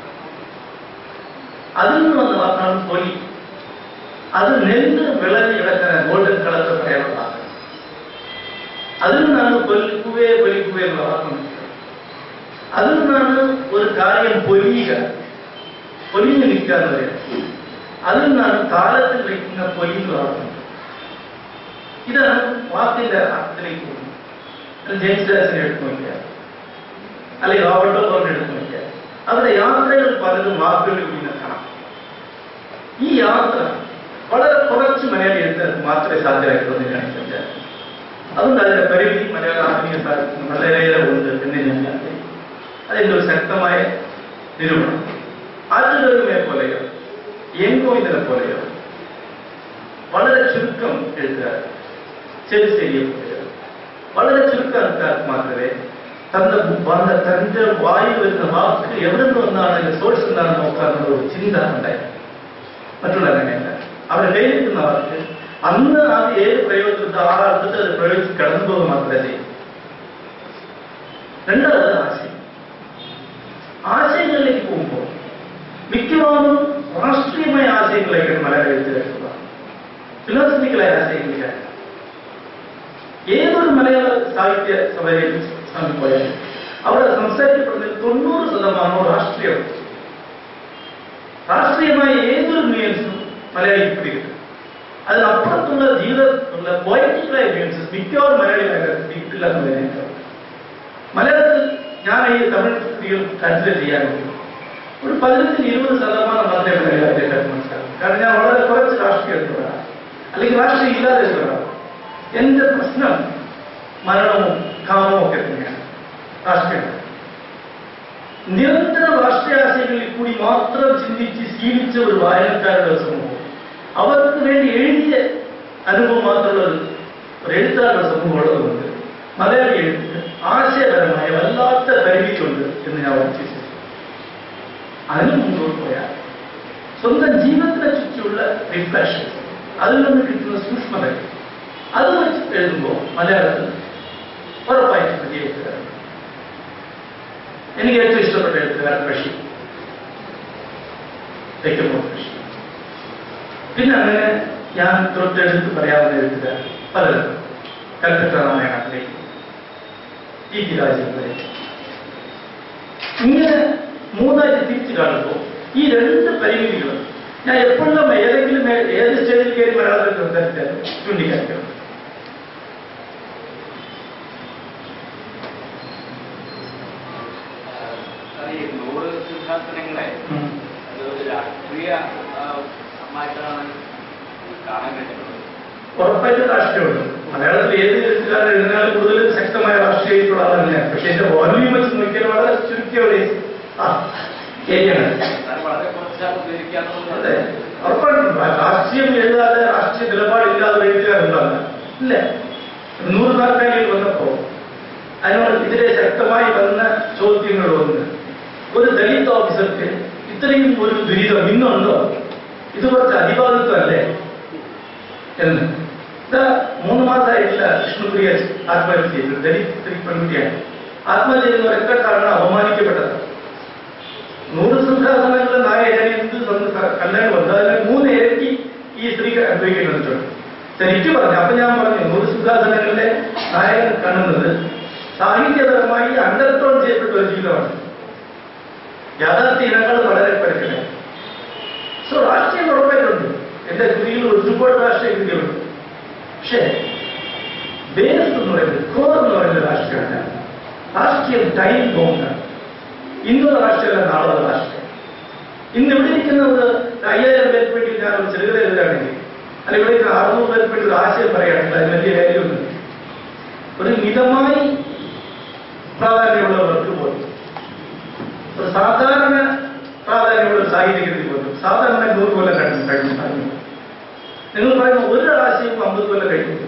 അതിൽ നിന്ന് വന്ന വാക്കാണ് പൊലി. അത് നെല്ല് വിളഞ്ഞ് കിടക്കാൻ ഗോൾഡൻ കളർ പറയാനുള്ള വാക്ക്. അതിൽ നിന്നാണ് പൊലിക്കുവേ എന്നുള്ള വാക്കുണ്ട്. അതിൽ നിന്നാണ് ഒരു കാര്യം പൊലിയുക, പൊലിഞ്ഞ് നിൽക്കുക എന്ന് പറയുന്നത്. അതിൽ നിന്നാണ് കാലത്തിൽ വയ്ക്കുന്ന പൊലി എന്ന് വാക്കുണ്ട്. ഇതാണ് വാക്കിന്റെ അർത്ഥത്തിലേക്ക് പോകുന്നത്. ജെയിംസ് ഡാസിനെ എടുത്തു നോക്കിയ അല്ലെങ്കിൽ റോബർട്ടോ കോറിനെ എടുത്തു നോക്കിയ അവരുടെ യാത്രകൾ പലതും വാക്കുകളിൽ കൂടി കാണാം. ഈ യാത്ര വളരെ കുറച്ച് മലയാളി എഴുത്തുകാർക്ക് മാത്രമേ സാധ്യമായിട്ടുള്ളൂ എന്ന് ഞാൻ വിചാരിച്ചു. അതുകൊണ്ട് അതിന്റെ പരിധി മലയാള ആധുനിക സാഹിത്യത്തിന് വളരെയേറെ ഉണ്ട് എന്ന് ഞാൻ വിചാരിച്ചു. അതിന്റെ ഒരു ശക്തമായ നിരൂപണം. ആറ്റുകാരുമേ പോലെയോ എങ്കോയിനെ പോലെയോ വളരെ ചുരുക്കം എഴുത്തുകാർ, ചെറുശ്ശേരിയെ പോലെയോ വളരെ ചുരുക്കം ആൾക്കാർക്ക് മാത്രമേ തന്റെ വായു വരുന്ന വാക്ക് എവിടെ നിന്ന് വന്നാണ് സോഴ്സ് എന്താണെന്ന് നോക്കാനുള്ള ഒരു ചിന്ത ഉണ്ടായി. മറ്റുള്ള അങ്ങനെയല്ല. അവരെ കയ്യിലിരിക്കുന്ന വാക്ക് അന്ന് അത് ഏത് പ്രയോഗത്തിൽ ആ അർത്ഥത്തിൽ അത് പ്രയോഗിച്ച് കടന്നു പോകുക മാത്രമേ ചെയ്യും. രണ്ടാമത് ആശയങ്ങളിലേക്ക് പോകുമ്പോൾ മിക്കവാറും രാഷ്ട്രീയമായ ആശയങ്ങളിലേക്കാണ് മലയാള എഴുത്തുകാരുള്ളത്. ഫിലോസഫിക്കലായ ആശയങ്ങളില്ല. ഏതൊരു മലയാള സാഹിത്യ സഭയിൽ പോയാൽ അവിടെ സംസാരിക്കപ്പെടുന്ന 90% രാഷ്ട്രീയം. രാഷ്ട്രീയമായ ഏതൊരു ന്യൂൻസും മലയാളിക്ക് പിടിക്കും. അതിനപ്പുറത്തുള്ള ജീവിതത്തിലുള്ള പോയറ്റിക്കലായ ന്യൂൻസസ് മിക്കവാറും മലയാളികളെ പിടിക്കില്ല എന്നുള്ളതിനേക്കാൾ മലയാളത്തിൽ ഞാൻ ഈ തമിഴ് കൃതികൾ കൺസിഡർ ചെയ്യാറുണ്ട്. ഒരു 15-20% മാത്രമേ മലയാളത്തെ മനസ്സിലാക്കും. കാരണം ഞാൻ വളരെ കുറച്ച് രാഷ്ട്രീയം എടുത്തതാണ്, അല്ലെങ്കിൽ രാഷ്ട്രീയം ഇല്ലാതെ എടുത്തതാണ്. എന്റെ പ്രശ്നം മരണവും കാമവും ഒക്കെ തന്നെയാണ്. രാഷ്ട്രീയം നിരന്തര രാഷ്ട്രീയ ആശയങ്ങളിൽ കൂടി മാത്രം ചിന്തിച്ച് ശീലിച്ച ഒരു വായനക്കാരുടെ സമൂഹം, അവർക്ക് വേണ്ടി എഴുതിയ അനുഭവം മാത്രമുള്ള ഒരു എഴുത്താറുടെ സമൂഹം ഉള്ളതുകൊണ്ട് മലയാളി എഴുത്തിന് ആശയപരമായ വല്ലാത്ത പരിമിതിയുണ്ട് എന്ന് ഞാൻ വിശ്വസിച്ചു. അതിന് മുന്നോട്ട് പോയാൽ സ്വന്തം ജീവിതത്തിനെ ചുറ്റിയുള്ള റിഫ്ലക്ഷൻ, അതിൽ നിന്ന് കിട്ടുന്ന സൂക്ഷ്മത, അത് വെച്ച് എഴുതുമ്പോൾ മലയാളത്തിൽ ഉറപ്പായിട്ടും വലിയ എഴുത്തുകാരൻ. എനിക്ക് ഏറ്റവും ഇഷ്ടപ്പെട്ട എഴുത്തുകാരൻ ബഷീർ, ബഷീർ. പിന്നെ അങ്ങനെ ഞാൻ തൊട്ടെടുത്ത് പറയാവുന്ന എഴുത്തുകാരൻ പലരും, കൽപ്പറ്റ രാമായണത്തിലേക്ക്, ടി രാജേന്ദ്രൻ. ഇങ്ങനെ മൂന്നായിട്ട് തിരിച്ചു കാണുമ്പോൾ ഈ 2 പരിമിതികളും ഞാൻ എപ്പോഴും ഏതെങ്കിലും ഏത് സ്റ്റേജിൽ കയറി മലയാളത്തിൽ സംസാരിച്ചാലും ചൂണ്ടിക്കാണിക്കണം. സിദ്ധാന്തങ്ങളെ രാഷ്ട്രീയമായിട്ടാണ് കാണാൻ കഴിയുന്നത്. ഉറപ്പായിട്ടും രാഷ്ട്രീയമുണ്ട്. മലയാളത്തിൽ ഏത് എഴുത്തുകാരൻ എഴുതിനാലും കൂടുതൽ ശക്തമായ രാഷ്ട്രീയമായിട്ടുള്ള ആളല്ല. പക്ഷെ എന്റെ വോള്യൂം വെച്ച് നോക്കിയാൽ വളരെ ചുരുക്കിയ ഏരിയയാണ്. വളരെ കുറച്ചാണ് ഉപയോഗിക്കാറുള്ളത്. അതെ, ഉറപ്പായിട്ടും രാഷ്ട്രീയം എഴുതാതെ രാഷ്ട്രീയ നിലപാടില്ലാതെ എഴുത്തുകാരുണ്ടാകുക ഇല്ല. 100 നാൽക്കാലിയിൽ വന്നപ്പോ അതിനോട് ശക്തമായി വന്ന ചോദ്യങ്ങൾ ഒന്ന്, ഒരു ദളിത് ഓഫീസർക്ക് ഇത്രയും ഒരു ദുരിതം ഇന്നുണ്ടോ? ഇത് കുറച്ച് അതിബാധിത്വമല്ലേ എന്ന്. ഇതാ 3 മാസമായിട്ടില്ല വിഷ്ണുപ്രിയ ആത്മഹത്യ ചെയ്തു. ദളിത് സ്ത്രീ പെൺകുട്ടിയാണ്. ആത്മഹത്യ ചെയ്യുന്ന ഒരൊറ്റ കാരണം അപമാനിക്കപ്പെട്ടത്. 100 സിംഹാസനങ്ങളുടെ നായകനെ എന്ത് കല്യാണം വന്നു അതിന് 3 ഇരട്ടി ഈ സ്ത്രീക്ക് അനുഭവിക്കേണ്ടതുണ്ട്. ശരിക്കും പറഞ്ഞു. അപ്പൊ ഞാൻ പറഞ്ഞു 100 സിംഹാസനങ്ങളുടെ നായകൻ കാണുന്നത് സാഹിത്യപരമായി അണ്ടർടോൺ ചെയ്യപ്പെട്ട ഒരു ജീവിതമാണ്. യാഥാർത്ഥ്യ ഇനങ്ങൾ വളരെ പരക്കലാണ്. സോ രാഷ്ട്രീയം ഉറപ്പായിട്ടുണ്ട്. എന്റെ കൃതിയിൽ ഒരുപാട് രാഷ്ട്രീയ കൃതികളുണ്ട്. പക്ഷേ ബേസ് എന്ന് പറയുന്നത്, കോർ എന്ന് പറയുന്നത് രാഷ്ട്രീയമല്ല. രാഷ്ട്രീയം ടൈം ബോംബാണ്. ഇന്നുള്ള രാഷ്ട്രീയമല്ല, നാളെ രാഷ്ട്രീയം. ഇന്ന് ഇവിടെ ഇരിക്കുന്നത് 5000 പേർക്ക് വേണ്ടി ഞാൻ ഒരു ചെറുകഥ എഴുതുകയാണെങ്കിൽ, അല്ലെങ്കിൽ ഇവിടെ 600 പേർക്ക് വേണ്ടി ഒരു ആശയം പറയുകയാണെങ്കിൽ അതിന് വലിയ കാര്യമൊന്നും. ഒരു മിതമായി പ്രാധാന്യമുള്ളവർക്ക് പോലും, ഒരു സാധാരണ പ്രാധാന്യമുള്ള ഒരു സാഹിത്യകൃതി പോലും സാധാരണ 100 കൊല്ലം കഴിഞ്ഞു. നിങ്ങൾ പറയുന്ന ഒരു ആശയവും 50 കൊല്ലം കഴിഞ്ഞു.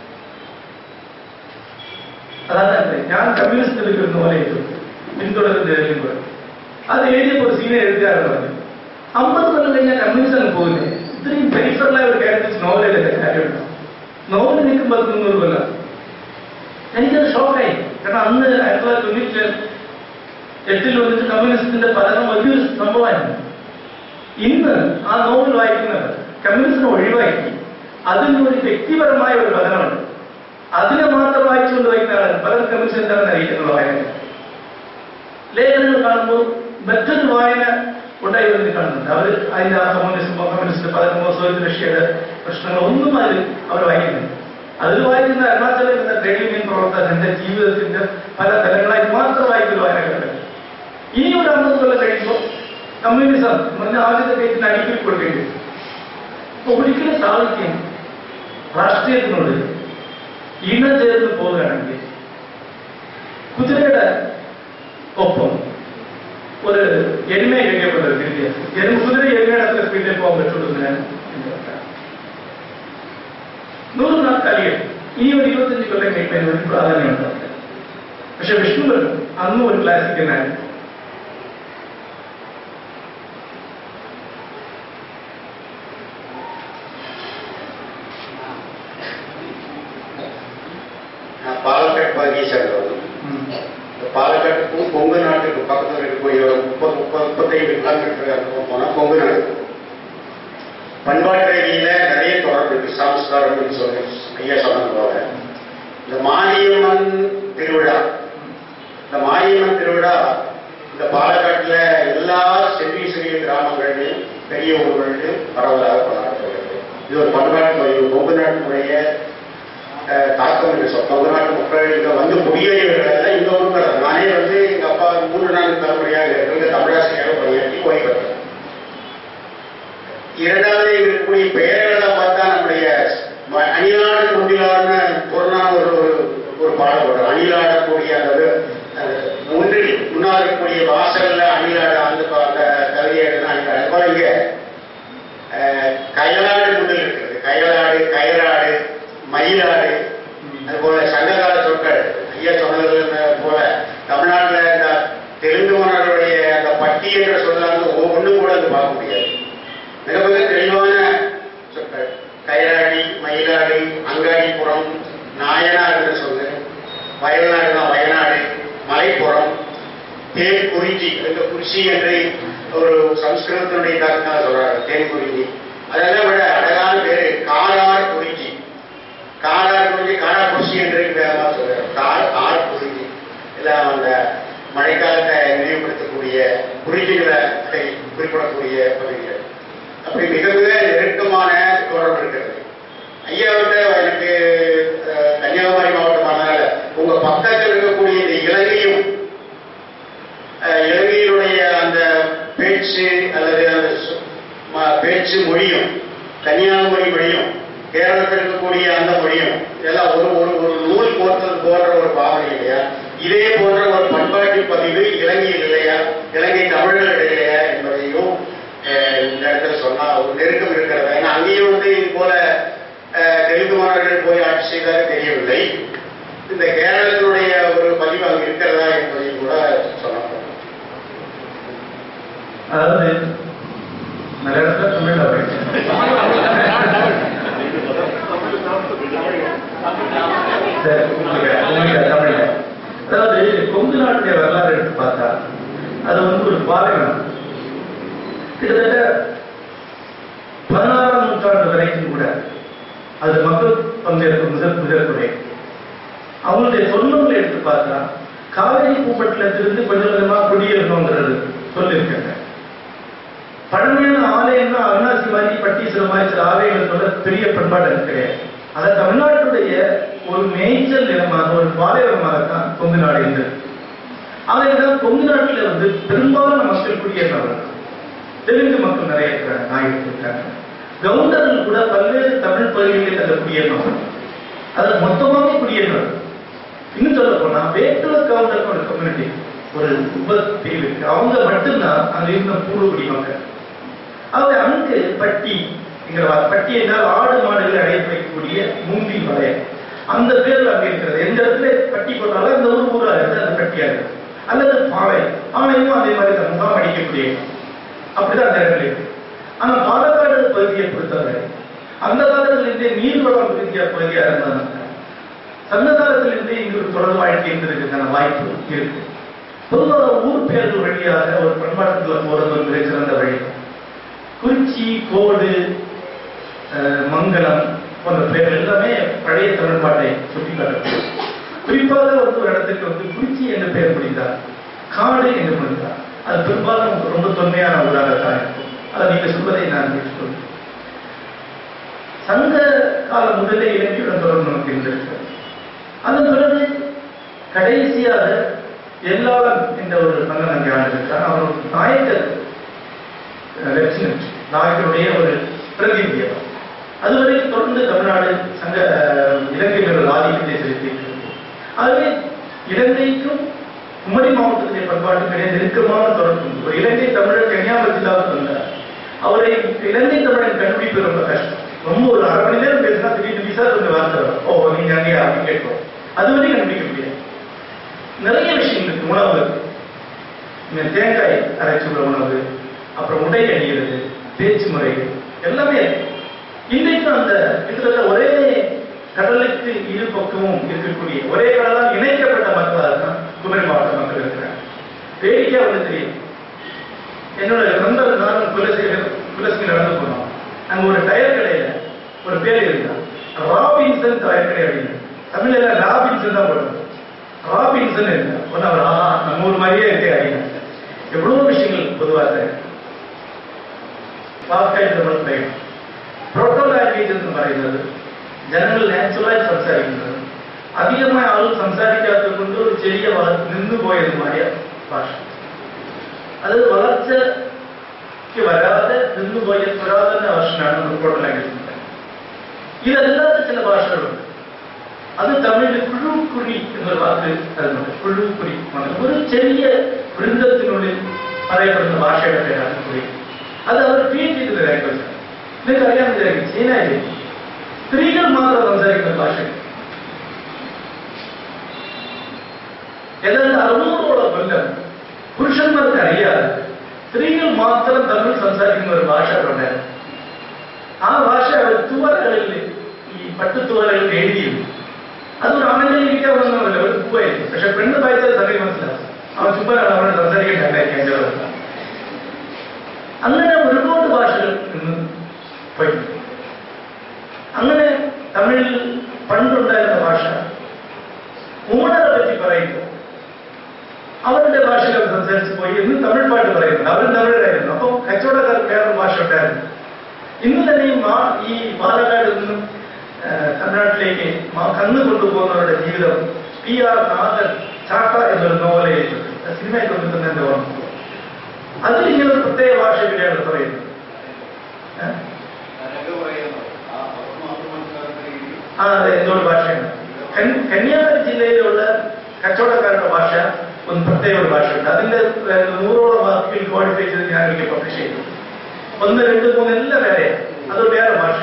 അതാണ് ഞാൻ കമ്മ്യൂണിസ്റ്റ് എടുക്കുന്ന പോലെ പിന്തുടരുന്നതിലും പോലും അത് എഴുതിയപ്പോൾ ഒരു സീനിയർ എഴുതുകാരൻ പറഞ്ഞു, 50 കൊല്ലം കഴിഞ്ഞാൽ കമ്മ്യൂണിസം പോകില്ലേ? ഇത്രയും പെരിഫറലായ ഒരു കാര്യം നോവലല്ലേ കാര്യമുണ്ടോ? നോവൽ നിൽക്കുമ്പോൾ 300 കൊല്ലം. എനിക്കത് ഷോക്കായി. കാരണം അന്ന് 1998 വന്നിട്ട് കമ്മ്യൂണിസത്തിന്റെ പതനം വലിയൊരു സംഭവമായിരുന്നു. ഇന്ന് ആ നോവൽ വായിക്കുന്നവർ കമ്മ്യൂണിസ്റ്റിനെ ഒഴിവാക്കി അതിന് ഒരു വ്യക്തിപരമായ ഒരു പതനമുണ്ട്. അതിനെ മാത്രം വായിച്ചുകൊണ്ട് വായിക്കുന്നതാണ് പലരും കമ്മ്യൂണിസ്റ്റ് എന്താണെന്ന് അറിയിക്കുന്ന വായന. ലേഖനങ്ങൾ കാണുമ്പോൾ മറ്റൊരു വായന ഉണ്ടായി വരുന്നത് കാണുന്നുണ്ട്. അവർ അതിന്റെ ആ കമ്മ്യൂണിസ്റ്റ് പതനമോ സോവിയറ്റ് റഷ്യയുടെ പ്രശ്നങ്ങളോ ഒന്നും അവർ വായിക്കുന്നുണ്ട്. അതിൽ വായിക്കുന്ന അരുണാചലം എന്ന ട്രേഡ് യൂണിയൻ പ്രവർത്തകന്റെ ജീവിതത്തിന്റെ പല തലങ്ങളായി മാത്രം വായിക്കുന്ന വായനകളുണ്ട്. ഇനി ഒരു 50 കൊല്ലം കഴിയുമ്പോൾ കമ്മ്യൂണിസം പറഞ്ഞ ആദ്യത്തെ പേജിന് അടിക്കൽ കൊടുക്കേണ്ടി വരും. അപ്പൊ ഒരിക്കലും സാഹിത്യം രാഷ്ട്രീയത്തിനോട് ഇണചേർന്ന് പോവുകയാണെങ്കിൽ കുതിരയുടെ ഒപ്പം ഒരു എരുമയെ കഴിയപ്പെട്ട ഒരു വ്യത്യാസം. കുതിര എരുമയുടെ അത്ര സ്പീഡിൽ പോകാൻ പറ്റുള്ളൂ. ഞാൻ 100 നാൽക്കാലികൾ ഇനി ഒരു 25 കൊല്ലം കഴിക്കാൻ ഒരു പ്രാധാന്യം ഉണ്ടാവില്ല. പക്ഷെ വിഷ്ണുവൻ അന്നും ഒരു ക്ലാസിക്കനായിരുന്നു. பாலக்காடு பகுதியை சேர்ந்தவர். பாலக்காட்டுக்கும் கொங்கு நாட்டுக்கு பக்கத்தில் இருக்கக்கூடிய ஒரு 30-35 கிலோமீட்டர் போனால் கொங்கு நாடு. பண்பாட்டு ரீதியில நிறைய தொடர்பு இருக்கு. சாம்ஸ்காரம் சொல்லி ஐயா சொன்னது போல இந்த மாரியம்மன் திருவிழா, இந்த பாலக்காட்டுல எல்லா சிறிய கிராமங்களிலும் பெரிய ஊர்களிலும் பரவலாக கொண்டாடப்படுகிறது. இது ஒரு பண்பாட்டு பதிவு. கொங்கு நாட்டினுடைய தாக்கம் என்று சொல்ல கொங்கு நாட்டு மக்கள் வந்து குடியேறியவர்கள் இந்த ஊருக்கு. நானே எங்க அப்பா 3-4 தலைமுறையாக இருக்கிற தமிழாசிரியராக பணியாற்றி ஓய்வு பெற்றேன். இரண்டாவது இருக்கக்கூடிய பெயர்களெல்லாம் பார்த்தா நம்முடைய அணிலாடு முன்னிலான பொருளான ஒரு பாடம் வரும். அணிலாடக்கூடிய முன்னால் இருக்கக்கூடிய வாசல்ல அணிலாடு அந்த கவிதைகள் அணிலாடு. அதுபோல இங்க கயலாடு முன்னில் இருக்கிறது. கயலாடு, மயிலாடு, அதுபோல சங்ககால சொற்கள் ஐயா சொன்னது போல தமிழ்நாட்டில் இந்த தெலுங்கு மன்னருடைய அந்த பட்டி என்ற சொல்லாங்க ஒவ்வொன்று கூட அது பார்க்க முடியாது. மிக மிக தெளிவான சொற்கள். கயலாடி, மயிலாடு, அங்காடிப்புறம், நாயனார் என்று சொல்லு, வயல்நாடு தான் வயநாடு, மலைப்புறம், தேன் குறிஞ்சி. இந்த குறிச்சி என்று ஒரு சம்ஸ்கிருதத்தினுடைய தாக்கம் சொல்றாங்க. தேன் குறிஞ்சி. அதெல்லாம் விட அழகான பேரு காரார் குறிஞ்சி. காரா குறிச்சி என்று சொல்றாங்க. ஆர் குறிஞ்சி எல்லாம் அந்த மழைக்காலத்தை நினைவுபடுத்தக்கூடிய குறிஞ்சிகளை குறிப்பிடக்கூடிய பகுதிகள். அப்படி மிக மிக நெருக்கமான தொடர்பு இருக்கிறது. ஐயாவிட்ட எனக்கு கன்னியாகுமரி மாவட்டமானால உங்க பக்கத்தில் இருக்கக்கூடிய இந்த இலங்கையினுடைய அந்த பேச்சு அல்லது அந்த பேச்சு மொழியும் கன்னியாகுமரி மொழியும் கேரளத்தில் இருக்கக்கூடிய அந்த மொழியும் இதெல்லாம் ஒரு நூல் போர்த்தது போன்ற ஒரு பாவனை இல்லையா? இதே போன்ற ஒரு பண்பாட்டு பதிவு இலங்கையில் இல்லையா? இலங்கை தமிழர்கள் இல்லையா என்பதையும் இந்த இடத்துல சொன்னா ஒரு நெருக்கம் இருக்கிறது. ஏன்னா அங்கேயும் இது போல தெலுங்கு மாணவர்கள் போய் ஆட்சி செய்தாரு தெரியவில்லை. இந்த கேரளத்தினுடைய ஒரு பதிவு அங்கு இருக்கிறதா என்பதையும் கூட சொல்லணும். அதாவது மலையாளத்தில் தமிழ் தமிழ். அதாவது கொங்கு நாட்டுடைய வரலாறு எடுத்து பார்த்தா அது ஒரு பாலைவனம். கிட்டத்தட்ட 16ஆம் நூற்றாண்டு வரைக்கும் கூட அது மக்கள் பங்கேற்கும் முதற்குறை. அவங்களுடைய தொன்மங்களை எடுத்து பார்த்தா காவேரி பூப்பட்டினத்திலிருந்து கொஞ்சம் கொஞ்சமா குடியேறணுங்கிறது சொல்லியிருக்காங்க. பழமையான ஆலயம்னா அவினாசி மாதிரி பட்டீஸ்வரம் மாதிரி சில ஆலயங்கள் சொல்ல பெரிய பண்பாடு கிடையாது. அதை தமிழ்நாட்டுடைய ஒரு மேய்ச்சல் நிலமாக ஒரு பாலைவனமாகத்தான் கொங்கு நாடு இருந்தது. ஆகையால் கொங்கு நாட்டில் பெரும்பாலான மக்கள் குடியேறினவர்கள். தெலுங்கு மக்கள் நிறைய இருக்கிறாங்க, நாயகர்கள் இருக்காங்க. கவுண்டர்கள் கூட பல்வேறு தமிழ் பகுதிகளில் அந்த குடியேறினவர்கள், அதை மொத்தமாக குடியேறினவர்கள். இன்னும் சொல்ல போனா வேட்டுவ கவுண்டர் ஒரு கம்யூனிட்டி, ஒரு உபப்பிரிவு இருக்கு. அவங்க மட்டும்தான் அங்க இருந்த பூர்வகுடி மக்கள். அவங்க அங்கு பட்டி பட்டி என்றால் ஆடு மாடுகளை அடைத்து வைக்கக்கூடிய மூங்கில் வளையம், அந்த பேர்ல அங்க இருக்கிறது. எந்த இடத்துல பட்டி போட்டாலும் அந்த ஒரு ஊரா இருந்து அந்த பட்டியா இருக்கு. அல்லது பாலை, பாலையும் அதே மாதிரி தான் முகாம் அடிக்கக்கூடிய அப்படிதான் அந்த இடத்துல இருக்கு. ஆனா பாலக்காடு பகுதியை பொறுத்தவரை அந்த காலத்திலிருந்தே நீர்வளம் ரீதியா பகுதியா இருந்தாங்க. சங்க காலத்திலிருந்தே இங்கு ஒரு தொடர் வாழ்க்கை இருந்ததுக்கான வாய்ப்பு இருக்கு. பொதுவாக ஊர் பெயர்கள் வழியாக ஒரு பண்பாட்டுக்குள்ள போறது ஒரு மிக சிறந்த வழி. குறிச்சி, கோடு, மங்களம் போன்ற பெயர்கள் எல்லாமே பழைய தமிழ்பாட்டை சுட்டிக்காட்டப்படும். குறிப்பாக ஒரு இடத்துக்கு குறிச்சி என்று பெயர் முடிந்தார், காடு என்று முடிந்தார். அது பெரும்பாலும் ரொம்ப தொன்மையான ஊராகத்தான் இருக்கும். அதை நீங்க சொல்வதை நான் சொல்றேன். சங்க காலம் முதலே இலக்கியுடன் தொடர்பு நமக்கு இருந்திருக்கு. அதன் பிறகு கடைசியாக எல்லாளன் என்ற ஒரு மன்னன் அங்கே ஆண்டிருக்கிறார். அவர் நாயக்கர் லெப்டினன்ட், நாயக்கருடைய ஒரு பிரதிநிதியம். அதுவரைக்கும் தொடர்ந்து தமிழ்நாடு சங்க இலங்கையில் ஒரு ஆதிக்கத்தை செலுத்தியிருக்கிறது. ஆகவே இலங்கைக்கும் குமரி மாவட்டத்திலே பண்பாட்டுக்கு இடையே நெருக்கமான தொடர்பு. ஒரு இலங்கை தமிழர் கன்னியாகுமரி ஜில்லாவுக்கு வந்தார். அவரை இலங்கை தமிழன் கண்டுபிடிப்பு ரொம்ப கஷ்டம். ரொம்ப ஒரு அரை மணி நேரம் பேசினா திடீர்னு விசா கொஞ்சம் வார்த்தை வரும். ஓ நீங்க அங்கேயா அப்படின்னு கேட்போம். அதுவரை கண்டுபிடிக்க முடியாது. நிறைய விஷயங்கள் இருக்கு. உணவு, தேங்காய் அரைச்சுள்ள உணவு, அப்புறம் உடை அணிகிறது, பேச்சு முறைகள் எல்லாமே இன்றைக்கும் அந்த கிட்டத்தட்ட ஒரே கடலுக்கு இரு பக்கமும் இருக்கக்கூடிய ஒரே கடலால் இணைக்கப்பட்ட மக்களாக தான் குமரி மாவட்ட மக்கள் இருக்கிறாங்க. வேடிக்கையா தெரியும். என்னோட நண்பர் நானும் குலசி நடந்து போனோம். அங்க ஒரு டயர் கடையில ஒரு பேர் இருந்தான், ராபின்சன் டயர் கடை அப்படின்னு. தமிழ்ல ராபின்சன் தான் போடுறோம். ராபின்சன் இருந்தா அவர் நம்ம ஊர் மாதிரியே இருக்கே அப்படின்னு. எவ்வளவு விஷயங்கள் பொதுவாக புரோட்டோ லாங்குவேஜ் என்று പറയുന്നത് ജനങ്ങൾ നാച്ചുറലായി സംസാരിക്കുന്നത്, അധികമായി ആളുകൾ സംസാരിക്കാത്തത് കൊണ്ട് ഒരു ചെറിയ നിന്നുപോയതുമായ ഭാഷ. അത് വളർച്ചയ്ക്ക് വരാതെ നിന്നുപോയ പുരാതന ഭാഷയാണ് പുരോട്ടോ ലാംഗ്വേജ്. ഇതല്ലാത്ത ചില ഭാഷകളുണ്ട്. അത് തമിഴിൽ കുഴുക്കുഴി എന്നൊരു വാക്ക് വരുന്നുണ്ട്. കുഴുക്കുഴി ഒരു ചെറിയ വൃന്ദത്തിനുള്ളിൽ പറയപ്പെടുന്ന ഭാഷയുടെ പേരാണ് കുഴി. അത് അവർ ട്രീറ്റ് ചെയ്ത ലാംഗ്വേജ്. നിങ്ങൾക്ക് അറിയാൻ വിചാരിക്കും ചൈനയിലെ സ്ത്രീകൾ മാത്രം സംസാരിക്കുന്ന ഭാഷ. ഏതാണ്ട് 600ഓളം കൊല്ലം പുരുഷന്മാർക്ക് അറിയാതെ സ്ത്രീകൾ മാത്രം തമ്മിൽ സംസാരിക്കുന്ന ഒരു ഭാഷ ഉണ്ടായിരുന്നു. ആ ഭാഷ അവർ തുവലകളിൽ, ഈ പട്ടുത്തുവലകളിൽ എഴുതിയിരുന്നു. അതൊരു ആണെങ്കിലും ഇരിക്കാവുന്നതല്ല, ഒരു പൂവായിരുന്നു. പക്ഷെ പെണ്ണ് വായിച്ചാൽ സംഗതി മനസ്സിലാവും. അവൻ ചുമ്മാനാണ് അവനെ സംസാരിക്കേണ്ട. അങ്ങനെ ഒരുപാട് ഭാഷകൾ ഇന്ന് പോയി. അങ്ങനെ തമിഴിൽ പണ്ടുണ്ടായിരുന്ന ഭാഷ ഊണറെ പറ്റി പറയുമ്പോൾ അവരുടെ ഭാഷയിൽ അവർ സംസാരിച്ചു പോയി. ഇന്ന് തമിഴ് പാട്ട് പറയുന്നുണ്ട്. അവരും തമിഴരായിരുന്നു. അപ്പം കച്ചവടക്കാർക്ക് വേറൊരു ഭാഷ ഉണ്ടായിരുന്നു. ഇന്ന് തന്നെയും ഈ പാലക്കാട് നിന്നും തമിഴ്നാട്ടിലേക്ക് കന്ന് കൊണ്ടുപോകുന്നവരുടെ ജീവിതം PR നാഗൻ ചാട്ട എന്നൊരു നോവൽ എഴുതിയിട്ടുണ്ട്. സിനിമയിൽ കൊണ്ടുതന്നെ എന്റെ ഓർമ്മ. അതിൽ ഇങ്ങനെ ഒരു പ്രത്യേക ഭാഷ ഇവിടെയാണ് പറയുന്നത്. അതെ, എന്തൊരു ഭാഷയാണ്. കന്യാകുമാരി ജില്ലയിലുള്ള കച്ചവടക്കാരുടെ ഭാഷ ഒന്ന് പ്രത്യേക ഒരു ഭാഷയുണ്ട്. അതിന്റെ 100ഓളം വാക്കുകൾ ക്വാളിഫൈ ചെയ്ത് ഞാൻ എനിക്ക് പബ്ലിഷ് ചെയ്തു. 1, 2, 3 എല്ലാം വേറെയാണ്. അതൊരു വേറെ ഭാഷ.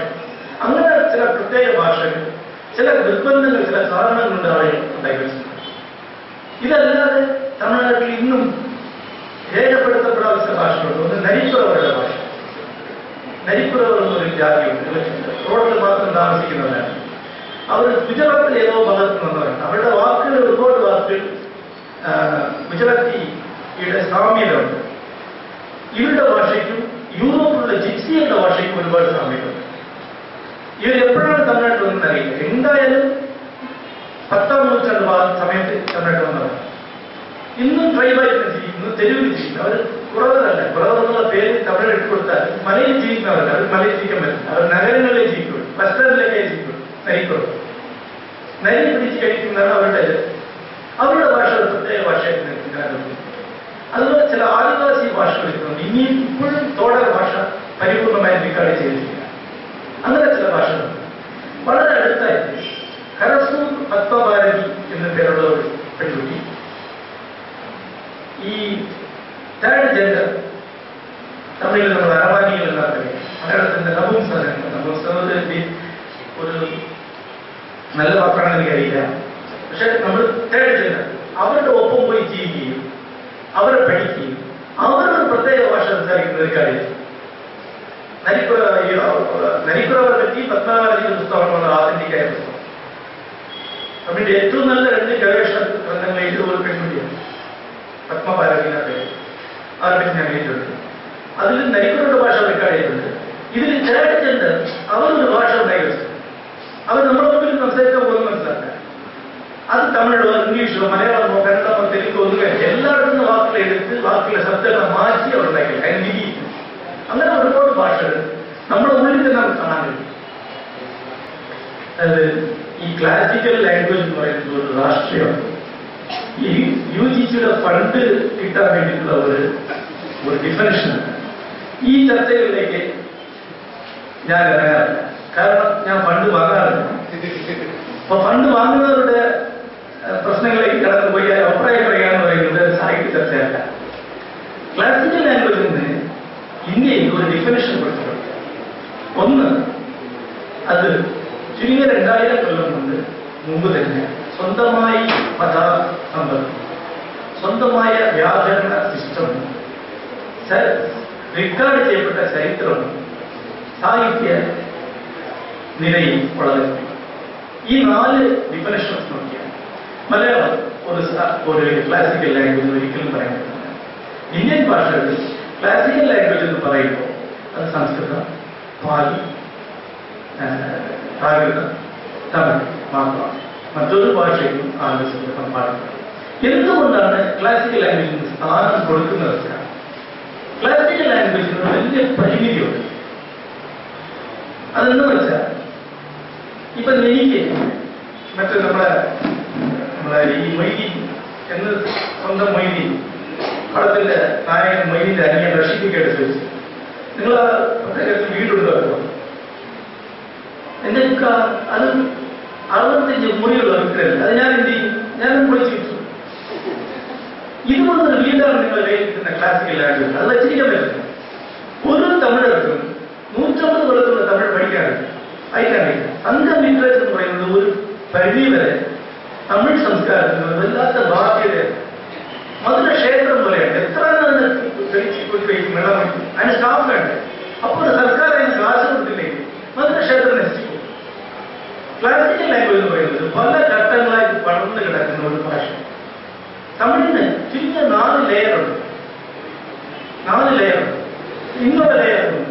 കാരണങ്ങളുണ്ട് അവരെ ഉണ്ടാക്കി വെച്ചിട്ടുണ്ട്. ഇതല്ലാതെ തമിഴ്നാട്ടിൽ ഇന്നും രേഖപ്പെടുത്തപ്പെടാത്ത ഭാഷകളുണ്ട്. ഒന്ന് നരിപ്പുറവരുടെ ഭാഷ. നരിപ്പുറവർ എന്നൊരു ജാതിയുണ്ട്, റോഡിൽ മാത്രം താമസിക്കുന്നവരാണ്. അവർ ഗുജറാത്തിൽ ഏതോ ഭാഗത്ത് നിന്നവരാണ്. അവരുടെ വാക്കുകൾ, ഒരുപാട് വാക്കുകൾ ഗുജറാത്തിയുടെ സാമ്യതയുണ്ട്. ഇവരുടെ ഭാഷയ്ക്കും യൂറോപ്പിലുള്ള ജിപ്സിയുടെ ഭാഷയ്ക്കും ഒരുപാട് സാമ്യതയുണ്ട്. ഇവരെപ്പോഴാണ് തമിഴ്നാട്ടിൽ വന്നെന്ന് അറിയില്ല. എന്തായാലും 10ാം നൂറ്റാണ്ട് സമയത്ത് തമിഴ്നാട്ടിൽ വന്നവരാണ്. ഇന്നും ട്രൈബായിട്ട് ജീവിക്കുന്നു, തെരുവിൽ ജീവിക്കുന്നു. അവർ കുറവരല്ല. കുറവർ എന്നുള്ള പേര് തമിഴ് ഇട്ടുകൊടുത്താൽ മലയിൽ ജീവിക്കുന്നവരല്ല. അവർ മലയിൽ ജീവിക്കാൻ പറ്റില്ല. അവർ നഗരങ്ങളിലേ ജീവിക്കുള്ളൂ, ബസ് സ്റ്റാൻഡിലേക്കേ ജീവിക്കുള്ളൂ. നരിക്കുള്ളൂ. നരി പിടിച്ച് കഴിക്കുന്നതാണ് അവരുടെ ഭാഷ ഒരു പ്രത്യേക ഭാഷയായിട്ട് നിൽക്കുന്നത്. അതുപോലെ ചില ആദിവാസി ഭാഷകൾ ഇട്ടുണ്ട്. ഇനിയും ഇപ്പോഴും തോടക ഭാഷ പരിപൂർണമായി റെക്കോർഡ് ചെയ്തിട്ടില്ല. അങ്ങനെ ചില ഭാഷകളുണ്ട്. വളരെ അടുത്തായിട്ട് ഹരസൂർ പത്മഭാരതി എന്ന പേരുള്ള ഒരു പെൺകുട്ടി ഈ തേർഡ് ജെൻഡർ, തമിഴിൽ നമ്മൾ അരവാനികൾ എന്നാ പറയും, മലയാളത്തിന്റെ നപുംസകത്തിൽ ഒരു നല്ല വാക്കാണെന്ന് എനിക്കറിയില്ല. പക്ഷെ നമ്മൾ തേർഡ് ജെൻഡർ അവരുടെ ഒപ്പം പോയി ജീവിക്കുകയും അവരെ പഠിക്കുകയും അവരൊരു പ്രത്യേക ഭാഷ സംസാരിക്കുന്ന ഒരു കാര്യം. നരിപ്പുറവരെ പറ്റി പത്മനാഭന്റെ പുസ്തകമാണ് ആധുനികായ പുസ്തകം. തമിഴിന്റെ ഏറ്റവും നല്ല 2 ഗവേഷണ ഗ്രന്ഥങ്ങൾ എഴുതുന്ന പെൺകുട്ടിയാണ് പത്മഭാരതിയുടെ പേര്. അവരെ പറ്റി ഞാൻ എഴുതിയിട്ടുണ്ട്. അതിൽ നരിപ്പുറയുടെ ഭാഷ റെക്കോർഡ് ചെയ്തിട്ടുണ്ട്. ഇതിൽ തേർഡ് ജെൻഡർ അവരൊരു ഭാഷ ഉണ്ടായി വെച്ചിട്ടുണ്ട്. അവർ നമ്മുടെ മുമ്പിൽ സംസാരിക്കാൻ പോകുന്നത് മനസ്സിലാക്കുക. അത് തമിഴോ ഇംഗ്ലീഷോ മലയാളമോ കന്നഡമോ തെലുങ്കോ ഒന്നുമില്ല. എല്ലായിടത്തും വാക്കുകൾ എടുത്ത് വാക്കുകളെ ശബ്ദങ്ങളെ മാറ്റി അവർ ഉണ്ടാക്കില്ല. അതിന് ലിപി. അങ്ങനെ ഒരുപാട് ഭാഷകൾ നമ്മുടെ ഉള്ളിൽ തന്നെ നമുക്ക് കാണാൻ കഴിയും. അത് ഈ ക്ലാസിക്കൽ ലാംഗ്വേജ് എന്ന് പറയുന്നത് ഒരു രാഷ്ട്രീയമാണ്. ഈ UGCയുടെ ഫണ്ട് കിട്ടാൻ വേണ്ടിയിട്ടുള്ള ഒരു ഡിഫറൻഷനാണ്. ഈ ചർച്ചകളിലേക്ക് ഞാൻ ഇറങ്ങാറില്ല. കാരണം ഞാൻ ഫണ്ട് വാങ്ങാറില്ല. അപ്പൊ ഫണ്ട് വാങ്ങുന്നവരുടെ പ്രശ്നങ്ങളിലേക്ക് കടന്നു പോയി അഭിപ്രായം പറയാന്ന് പറയുന്നത് സാഹിത്യ ചർച്ചയല്ല. ക്ലാസിക്കൽ ലാംഗ്വേജിൽ നിന്ന് ഇന്ത്യയിൽ ഒരു ഡിഫിനിഷൻ കൊടുത്തിട്ടുണ്ട്. ഒന്ന്, അത് ചുരുങ്ങിയ 2000 കൊല്ലം മുമ്പ് തന്നെ സ്വന്തമായി പദസമ്പത്ത്, സ്വന്തമായ വ്യാകരണ സിസ്റ്റം, റെക്കോർഡ് ചെയ്യപ്പെട്ട ചരിത്രം, സാഹിത്യ നിലയിൽ വളരെ ഈ 4 ഡിഫിനിഷൻസ് നോക്കിയാൽ മലയാളം ഒരു ക്ലാസിക്കൽ ലാംഗ്വേജ് ഒരിക്കലും പറയാൻ പറ്റില്ല. ഇന്ത്യൻ ഭാഷകളിൽ ക്ലാസിക്കൽ ലാംഗ്വേജ് എന്ന് പറയുമ്പോൾ അത് സംസ്കൃതം, പാലി, പ്രാകൃതം, തമിഴ് മാത്രമാണ്. മറ്റൊരു ഭാഷയിലും ആലോചിക്കാൻ പാടില്ല. എന്തുകൊണ്ടാണ് ക്ലാസിക്കൽ ലാംഗ്വേജിന് സ്ഥാനം കൊടുക്കുന്നത്? ക്ലാസിക്കൽ ലാംഗ്വേജിന് വലിയ പരിമിതിയുണ്ട്. അതെന്ന് വെച്ചാൽ ഇപ്പൊ എനിക്ക് മറ്റേ നമ്മളെ ഈ മൊയ്തി എന്ന് സ്വന്തം മൊയ്തി പടത്തിന്റെ നായകൻ മൊയ്തിന്റെ അനിയൻ റഷീദിക്കയുടെ ചോദിച്ചു, നിങ്ങൾ ആ പ്രത്യേകത്തിൽ വീടുണ്ടോ? എന്റെ അത് 65 മുറിയുള്ള വിക്രയല്ല. അത് ഞാൻ എന്ത് ചെയ്യും? ഞാനും പൊളിച്ചു വിട്ടു. ഇതുപോലൊരു വീടാണ് നിങ്ങൾ കയ്യിൽ ക്ലാസിക്കൽ ലാംഗ്വേജ്. അത് വെച്ചിരിക്കാൻ പറ്റില്ല. ഒരു തമിഴർക്കും 150 കൊല്ലത്തുള്ള തമിഴ് പഠിക്കാറില്ല, അയക്കാറില്ല. സംഘം ലിറ്ററേച്ചർ എന്ന് പറയുന്നത് ഒരു പരിധി വരെ തമിഴ് സംസ്കാരത്തിന് വല്ലാത്ത ബാധ്യതയാണ്. മധുര ക്ഷേത്രം പോലെയാണ്. എത്ര വയ്ക്കും വെള്ളം വയ്ക്കും, അതിന് സ്റ്റാഫ് വേണ്ടേ? അപ്പോൾ സർക്കാർ അതിന് കാശ് കൊടുത്തില്ലെങ്കിൽ മധുര ക്ഷേത്രം നശിക്കും. ക്ലാസിക്കൽ ലാംഗ്വേജ് എന്ന് പറയുന്നത് പല ഘട്ടങ്ങളായി പടർന്നു കിടക്കുന്ന ഒരു ഭാഷ. തമിഴിന് ചുരുങ്ങിയ 4 ലെയറുണ്ട്. 4 ലെയറുണ്ട്. ഇന്നൊരു ലെയറുണ്ട്.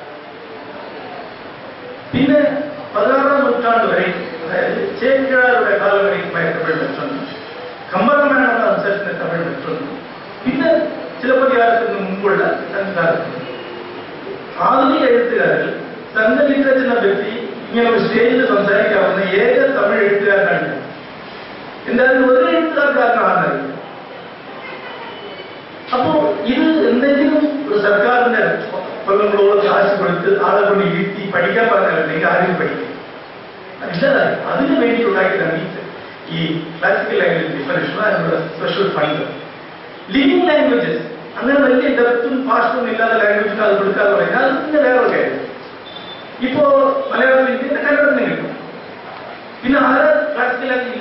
പിന്നെ 16ാം നൂറ്റാണ്ട് വരെ, അതായത് ചേക്കിഴാരുടെ കാലം വരെയുമായ തമിഴ് മെറ്റുണ്ട്. കമ്പരാമായണം അനുസരിച്ച് തമിഴ് മെറ്റുണ്ട്. പിന്നെ ചിലപ്പതികാലത്തിന് മുമ്പുള്ള സംഘകാലത്തുണ്ട്. ആധുനിക എഴുത്തുകാരിൽ സംഘ ലിറ്ററേച്ചറിനെ പറ്റി ഇങ്ങനെ ഒരു സ്റ്റേജിൽ സംസാരിക്കാവുന്ന ഏക തമിഴ് എഴുത്തുകാരനാണ്. എന്തായാലും ഒരു എഴുത്തുകാരനാണെന്നറിയില്ല. അപ്പോ ഇത് എന്തെങ്കിലും ഒരു സർക്കാരിന്റെ കൊല്ലങ്ങളോളം കാശ് കൊടുത്ത് ആളെ കൊണ്ട് ഇരുത്തി പഠിക്കാൻ പറഞ്ഞാൽ ആരും പഠിക്കും ഇല്ലതായി. അതിന് വേണ്ടി ഉണ്ടാക്കിയതാണ് ഈ ക്ലാസിക്കൽ ലാംഗ്വേജ് ഡിഫറൻഷൻ, അതിനുള്ള സ്പെഷ്യൽ ഫണ്ട്. ലിവിങ് ലാംഗ്വേജസ്, അങ്ങനെ വലിയ ഡെപ്തും ഫാസ്റ്റും ഇല്ലാത്ത ലാംഗ്വേജിന് അത് കൊടുക്കാന്ന് പറഞ്ഞാൽ അത് പിന്നെ വേറെ കാര്യം. ഇപ്പോ മലയാളത്തിൽ കന്നഡത്തിന് കിട്ടും. പിന്നെ ആരാ ക്ലാസിക്കൽ ലാംഗ്വേജ്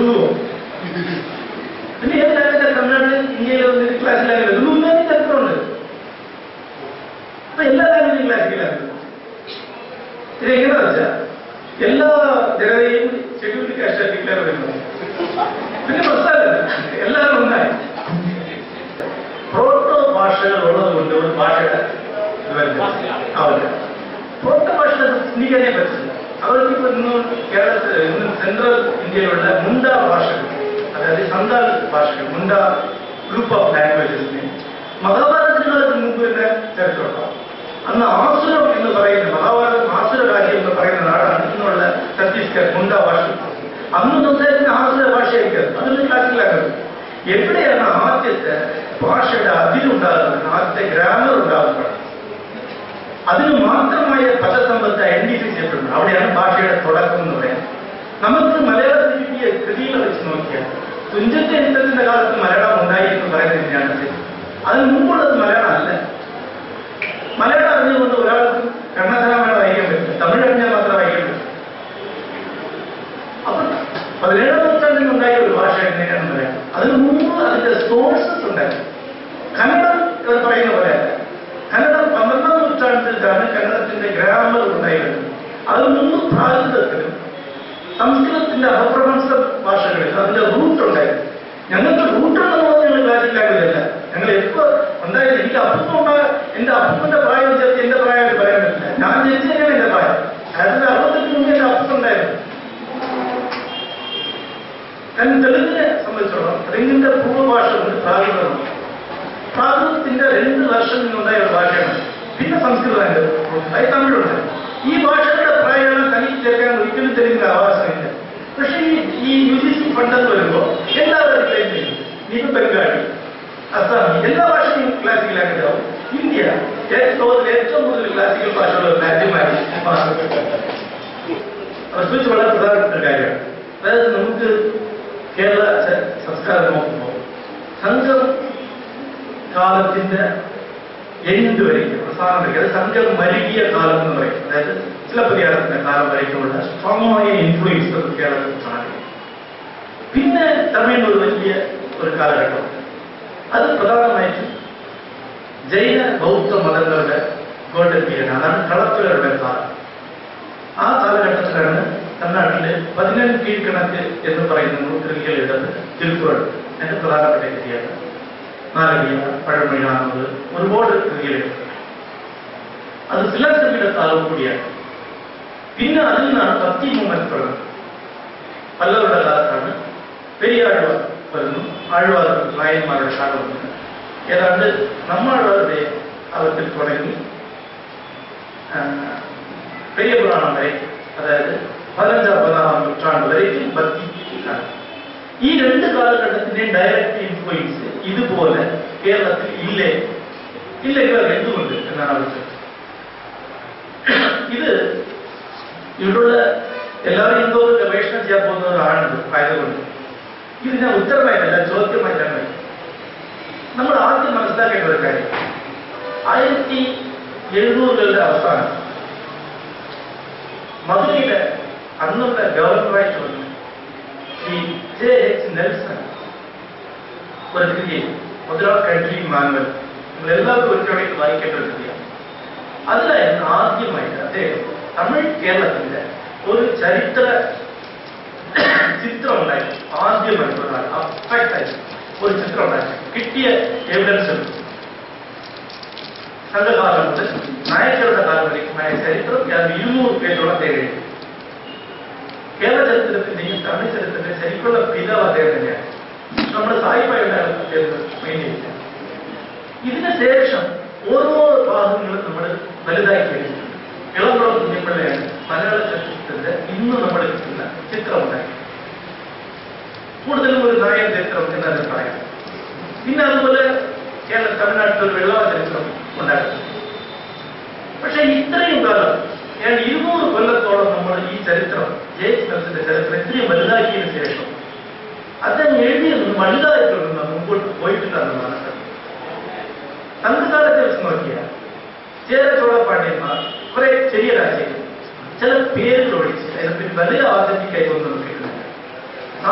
തെലുഗു. പിന്നെ ഏത് ലാംഗ്വേജ് തമിഴ്നാട്ടിൽ ഇന്ത്യയിൽ വന്നിട്ട് ക്ലാസിക് ലാംഗ്വേജ് തെലുഗു ചരിത്രമുണ്ട്. അപ്പൊ എല്ലാ ലാംഗ്വേജും ക്ലാസിക്കലാണ്. ഇത് എങ്ങനെയാ വെച്ചാൽ എല്ലാ ജനതയും ഷെഡ്യൂൾഡ് കാസ്റ്റ് ഡിക്ലെയർ ചെയ്യുന്നത്. പിന്നെ പ്രശ്നമല്ല, എല്ലാവരും ഒന്നായി. പ്രോട്ടോ ഭാഷകൾ ഉള്ളത് കൊണ്ട് ഒരു ഭാഷയുടെ ആവില്ല. പ്രോട്ടോ ഭാഷകൾ ചിന്തിക്കാനേ പറ്റില്ല. അവർക്കിപ്പോ ഇന്ന് കേരളത്തിൽ ഇന്ന് സെൻട്രൽ ഇന്ത്യയിലുള്ള മുണ്ട ഭാഷകൾ, അതായത് സന്താൽ ഭാഷകൾ, മുണ്ട ഗ്രൂപ്പ് ഓഫ് ലാംഗ്വേജസിനെ മഹാഭാരതങ്ങൾക്ക് മുമ്പ് തന്നെ ചരിത്രമുണ്ടാവും. അന്ന് ആസുരം എന്ന് പറയുന്ന മഹാഭാരതം ആസുര രാജ്യം എന്ന് പറയുന്ന നാടാണ് ഇന്നുള്ള ഛത്തീസ്ഗഡ് മുണ്ട ഭാഷ. അന്ന് സംസാരിക്കുന്ന ആസുര ഭാഷയായിരിക്കും. അതൊന്നും ക്ലാസിക്കലാകുന്നത്. എവിടെയാണ് ആദ്യത്തെ ഭാഷയുടെ അതിരുണ്ടാകുന്നത്, ആദ്യത്തെ ഗ്രാമർ ഉണ്ടാകുന്നത്, അതിന് മാത്രമായ പദസമ്പത്ത് ഐഡന്റിഫൈ ചെയ്യപ്പെടുന്നത്. അവിടെയാണ് ഭാഷയുടെ തുടക്കം എന്ന് പറയുന്നത്. നമുക്ക് മലയാളത്തിൽ കിട്ടിയ കൃതികളെ വെച്ച് നോക്കിയാൽ തുഞ്ചത്തെ എഴുത്തച്ഛന്റെ കാലത്ത് മലയാളം ഉണ്ടായി എന്ന് പറയുന്നത് തന്നെയാണ് ശരി. അതിന് മുമ്പുള്ളത് മലയാളം അല്ല. മലയാളം അറിഞ്ഞുകൊണ്ട് ഒരാൾക്ക് കണ്ണസരാമേള വായിക്കാൻ പറ്റില്ല, തമിഴ് അറിഞ്ഞാൽ മാത്രം വായിക്കാൻ പറ്റും. അപ്പൊ 17ാം നൂറ്റാണ്ടിൽ ഉണ്ടായ ഒരു ഭാഷ എങ്ങനെയാണ് മലയാളം. അതിന് മുമ്പ് അതിന്റെ സോഴ്സസ് ഉണ്ടായി. കന്നഡം എന്ന് പറയുന്ന പോലെയല്ല. കന്നഡം 12ാം നൂറ്റാണ്ടിലാണ് കന്നഡത്തിന്റെ ഗ്രാമർ ഉണ്ടായിരുന്നത്. അതിന് മുമ്പ് പ്രാകൃതത്തിലും സംസ്കൃതത്തിന്റെ അപഭ്രംശ ഭാഷകളിൽ അതിന്റെ റൂട്ട് ഉണ്ടായിരുന്നു. ഞങ്ങൾക്ക് റൂട്ടുണ്ടെന്ന് പറഞ്ഞാൽ ക്ലാസിക് ലാംഗ്വേജ് അല്ല. ഞങ്ങൾ എപ്പോ ഉണ്ടായത് എനിക്ക് അപ്പുറം എന്റെ അപ്പുറന്റെ പ്രായം ചേർത്ത് എന്റെ പ്രായമായിട്ട് പറയാൻ പറ്റില്ല. ഞാൻ ജനിച്ചു തന്നെയാണ് എന്റെ പ്രായം. 1968 മുമ്പ് എന്റെ അപ്പുറം ഉണ്ടായിരുന്നു. ഞാൻ തെലുങ്കിനെ സംബന്ധിച്ചോളം തെലുങ്കിന്റെ പൂർവ്വഭാഷ കൊണ്ട് പ്രാകൃതമാണ്. പ്രാകൃതത്തിന്റെ 2 വർഷം നിന്നുണ്ടായ ഒരു ഭാഷയാണ്. പിന്നെ സംസ്കൃതമുണ്ട്, തമിഴുണ്ട്. ഈ ഭാഷകളുടെ പ്രായമാണ് തനിക്ക് ചേർക്കാൻ ഒരിക്കലും തെലുങ്കിന്റെ അവകാശമില്ല. പക്ഷേ ഈ UGC ഫണ്ടെന്ന് വരുമ്പോൾ എല്ലാവരും ക്ലെയിം ചെയ്യും. ഇനിയിപ്പോ ബംഗാളി, അസാമി, എല്ലാ ഭാഷയും ക്ലാസിക്കൽ ലാംഗ്വേജ് ആവും. ഇന്ത്യ ലോകത്തിലെ ഏറ്റവും കൂടുതൽ ക്ലാസിക്കൽ ഭാഷയുള്ള ഒരു രാജ്യമായി സ്വിച്ച് വളരെ പ്രധാനപ്പെട്ട ഒരു കാര്യമാണ്. അതായത് നമുക്ക് കേരള സംസ്കാരം നോക്കുമ്പോൾ സംഘം കാലത്തിന്റെ എൻഡ് വരയ്ക്കും, അവസാനം വരയ്ക്കും. അത് സംഘം മരുകിയ കാലം എന്ന് പറയും. അതായത് ചിലപ്പതികാരത്തിന്റെ കാലം വരയ്ക്കുള്ള സ്ട്രോങ് ഇൻഫ്ലുവൻസ് കേരളത്തിൽ കാണാൻ. പിന്നെ തമിഴിന് ഒരു വലിയ ഒരു കാലഘട്ടം. അത് പ്രധാനമായിട്ടും ജൈന ബൗദ്ധ മതങ്ങളുടെ ഗോൾഡൻ പീരീഡ്. അതാണ് കളപ്പുകളുടെ കാലം. ആ കാലഘട്ടത്തിലാണ് തമിഴ്നാട്ടില് 15 കീഴ്ക്കണക്ക് എന്ന് പറയുന്ന കൃതികൾ എഴുതുന്നത്. തിരുക്കുറൾ അതിന്റെ പ്രധാനപ്പെട്ട കൃതിയാണ്. നാരകീയ, പഴമൊഴിയാണത്, ഒരുപാട് കൃതികൾ എഴുതുന്നത്. അത് ഫിലോസഫിയുടെ കാലം കൂടിയാണ്. പിന്നെ അതിൽ നിന്നാണ് ഭക്തി മൂവ്മെന്റ് തുടങ്ങുന്നത്. പല്ലവരുടെ കാലത്താണ് പെരിയാഴ്വാർ വരുന്നു. ആഴ്വാർ നായന്മാരുടെ കാലം വന്നു. ഏതാണ്ട് നമ്മളുടെ കാലത്തിൽ തുടങ്ങി പെരിയ പുരാണം വരെ, അതായത് 15-16 നൂറ്റാണ്ട് വരേക്കും ഭക്തി കാലം. ഈ 2 കാലഘട്ടത്തിന്റെയും ഡയറക്റ്റ് ഇൻഫ്ലുവൻസ് ഇതുപോലെ കേരളത്തിൽ ഇല്ലെങ്കിൽ എന്തുകൊണ്ട് എന്നാണ് ആവശ്യം. ഇത് ഇവിടുള്ള എല്ലാവരും എന്തോ ഗവേഷണം ചെയ്യാൻ പോകുന്നവരാണ് ആയതുകൊണ്ട് ഇതിന് ഉത്തരമായിട്ടല്ല, ചോദ്യമായിട്ടാണ് വരും. നമ്മൾ ആദ്യം മനസ്സിലാക്കേണ്ട ഒരു കാര്യം, 1700കളുടെ അവസാനം മധുരയിലെ അന്നുള്ള ഗവർണറായിട്ട് വന്നു ശ്രീ J.H. നെൽസൺ ഒരു കൃതി മദ്രാസ് കൺട്രി മാനുവൽ, നിങ്ങൾ എല്ലാവർക്കും ഒരിക്കലും വായിക്കേണ്ട ഒരു കൃതിയാണ്. അതിലായിരുന്നു ആദ്യമായിട്ട് അദ്ദേഹം തമിഴ് കേരളത്തിന്റെ ഒരു ചരിത്ര ചിത്രം ഉണ്ടാക്കി. ആദ്യമായിട്ട് അഫക്റ്റായി ഒരു ചിത്രം ഉണ്ടാക്കി. കിട്ടിയ എവിഡൻസ് സംഘകാലം മുതൽ നായകരുടെ കാലം വരയ്ക്കുമായ ചരിത്രം 200 പേജോളം അദ്ദേഹം എഴുതി. കേരള ചരിത്രത്തിന്റെയും തമിഴ് ചരിത്രത്തിന്റെയും ശരിക്കുള്ള പിതാവ് അദ്ദേഹം തന്നെയാണ്. നമ്മുടെ സായിപ്പായുടെ മെയിൻ ചെയ്തില്ല. ഇതിന് ശേഷം ഓരോ ഭാഗങ്ങളും നമ്മൾ വലുതാക്കി കഴിഞ്ഞിട്ടുണ്ട്. ഇളംകുളം കുഞ്ഞിപ്പിള്ളയാണ് മലയാള ചരിത്രത്തിന്റെ ഇന്ന് നമ്മൾ കിട്ടുന്ന ചിത്രം ഉണ്ടാക്കി. കൂടുതലും ഒരു നായൻ ചരിത്രം എന്നതിന് പറയാം. പിന്നെ അതുപോലെ തമിഴ്നാട്ടിൽ ഒരു വെള്ളവ ചരിത്രം ഉണ്ടാക്കി. പക്ഷെ ഇത്രയും കാലം 200 കൊല്ലത്തോളം നമ്മൾ ഈ ചരിത്രം J.H. നെൽസന്റെ ചരിത്രം ഇത്രയും വലുതാക്കിയതിനു ശേഷം അദ്ദേഹം എഴുതിയൊന്നും വലുതായിട്ടുണ്ടെന്ന് മുമ്പോട്ട് പോയിട്ടില്ലെന്നാണ്. സംഘകാലത്തെ വെച്ച് നോക്കിയാൽ ചേര ചോള പാണ്ഡ്യന്മാർ കുറെ ചെറിയ രാജ്യങ്ങൾ ചില പേരുകൾ ഒഴിച്ച് അതിനെപ്പറ്റി വലിയ ആധുനികമായി ഒന്നും കിട്ടുന്നില്ല. സാംസ്കാരിക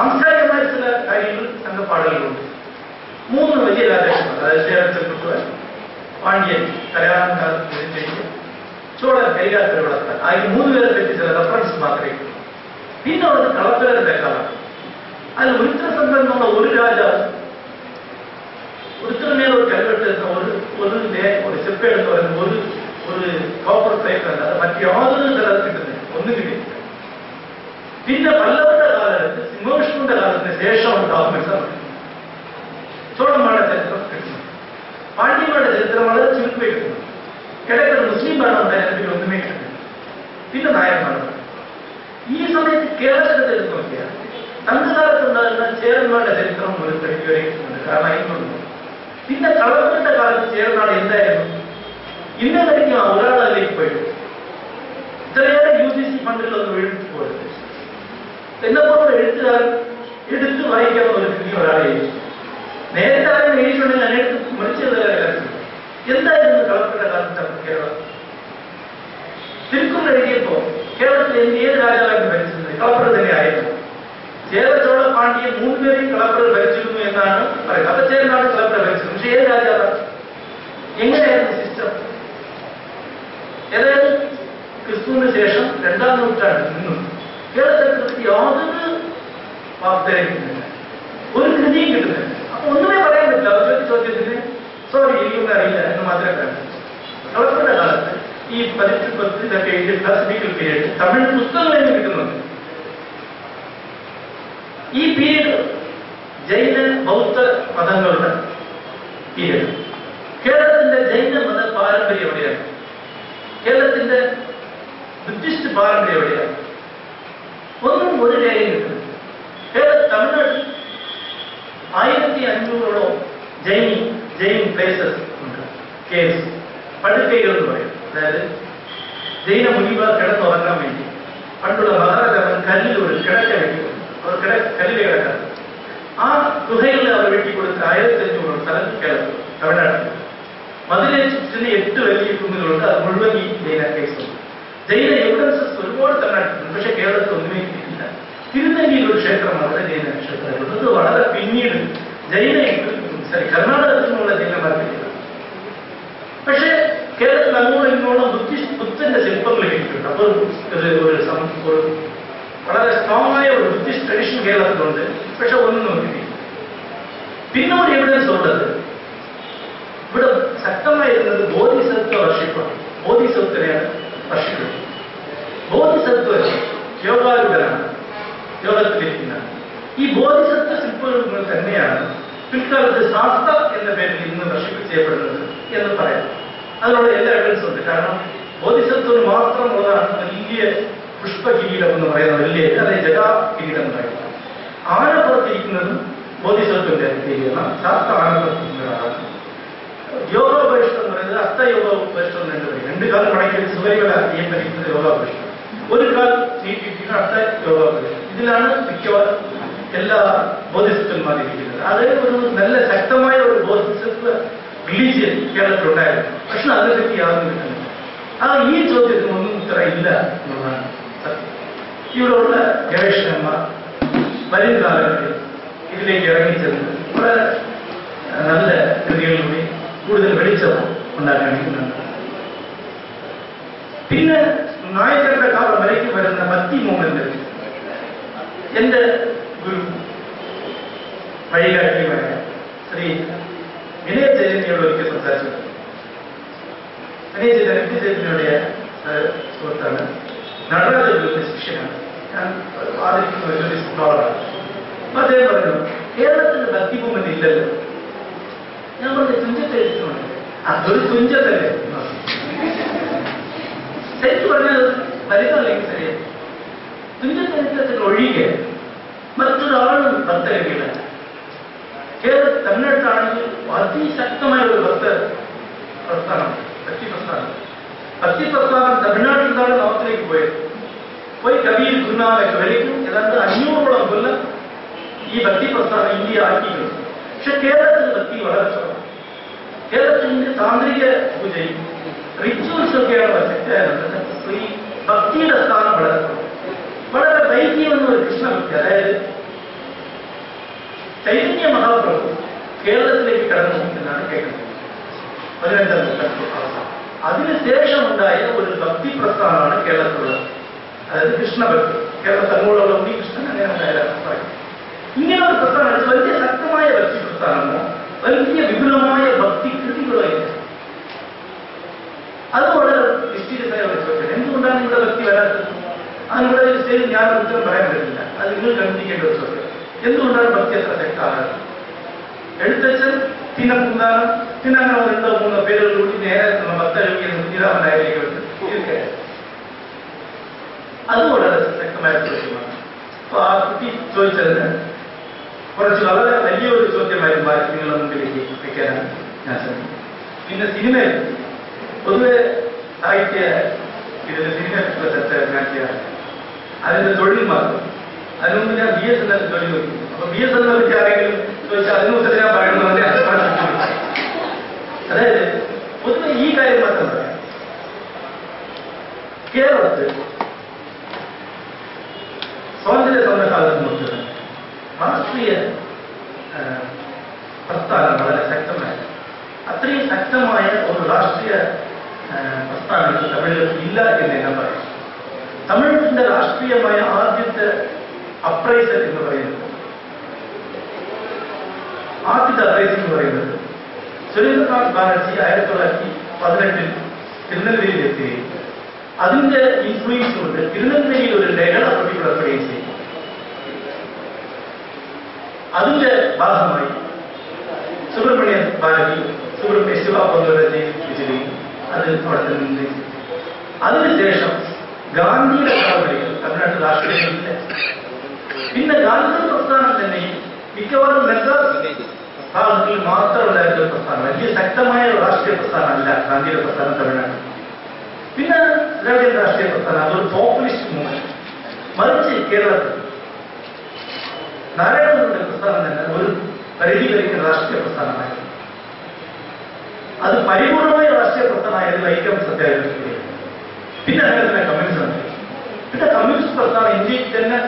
രസകരമായ ചില കാര്യങ്ങൾ സംഘപാടുകളുണ്ട്. 3 വലിയ രാജാക്കന്മാർ, അതായത് ചേരൻ, പാണ്ഡ്യൻ, കരയാൻ കാലത്ത്, ചോളൻ, കൈകാത്തരവിടത്താൻ, ആദ്യം 3 പേരെ പറ്റി ചില റെഫറൻസ് മാത്രമേ. പിന്നെ ഉള്ളത് കളപ്പുരയുടെ കാലം. അതിൽ ഉരുത്തസന്ധൻ എന്നുള്ള ഒരു രാജാവ് ഉരുത്തരമേൽ ഒരു കൽവെട്ട് ഒരു ചെപ്പെടുത്ത് പറയുന്ന ഒരു കോപ്പർ പ്ലേറ്റ് അല്ല, അത് മറ്റു യാതൊരു തരം കിട്ടുന്നില്ല, ഒന്നും കിട്ടില്ല. പിന്നെ പല്ലവരുടെ കാലത്ത്, സിംഹവിഷ്ണുവിന്റെ കാലത്തിന് ശേഷമാണ് ഡോക്യുമെന്റ്സ് ചോളന്മാരുടെ ചരിത്രം കിട്ടുന്നത്. പാണ്ഡ്യന്മാരുടെ ചരിത്രം വളരെ ചുരുക്കമേ കിട്ടുന്നു. ഇടയ്ക്ക് മുസ്ലിം ഭരണമുണ്ടായിരുന്നെങ്കിൽ ഒന്നുമേ കിട്ടുന്നില്ല. പിന്നെ നായന്മാരുടെ. ഈ സമയത്ത് കേരളത്തിന്റെ ചരിത്രം നോക്കിയാൽ സംഘകാലത്തുണ്ടാകുന്ന ചേരന്മാരുടെ ചരിത്രം ഒരു പരിധിവരെ കിട്ടുന്നുണ്ട്. കാരണം അതിനുണ്ട്. പിന്നെ കളപ്പുരയുടെ കാലത്ത് ചേരനാട് എന്തായിരുന്നു? ഇന്നേ വരെയും ഒരാളിലേക്ക് പോയിട്ട് ഇത്രയേറെ UGC ഫണ്ടിലൊന്നും എഴുതി പോയത്. എന്നപ്പോൾ എഴുത്തുകാരൻ എടുത്ത് വായിക്കാവുന്ന ഒരു സ്ഥിതി ഒരാളെ എഴുതി. നേരത്തെ ആരും എഴുതിയിട്ടുണ്ടെങ്കിൽ അതിനെടുത്ത് മറിച്ചത് എന്തായിരുന്നു കളപ്പുരയുടെ കാലത്ത് കേരളം? തിരുക്കുറൾ എഴുതിയപ്പോ കേരളത്തിൽ ഏത് രാജാവായിരുന്നു ഭരിച്ചിരുന്നത്? കളപ്പുര തന്നെയായിരുന്നു. ചേര, ചോള, പാണ്ഡ്യ 3 പേരെയും കളപ്പുര ഭരിച്ചിരുന്നു എന്നാണ് പറയുന്നത്. അപ്പൊ ചേരനാട് കളപ്പുര ഭരിച്ചത്. പക്ഷെ ഏത് രാജാവാണ്? എങ്ങനെയായിരുന്നു സിസ്റ്റം? ഏതായാലും ക്രിസ്തുവിന് ശേഷം 2ാം നൂറ്റാണ്ടിൽ നിന്നും കേരളത്തിൽ യാതൊരു വാർത്തയും കിട്ടുന്നില്ല, ഒരു കൃതിയും കിട്ടുന്നില്ല. അപ്പൊ ഒന്നുമേ പറയാൻ പറ്റില്ല. അവരുടെ ചോദ്യത്തിന് സോറി എനിക്കൊന്നും അറിയില്ല എന്ന് മാത്രമേ പറയാൻ. കളപ്പുരയുടെ കാലത്ത് ഈ 1810 ഇതൊക്കെ എഴുതിയ ക്ലാസിക്കൽ പീരീഡ് തമിഴ് പുസ്തകങ്ങളിൽ കിട്ടുന്നുണ്ട്. ഈ പീരീഡ് ജൈന ബൗദ്ധ മതങ്ങളുടെ പീരീഡ്. കേരളത്തിന്റെ ജൈന മത പാരമ്പര്യം എവിടെയാണ്? കേരളത്തിന്റെ ബുദ്ധിസ്റ്റ് പാരമ്പര്യം എവിടെയാണ്? ഒന്നും ഒരു രേഖയും കിട്ടുന്നു. തമിഴ്നാട്ടിൽ 1500ഓളം ജൈൻ പ്ലേസസ് ഉണ്ട്. കേവ്സ്, പടുക്കൈകൾ എന്ന് പറയും. അതായത് ജൈന മുനിമാർ കിടന്നുറങ്ങാൻ വേണ്ടി പണ്ടുള്ള മഹാരാജാവൻ കല്ലിൽ ഒരു കിടക്ക വെട്ടിക്കൊടുത്തു. അവർ കല്ലിൽ കിടക്കാറ്. ആ ഗുഹയിൽ അവർ വെട്ടിക്കൊടുത്ത് 1500 സ്ഥലം കേരളത്തിൽ, തമിഴ്നാട്ടിൽ. മതിലെ ചുറ്റിന് 8 വലിയ കുന്നുകളുണ്ട്. അത് മുഴുവൻ ഈ ജൈന കേസുണ്ട്. ജൈന എവിഡൻസസ് ഒരുപാട് തമിഴ്നാട്ടിലുണ്ട്. പക്ഷെ കേരളത്തിൽ ഒന്നുമേ കിട്ടിയില്ല. തിരുനെല്ലിയിൽ ഒരു ക്ഷേത്രമാണ് ജൈന ക്ഷേത്രം. അത് വളരെ പിന്നീട് കർണാടകത്തിനുള്ള ജൈനമാർക്കില്ല. പക്ഷെ കേരളത്തിൽ അങ്ങോട്ടും ഇങ്ങോട്ടും ബുദ്ധന്റെ ശില്പങ്ങൾ കിട്ടിയിട്ടുണ്ട്. അപ്പോൾ ഒരു വളരെ സ്ട്രോങ് ആയ ഒരു ബുദ്ധിസ്റ്റ് ട്രഡീഷൻ കേരളത്തിലുണ്ട്. പക്ഷെ ഒന്നും കിട്ടി. പിന്നെ ഒരു എവിഡൻസ് ഉള്ളത് ഇവിടെ ശക്തമായിരുന്നത് ബോധിസത്വ വർഷിപ്പാണ്. ബോധിസത്വനെയാണ് വർഷിക്കുന്നത്. ബോധിസത്വ യോഗാരൂഢനാണ്, യോഗത്തിലിരിക്കുന്ന. ഈ ബോധിസത്വ ശില്പങ്ങൾ തന്നെയാണ് പിൽക്കാലത്ത് ശാസ്ത്ര എന്ന പേരിൽ ഇന്ന് വർഷിപ്പ് ചെയ്യപ്പെടുന്നത് എന്ന് പറയാം. അതിനുള്ള എല്ലാ എവിഡൻസും ഉണ്ട്. കാരണം ബോധിസത്വന് മാത്രമുള്ളതാണ് വലിയ പുഷ്പകിരീടം എന്ന് പറയുന്ന വലിയ, അതായത് ജഗാ കിരീടം എന്ന് പറയുന്നത്. ആനപ്പുറത്തിരിക്കുന്നതും ബോധിസത്വന്റെ കിരീടം. ശാസ്ത്ര ആനപ്പുറത്തിരിക്കുന്നതാണ്. യോഗോപരിഷ്ടം എന്ന് പറയുന്നത് അർത്ഥയോഗോപരിഷ്ടം എന്ന് പറയും. 2 കാലം മടക്കി സുഖരികള നിയന്ത്രിക്കുന്നത് യോഗോപരിഷ്ടം. ഒരു കാൽ നീട്ടിയിരിക്കുന്ന അർത്ഥ യോഗോപരിഷ്ടം. ഇതിലാണ് മിക്കവാറും എല്ലാ ബോധിസത്വന്മാരിരിക്കുന്നത്. അത് ഒരു നല്ല ശക്തമായ ഒരു ബോധിസത്വ റിലീജിയൻ കേരളത്തിലുണ്ടായിരുന്നു. പക്ഷെ അതിനെപ്പറ്റി യാതൊന്നും കിട്ടുന്നില്ല. ഈ ചോദ്യത്തിനൊന്നും ഉത്തരം ഇല്ല എന്നുള്ളതാണ് സത്യം. ഇവിടെയുള്ള ഗവേഷകന്മാർ വരും കാലങ്ങളിൽ ഇതിലേക്ക് ഇറങ്ങിച്ചെന്ന് വളരെ നല്ല കൃതികളിലൂടെ കൂടുതൽ വെളിച്ചം ഉണ്ടാക്കാൻ കഴിയുന്നുണ്ട്. പിന്നെ നായകരുടെ കാലം വരയ്ക്ക് വരുന്ന ഭക്തി മൂവ്മെന്റ് എന്റെ ഗുരു വഴികാട്ടിയുമായ ശ്രീ വിനയ ചൈതന്യയോട് ഒരിക്കൽ സംസാരിച്ചിട്ടുണ്ട്. വിനയ ചൈതന്യയുടെ സുഹൃത്താണ്, നടരാജ ഗുരുവിന്റെ ശിഷ്യനാണ്. ഞാൻ ആദരിക്കുന്ന ഒരു സ്കോളറാണ്. അപ്പൊ അദ്ദേഹം പറഞ്ഞു, കേരളത്തിന്റെ ഭക്തി മൂവ്മെന്റ് ഇല്ലല്ലോ. ഞാൻ പറഞ്ഞു, തുഞ്ചത്ത് എഴുത്തുണ്ട്. അതൊരു തുഞ്ചത്തല്ലേ. ശരിക്കും പറഞ്ഞാൽ വലുതല്ലെങ്കിൽ ശരിയാണ്. തുഞ്ചത്ത് എഴുത്തത്തിൽ ഒഴികെ മറ്റൊരാളും ഭക്തരംഗില്ല. തമിഴ്നാട്ടിലാണെങ്കിൽ അതിശക്തമായ ഒരു പ്രസ്ഥാനം, ഭക്തി പ്രസ്ഥാനം. ഭക്തി പ്രസ്ഥാനം തമിഴ്നാട്ടിൽ നിന്നാണ് നോർത്തിലേക്ക് പോയി കബീർ, ഗുരുനാനക്ക് വരയ്ക്കും ഏതാണ്ട് 500ഓളം കൊല്ലം ഈ ഭക്തി പ്രസ്ഥാനം ഇന്ത്യ ആക്കിയിരുന്നു. പക്ഷെ കേരളത്തിൽ ഭക്തി വളരെ കുറവാണ്. കേരളത്തിന്റെ താന്ത്രിക പൂജയും റിച്വൽസ് ഒക്കെയാണ് ഈ ഭക്തിയുടെ സ്ഥാനം വളരെ കുറവ്. വളരെ വൈദ്യം എന്നൊരു കൃഷ്ണഭക്തി, അതായത് ചൈതന്യ മഹാപ്രഭു കേരളത്തിലേക്ക് കടന്നു എന്നാണ് കേൾക്കുന്നത്. 15-ാം നൂറ്റാണ്ടിന്റെ അവസാനം. അതിനുശേഷം ഉണ്ടായ ഒരു ഭക്തി പ്രസ്ഥാനമാണ് കേരളത്തിലുള്ളത്. അതായത് കൃഷ്ണഭക്തി. കേരളത്തിൽ അങ്ങോട്ടുള്ള ഉണ്ണികൃഷ്ണൻ അങ്ങനെ ഉണ്ടായാലും പറയും. ഇങ്ങനെ ഒരു പ്രസ്ഥാനം വലിയ ശക്തമായ ഭക്തി പ്രസ്ഥാനമോ വലിയ വിപുലമായ ഭക്തി കൃതികളോ ഇല്ല. അത് വളരെ നിശ്ചിതമായ ഒരു ചോദ്യം. എന്തുകൊണ്ടാണ് ഇവിടെ ഭക്തി വരാത്തത്? അതിനുള്ള സ്റ്റേജിൽ ഞാൻ ഉത്തരം പറയാൻ പറ്റില്ല. അത് നിങ്ങൾ കണ്ടുപിടിക്കേണ്ട ഒരു ചോദ്യം. എന്തുകൊണ്ടാണ് ഭക്തി അത്ര ശക്തമാകുന്നത്? എഴുത്തച്ഛൻ പിന്നെ പൂന്താനം പിന്നെ അങ്ങനെ 2-3 പേരുകൾ കൂടി നേരെ ഭക്തരൂപിയെ ശ്രീരാമനായരിലേക്ക് വെച്ച് അത് വളരെ ശക്തമായ ചോദ്യമാണ്. അപ്പൊ ആ കുട്ടി ചോദിച്ചതിന് കുറച്ച് വളരെ വലിയൊരു ചോദ്യമായിരുന്നു നിങ്ങളുടെ മുമ്പിലേക്ക് വയ്ക്കാനാണ് ഞാൻ ശ്രമിക്കുന്നത്. പിന്നെ സിനിമയിൽ പൊതുവെ സാഹിത്യ ഇതിന്റെ സിനിമ ചർച്ച ഞാൻ ചെയ്യാറ്. അതിന്റെ തൊഴിൽ മാത്രം. അതിനു മുമ്പ് ഞാൻ BSNL തൊഴിൽ നോക്കി. അപ്പൊ BSNL പറ്റി ആരെങ്കിലും ചോദിച്ചാൽ അതിനുസരിച്ച് ഞാൻ പറയണമെന്ന് അതായത് പൊതുവെ ഈ കാര്യം മാത്രം പറയാം. കേരളത്തിൽ സ്വാതന്ത്ര്യ സമരകാലത്ത് മുതൽ രാഷ്ട്രീയ പ്രസ്ഥാനം വളരെ ശക്തമായ അത്രയും ശക്തമായ ഒരു രാഷ്ട്രീയ പ്രസ്ഥാനങ്ങൾ തമിഴകത്തിൽ ഇല്ല എന്ന് ഞാൻ പറയും. തമിഴകത്തിന്റെ രാഷ്ട്രീയമായ ആദ്യത്തെ അപ്രൈസൽ എന്ന് പറയുന്നത് സുരേന്ദ്രനാഥ് ബാനർജി 1918 തിരുനെൽവേലിയിലെത്തുകയും അതിന്റെ ഇൻഫ്ലുവൻസ് കൊണ്ട് തിരുനെൽവേലിയിൽ ഒരു ലഹള പൊട്ടിപ്പുറപ്പെടുകയും ചെയ്തു. അതിന്റെ ഭാഗമായി സുബ്രഹ്മണ്യ ഭാരതി ശിവ പോലുള്ള ജയിലിൽ അത് അവിടെ നിന്ന് അതിനുശേഷം ഗാന്ധിയുടെ നടപടികൾ തമിഴ്നാട്ടിൽ രാഷ്ട്രീയമില്ല. പിന്നെ ഗാന്ധി പ്രസ്ഥാനം തന്നെയും മിക്കവാറും മെഡ്രാസ് ഭാഗത്തിൽ മാത്രമുണ്ടായിരുന്ന ഒരു പ്രസ്ഥാനം. വലിയ ശക്തമായ ഒരു രാഷ്ട്രീയ പ്രസ്ഥാനമല്ല ഗാന്ധിയുടെ പ്രസ്ഥാനം തമിഴ്നാട്ടിൽ. പിന്നെ ദ്രാവിഡ രാഷ്ട്രീയ പ്രസ്ഥാനം അതൊരു പോപ്പുലിസ്റ്റ് മൂവ്മെന്റ്. മറിച്ച് കേരളത്തിൽ നാരായണഗുരുവിന്റെ പ്രസ്ഥാനം തന്നെ ഒരു പരിധി വരയ്ക്കുന്ന രാഷ്ട്രീയ പ്രസ്ഥാനമായിരുന്നു. അത് പരിപൂർണമായ രാഷ്ട്രീയ പ്രസ്ഥാനമായത് വൈക്കം സത്യാഗ്രഹത്തിലേക്ക്. പിന്നെ അങ്ങനെ തന്നെ കമ്മ്യൂണിസം. പിന്നെ കമ്മ്യൂണിസ്റ്റ് പ്രസ്ഥാനം ഇന്ത്യക്ക് തന്നെ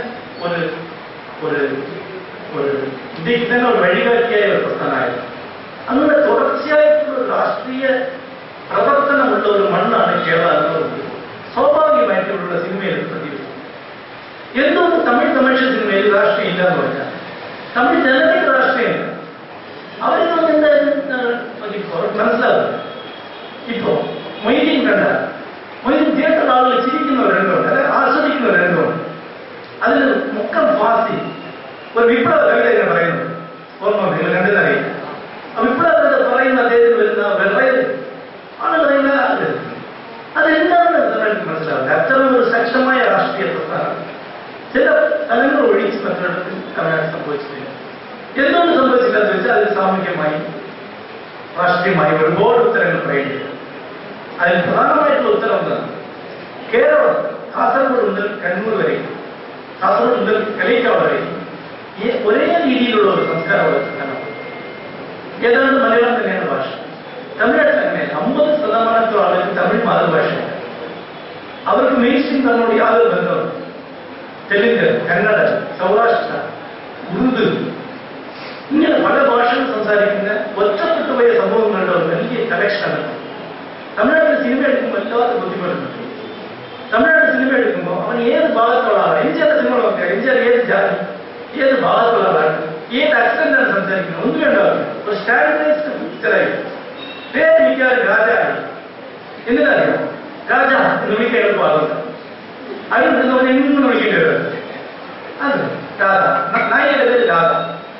ഇന്ത്യക്ക് തന്നെ ഒരു വഴികാട്ടിയായ ഒരു പ്രസ്ഥാനമായിരുന്നു. അങ്ങനെ തുടർച്ചയായിട്ടുള്ള രാഷ്ട്രീയ പ്രവർത്തനമുള്ള ഒരു മണ്ണാണ് കേരളം എന്നുള്ളത് സ്വാഭാവികമായിട്ടുള്ള സിനിമയിൽ പ്രതിഫലിക്കും. എന്തുകൊണ്ട് തമിഴ് സിനിമയിൽ രാഷ്ട്രീയം ഇല്ല എന്ന് പറഞ്ഞാൽ തമിഴ് ജനതയ്ക്ക് രാഷ്ട്രീയമില്ല. അവരിതൊന്നും മനസ്സിലാവില്ല. ഇപ്പോ മൊയ്തീൻ കണ്ടാൽ മൊയ്തീൻ തിയേറ്ററിൽ ആളുകൾ ചിരിക്കുന്ന ഒരു രംഗമുണ്ട്, അല്ലെ ആസ്വദിക്കുന്ന ഒരു രംഗമുണ്ട്. അതിന് മുക്കം ഫാസി ഒരു വിപ്ലവ കവിത എന്ന് പറയുന്നത് ഓർമ്മ നിങ്ങൾ കണ്ടെന്നറിയില്ല. ആ വിപ്ലവ കവിത പറയുന്ന അദ്ദേഹത്തിന് വരുന്ന വെള്ളയിൽ ആളുകൾ അതെന്താണെന്ന് തമിഴ്ക്ക് മനസ്സിലാവില്ല. അത്തരം ഒരു ശക്തമായ രാഷ്ട്രീയ പ്രസ്ഥാനം ചില സ്ഥലങ്ങൾ ഒഴിച്ച് മറ്റൊരിടത്തിൽ തമിഴ്നാട് സംഭവിച്ചിട്ടില്ല. എന്തുകൊണ്ട് സംഭവിച്ചില്ലെന്ന് വെച്ചാൽ അതിൽ സാമൂഹ്യമായി രാഷ്ട്രീയമായി ഒരുപാട് ഉത്തരങ്ങൾ പറയുന്നില്ല. അതിൽ പ്രധാനമായിട്ടുള്ള ഉത്തരം എന്താണ്? കേരളം കാസർഗോഡ് മുതൽ കണ്ണൂർ വരെ, കാസർഗോഡ് മുതൽ കളിക്കാവ് വരെ ഒരേ രീതിയിലുള്ള ഒരു സംസ്കാരമുള്ള സ്ഥലമാണ്. ഏതാണ്ട് മലയാളം തന്നെയാണ് ഭാഷ. തമിഴ്നാട്ടിൽ അങ്ങനെ 50% ആളുകൾക്ക് തമിഴ് മാതൃഭാഷയാണ്. അവർക്ക് മെയിൻ സ്ട്രീം തന്നോട് യാതൊരു ബന്ധമാണ്. തെലുങ്ക്, കന്നഡ, സൗരാഷ്ട്ര, ഉറുദു ഇങ്ങനെ പല ഭാഷകൾ സംസാരിക്കുന്ന ഒറ്റപ്പെട്ടു പോയ സംഭവങ്ങളുടെ ഒരു വലിയ കലക്ഷനാണ്. തമിഴ്നാട്ടിൽ സിനിമ എടുക്കുമ്പോൾ എല്ലാവരും ബുദ്ധിമുട്ടുണ്ട്. തമിഴ്നാട്ടിൽ സിനിമ എടുക്കുമ്പോൾ അവൻ ഏത് ഭാഗത്തുള്ള ആളാണ്, എംജിആർ സിനിമ നോക്കുക, എംജിആർ ഏത് ജാതി ഏത് ഭാഗത്തുള്ള ആളാണ്, ഏത് അക്സന്റാണ് സംസാരിക്കുന്നത് ഒന്നും വേണ്ടാവില്ല. ഒരു സ്റ്റാൻഡേർഡൈസ്ഡ് പിക്ചറായി പേര് മിക്കവാറും രാജാണ്. എന്തിനറിയാം? രാജ എന്ന് വിളിക്കാൻ എളുപ്പമാകുന്നത്. അതിൽ നിന്ന് എന്നും വിളിക്കേണ്ടി വരും. അത് രാധ, നായികയുടെ പേര് രാധ.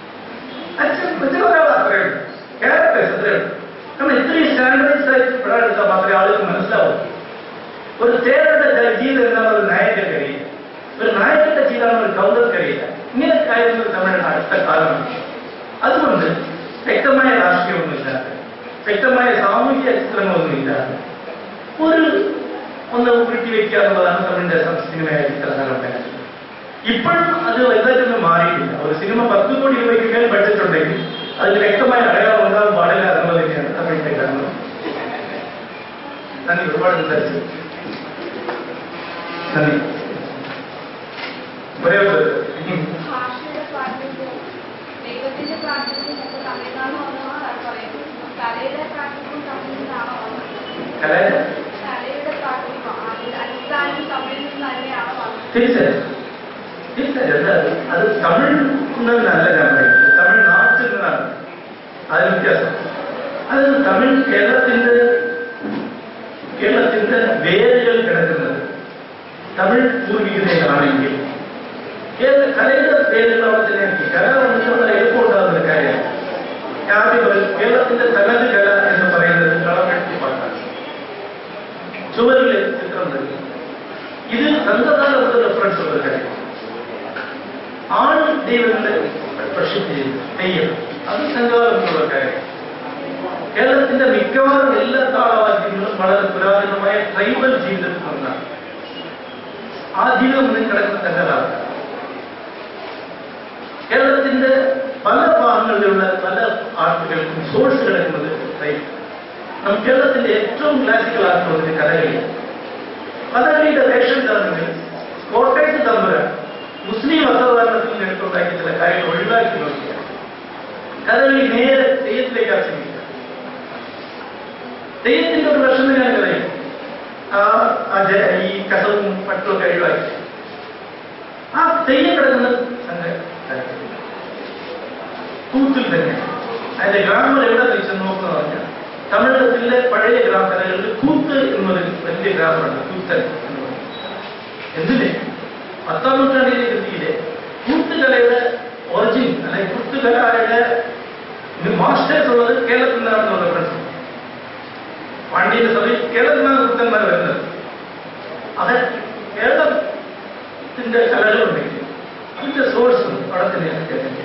അത്രയും ക്യാരക്ടേഴ്സ് അത്രയും. കാരണം ഇത്രയും സ്റ്റാൻഡേർഡൈസ് ആയിട്ട് പെടാടുത്താൽ മാത്രമേ ആളുകൾക്ക് മനസ്സിലാവൂ. ഒരു തേരുടെ ജീവിതം എന്താണ് ഒരു നായകന്റെ കഴിയില്ല, ഒരു നായകന്റെ ജീവിതമാണ് ഒരു കൗണ്ടർ കഴിയില്ല. ഇങ്ങനെ കാര്യങ്ങൾ തമിഴ്നാട് അടുത്ത കാലമാണ്. അതുകൊണ്ട് വ്യക്തമായ രാഷ്ട്രീയമൊന്നുമില്ലാതെ വ്യക്തമായ സാമൂഹിക ചിത്രങ്ങളൊന്നുമില്ലാതെ ഒന്ന് ഉരുട്ടി വയ്ക്കുക എന്നുള്ളതാണ് തമിഴിന്റെ സിനിമയായി ഇത്ര കാലം ഉണ്ടായിരുന്നത്. ഇപ്പോഴും അത് വലുതായിട്ടൊന്നും മാറിയിട്ടില്ല. ഒരു സിനിമ 10 കോടി രൂപയ്ക്ക് മേൽ ബഡ്ജറ്റ് ഉണ്ടെങ്കിൽ അതിന് വ്യക്തമായ അടയാളം ഉണ്ടാകാൻ പാടില്ല എന്നുള്ളത് തന്നെയാണ് തമിഴിന്റെ കാരണം. നന്ദി. ഒരുപാട് സംസാരിച്ചു. നന്ദി. ഒരേ കലയുടെ പ്രാക്ടീസും തമ്മിൽ നിന്നാണോ വന്നത്? കലയുടെ അടിസ്ഥാനം തമിഴിൽ നിന്ന് തന്നെയാണോ വന്നത്? തീർച്ചയായും അത് തമിഴ് നിന്നല്ല ഞാൻ പറയുന്നത്, തമിഴ്നാട്ടിൽ നിന്നാണ്. അതിന് വ്യത്യാസം. അത് തമിഴ് കേരളത്തിന്റെ വേരുകൾ കിടക്കുന്നത് തമിഴ് പൂർവികതയിലാണെങ്കിൽ കലയുടെ വേരുകൾ അവിടെ തന്നെയാക്കി. കല വന്നിട്ടുള്ള എളുപ്പമുണ്ടാകുന്ന കാര്യമാണ്. ആദ്യം കേരളത്തിന്റെ തനത് കല എന്ന് പറയുന്നത് കളമെഴുത്തി പാട്ടാണ്. ചുവരിലെ ചിത്രം നൽകി. ഇത് സംഘകാലത്ത് റെഫറൻസ് ഉള്ള കാര്യം. ആൺ ദൈവങ്ങളെ പ്രസിദ്ധി ചെയ്തു തെയ്യം, അത് സംഘകാലത്തുള്ള കാര്യം. കേരളത്തിന്റെ മിക്കവാറും എല്ലാ താളവാദ്യങ്ങളും വളരെ പുരാതനമായ ട്രൈബൽ ജീവിതത്തിൽ നിന്നാണ്. ആ ജീവിതം മുന്നിൽ കിടക്കുന്ന സംഘകാലം. കേരളത്തിന്റെ പല ഭാഗങ്ങളിലുള്ള പല ആർട്ടുകൾക്കും സോഴ്സ് കിടക്കുന്നത് നമുക്ക് കേരളത്തിന്റെ ഏറ്റവും ക്ലാസിക്കൽ ആർട്ടുള്ളത് കഥകളിയാണ്. കഥകളിയുടെ വേഷം കാണുന്നത് കോട്ടയത്ത് തമ്പുരാൻ മുസ്ലിം മതധാരണത്തിൽ നിന്ന് എടുത്തുണ്ടാക്കിയ ചില കാര്യങ്ങൾ ഒഴിവാക്കി നോക്കിയാണ് കഥകളി നേരെ തെയ്യത്തിലേക്ക് ആശ്രമിക്കുക. തെയ്യത്തിന്റെ ഒരു വർഷം തന്നെയാണ് കഥയും ഈ കഥവും പട്ടുമൊക്കെ ഒഴിവാക്കി ആ തെയ്യം കിടക്കുന്ന കൂത്തിൽ തന്നെ. അതിന്റെ ഗ്രാമർ എവിടെ വെച്ച് നോക്കുന്ന പറഞ്ഞാൽ തമിഴകത്തിലെ പഴയ കലകളിൽ കൂത്ത് എന്നൊരു വലിയ ഗ്രാമറുണ്ട്. കൂത്തൻ എന്ന് പറയുന്നത് എന്തിന് 10ാം നൂറ്റാണ്ടിലെ കൃതിയിലെ കൂത്തുകലയുടെ ഒറിജിൻ അല്ലെങ്കിൽ കൂത്തുകലയുടെ മാസ്റ്റേഴ്സ് ഉള്ളത് കേരളത്തിൽ നിന്നാണെന്നുള്ള പ്രശ്നം. പാണ്ഡ്യന്റെ സഭയിൽ കേരളത്തിൽ നിന്നാണ് കൂത്തന്മാർ വരുന്നത്. അത് കേരളത്തിന്റെ കലകളുണ്ടെങ്കിൽ അതിന്റെ സോഴ്സ് അവിടെ തന്നെയാണ് കേരളം.